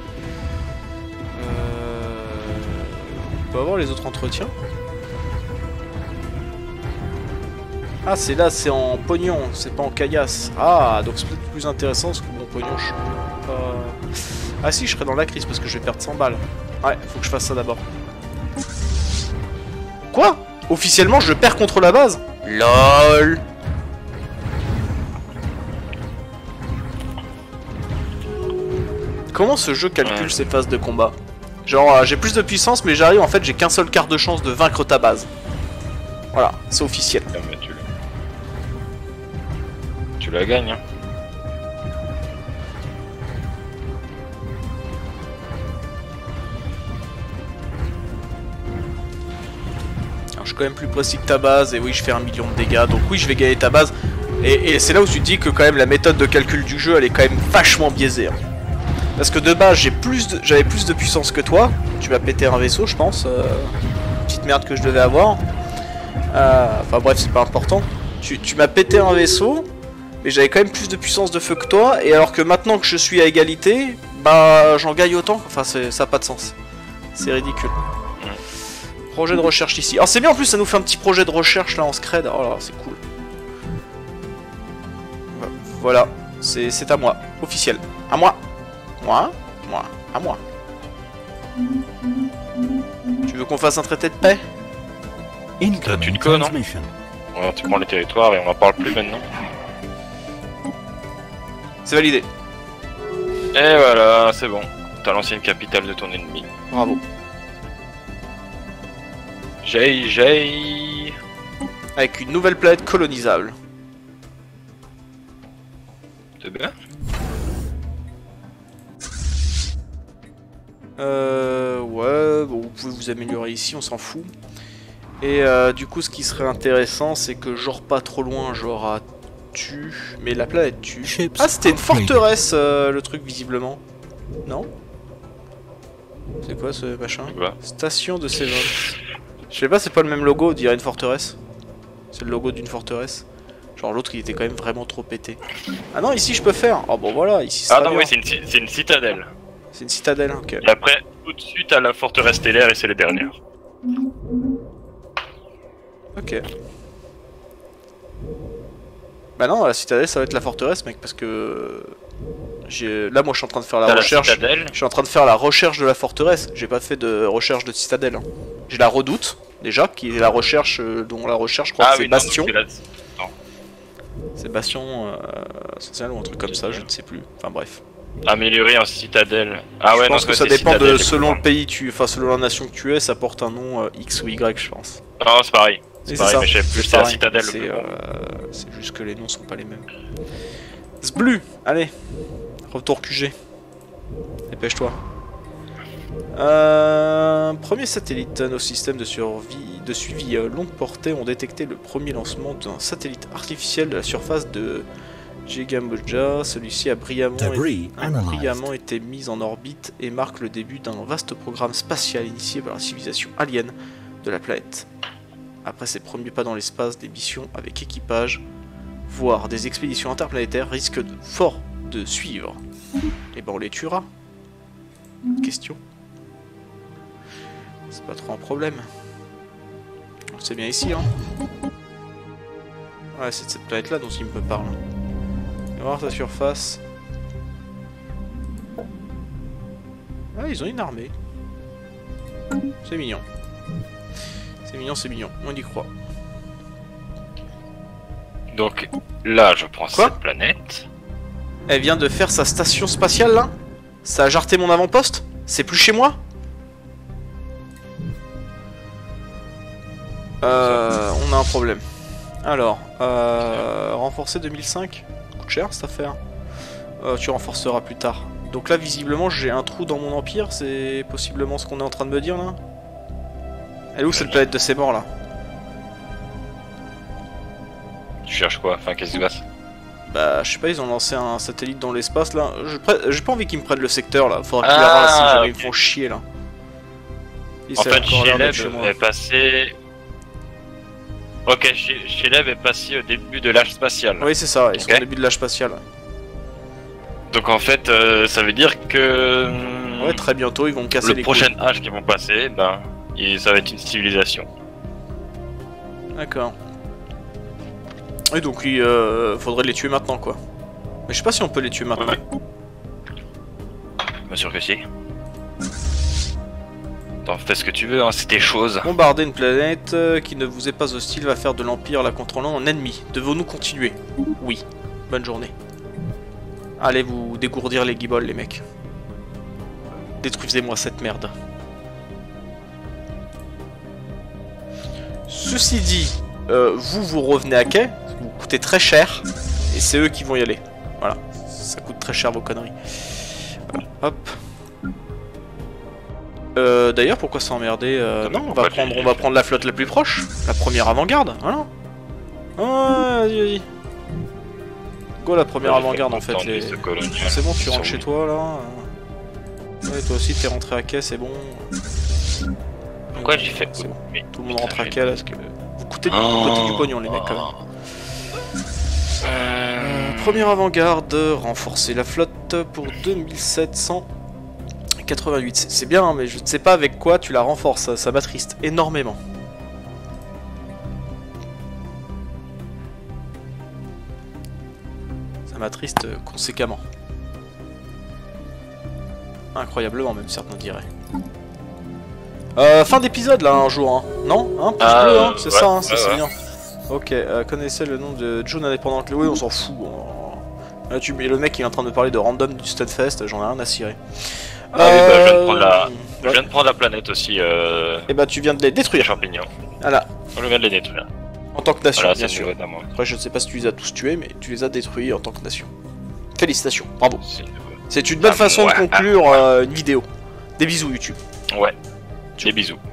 A: On peut avoir les autres entretiens. Ah, c'est là, c'est en pognon, c'est pas en caillasse. Ah, donc c'est peut-être plus intéressant parce que mon pognon, je suis pas... Ah si, je serai dans la crise parce que je vais perdre cent balles. Ouais, faut que je fasse ça d'abord. Quoi? Officiellement, je perds contre la base? LOL. Comment ce jeu calcule
B: Ouais.
A: ses phases de combat? Genre, euh, j'ai plus de puissance, mais j'arrive, en fait, j'ai qu'un seul quart de chance de vaincre ta base. Voilà, c'est officiel.
B: Ah, mais tu, le- tu la gagnes. Hein.
A: Alors, je suis quand même plus précis que ta base, et oui, je fais un million de dégâts, donc oui, je vais gagner ta base. Et, et c'est là où tu te dis que quand même la méthode de calcul du jeu, elle est quand même vachement biaisée. Hein. Parce que de base, j'ai plus de, j'avais plus de puissance que toi. Tu m'as pété un vaisseau, je pense. Euh, petite merde que je devais avoir. Euh, Enfin bref, c'est pas important. Tu, tu m'as pété un vaisseau. mais j'avais quand même plus de puissance de feu que toi, et alors que maintenant que je suis à égalité, bah j'en gagne autant, enfin ça n'a pas de sens. C'est ridicule. Mmh. Projet de recherche ici. Alors c'est bien en plus, ça nous fait un petit projet de recherche là en scred, oh là c'est cool. Voilà, c'est à moi, officiel. À moi. Moi, moi, à moi. Tu veux qu'on fasse un traité de paix?
B: Tu te connais, non? Ouais, tu prends les territoires et on en parle plus maintenant.
A: C'est validé.
B: Et voilà, c'est bon. T'as l'ancienne capitale de ton ennemi.
A: Bravo.
B: J'ai, j'ai...
A: Avec une nouvelle planète colonisable.
B: C'est bien.
A: Euh... Ouais, bon, vous pouvez vous améliorer ici, on s'en fout. Et euh, du coup, ce qui serait intéressant, c'est que genre pas trop loin, genre à Tu... Mais la planète tue. Ah, c'était une forteresse, euh, le truc, visiblement. Non? C'est quoi ce machin?
B: Ouais.
A: Station de Seven. Je sais pas, c'est pas le même logo, on dirait une forteresse. C'est le logo d'une forteresse. Genre l'autre, il était quand même vraiment trop pété. Ah non, ici je peux faire. Oh bon voilà, ici c'est.
B: Ah non, oui, c'est une, une citadelle.
A: C'est une citadelle, ok.
B: Et après, tout de suite à la forteresse stellaire et c'est les dernières.
A: Ok. Bah non, la citadelle ça va être la forteresse, mec, parce que j'ai là moi je suis en train de faire la recherche.
B: La
A: je suis en train de faire la recherche de la forteresse. J'ai pas fait de recherche de citadelle. Hein. J'ai la redoute déjà, qui est la recherche euh, dont la recherche je crois
B: ah,
A: que c'est
B: oui,
A: Bastion.
B: Non,
A: c'est Bastion euh, essentiel ou un truc comme ça, je ne sais plus. Enfin bref.
B: Améliorer en citadelle. Ah
A: je
B: ouais,
A: pense
B: non,
A: que ça dépend de selon le pays, tu, enfin selon la nation que tu es, ça porte un nom euh, X ou Y, je pense.
B: Non, c'est pareil.
A: C'est
B: pareil,
A: ça.
B: mais je sais plus, c'est la citadelle.
A: C'est euh, juste que les noms sont pas les mêmes. Zblu, allez, retour Q G. Dépêche-toi. Euh, premier satellite, nos systèmes de survie, de suivi euh, longue portée ont détecté le premier lancement d'un satellite artificiel de la surface de Jigamboja. Celui-ci a brillamment, été, a brillamment été mis en orbite et marque le début d'un vaste programme spatial initié par la civilisation alien de la planète. Après ses premiers pas dans l'espace, des missions avec équipage, voire des expéditions interplanétaires risquent de, fort de suivre. Et ben on les tuera. Question. C'est pas trop un problème. C'est bien ici, hein. Ouais, c'est de cette planète-là dont il me parle. On va voir sa surface. Ah, ils ont une armée. C'est mignon. C'est mignon, c'est mignon. On y croit.
B: Donc là, je prends
A: Quoi
B: cette planète.
A: Elle vient de faire sa station spatiale, là? Ça a jarté mon avant-poste? C'est plus chez moi? Euh, on a un problème. Alors, euh, renforcer deux mille cinq, coûte cher cette affaire. Euh, tu renforceras plus tard. Donc là, visiblement, j'ai un trou dans mon empire. C'est possiblement ce qu'on est en train de me dire là. Elle est où cette planète de ces morts là?
B: Tu cherches quoi? Enfin, qu'est-ce qui se passe?
A: Bah, je sais pas, ils ont lancé un satellite dans l'espace là. J'ai pas envie qu'ils me prennent le secteur là. Faudra qu'ils
B: ah,
A: la ramassent si jamais
B: okay.
A: ils me font chier là.
B: Et en fait, Shelev est passé. Ok, Shelev est passé au début de l'âge spatial.
A: Oui, c'est ça, ils
B: okay.
A: sont au début de l'âge spatial.
B: Donc en fait, euh, ça veut dire que.
A: Ouais, très bientôt ils vont me casser
B: le
A: les
B: prochain
A: couilles.
B: âge qu'ils vont passer, ben, et ça va être une civilisation.
A: D'accord. Et donc il euh, faudrait les tuer maintenant quoi. Mais je sais pas si on peut les tuer maintenant.
B: Ouais. Bien sûr que si. Attends, fais ce que tu veux, hein, c'est tes choses.
A: Bombarder une planète euh, qui ne vous est pas hostile va faire de l'Empire la contrôlant en ennemi. Devons-nous continuer? Oui. Bonne journée. Allez vous dégourdir les guibolles les mecs. Détruisez-moi cette merde. Ceci dit, euh, vous vous revenez à quai, vous coûtez très cher, et c'est eux qui vont y aller. Voilà, ça coûte très cher vos conneries. Voilà. Hop. Euh, D'ailleurs, pourquoi s'emmerder euh, Non, on va prendre, on va prendre la flotte la plus proche, la première avant-garde. Voilà. Ah, vas-y, vas-y. Go la première avant-garde en fait. Les... C'est bon, tu rentres chez toi là. Ouais, toi aussi t'es rentré à quai, c'est bon.
B: Pourquoi j'ai fait
A: bon. Tout le monde rentre à quai là, parce que vous coûtez du, oh, du pognon les mecs quand même. Euh... Première avant-garde, renforcer la flotte pour deux mille sept cent quatre-vingt-huit. C'est bien, mais je ne sais pas avec quoi tu la renforces, ça, ça m'attriste énormément. Ça m'attriste conséquemment. Incroyablement même, certains diraient. Euh, fin d'épisode là un jour, hein. Non hein, pouce
B: Ah,
A: bleu, hein, c'est
B: ouais,
A: ça, hein, ça
B: ouais,
A: c'est
B: ouais.
A: bien. Ok, euh, connaissez le nom de June indépendante. Oui, on s'en fout. Là, tu mets le mec qui est en train de parler de random du Stunfest, j'en ai rien à cirer.
B: Ah oui, bah, je viens de prendre la,
A: ouais.
B: je viens de prendre la planète aussi. Euh...
A: Et bah, tu viens de les
B: Les
A: détruire.
B: champignons.
A: Voilà,
B: Je viens de les détruire.
A: en tant que nation,
B: Voilà,
A: bien
B: c'est
A: sûr.
B: nouveau à moi.
A: Après, je ne sais pas si tu les as tous tués, mais tu les as détruits en tant que nation. Félicitations, bravo.
B: C'est nouveau.
A: C'est une bonne
B: Ah,
A: façon
B: ouais,
A: de conclure euh, une vidéo. Des bisous, YouTube.
B: Ouais.
A: Ciao.
B: Des bisous.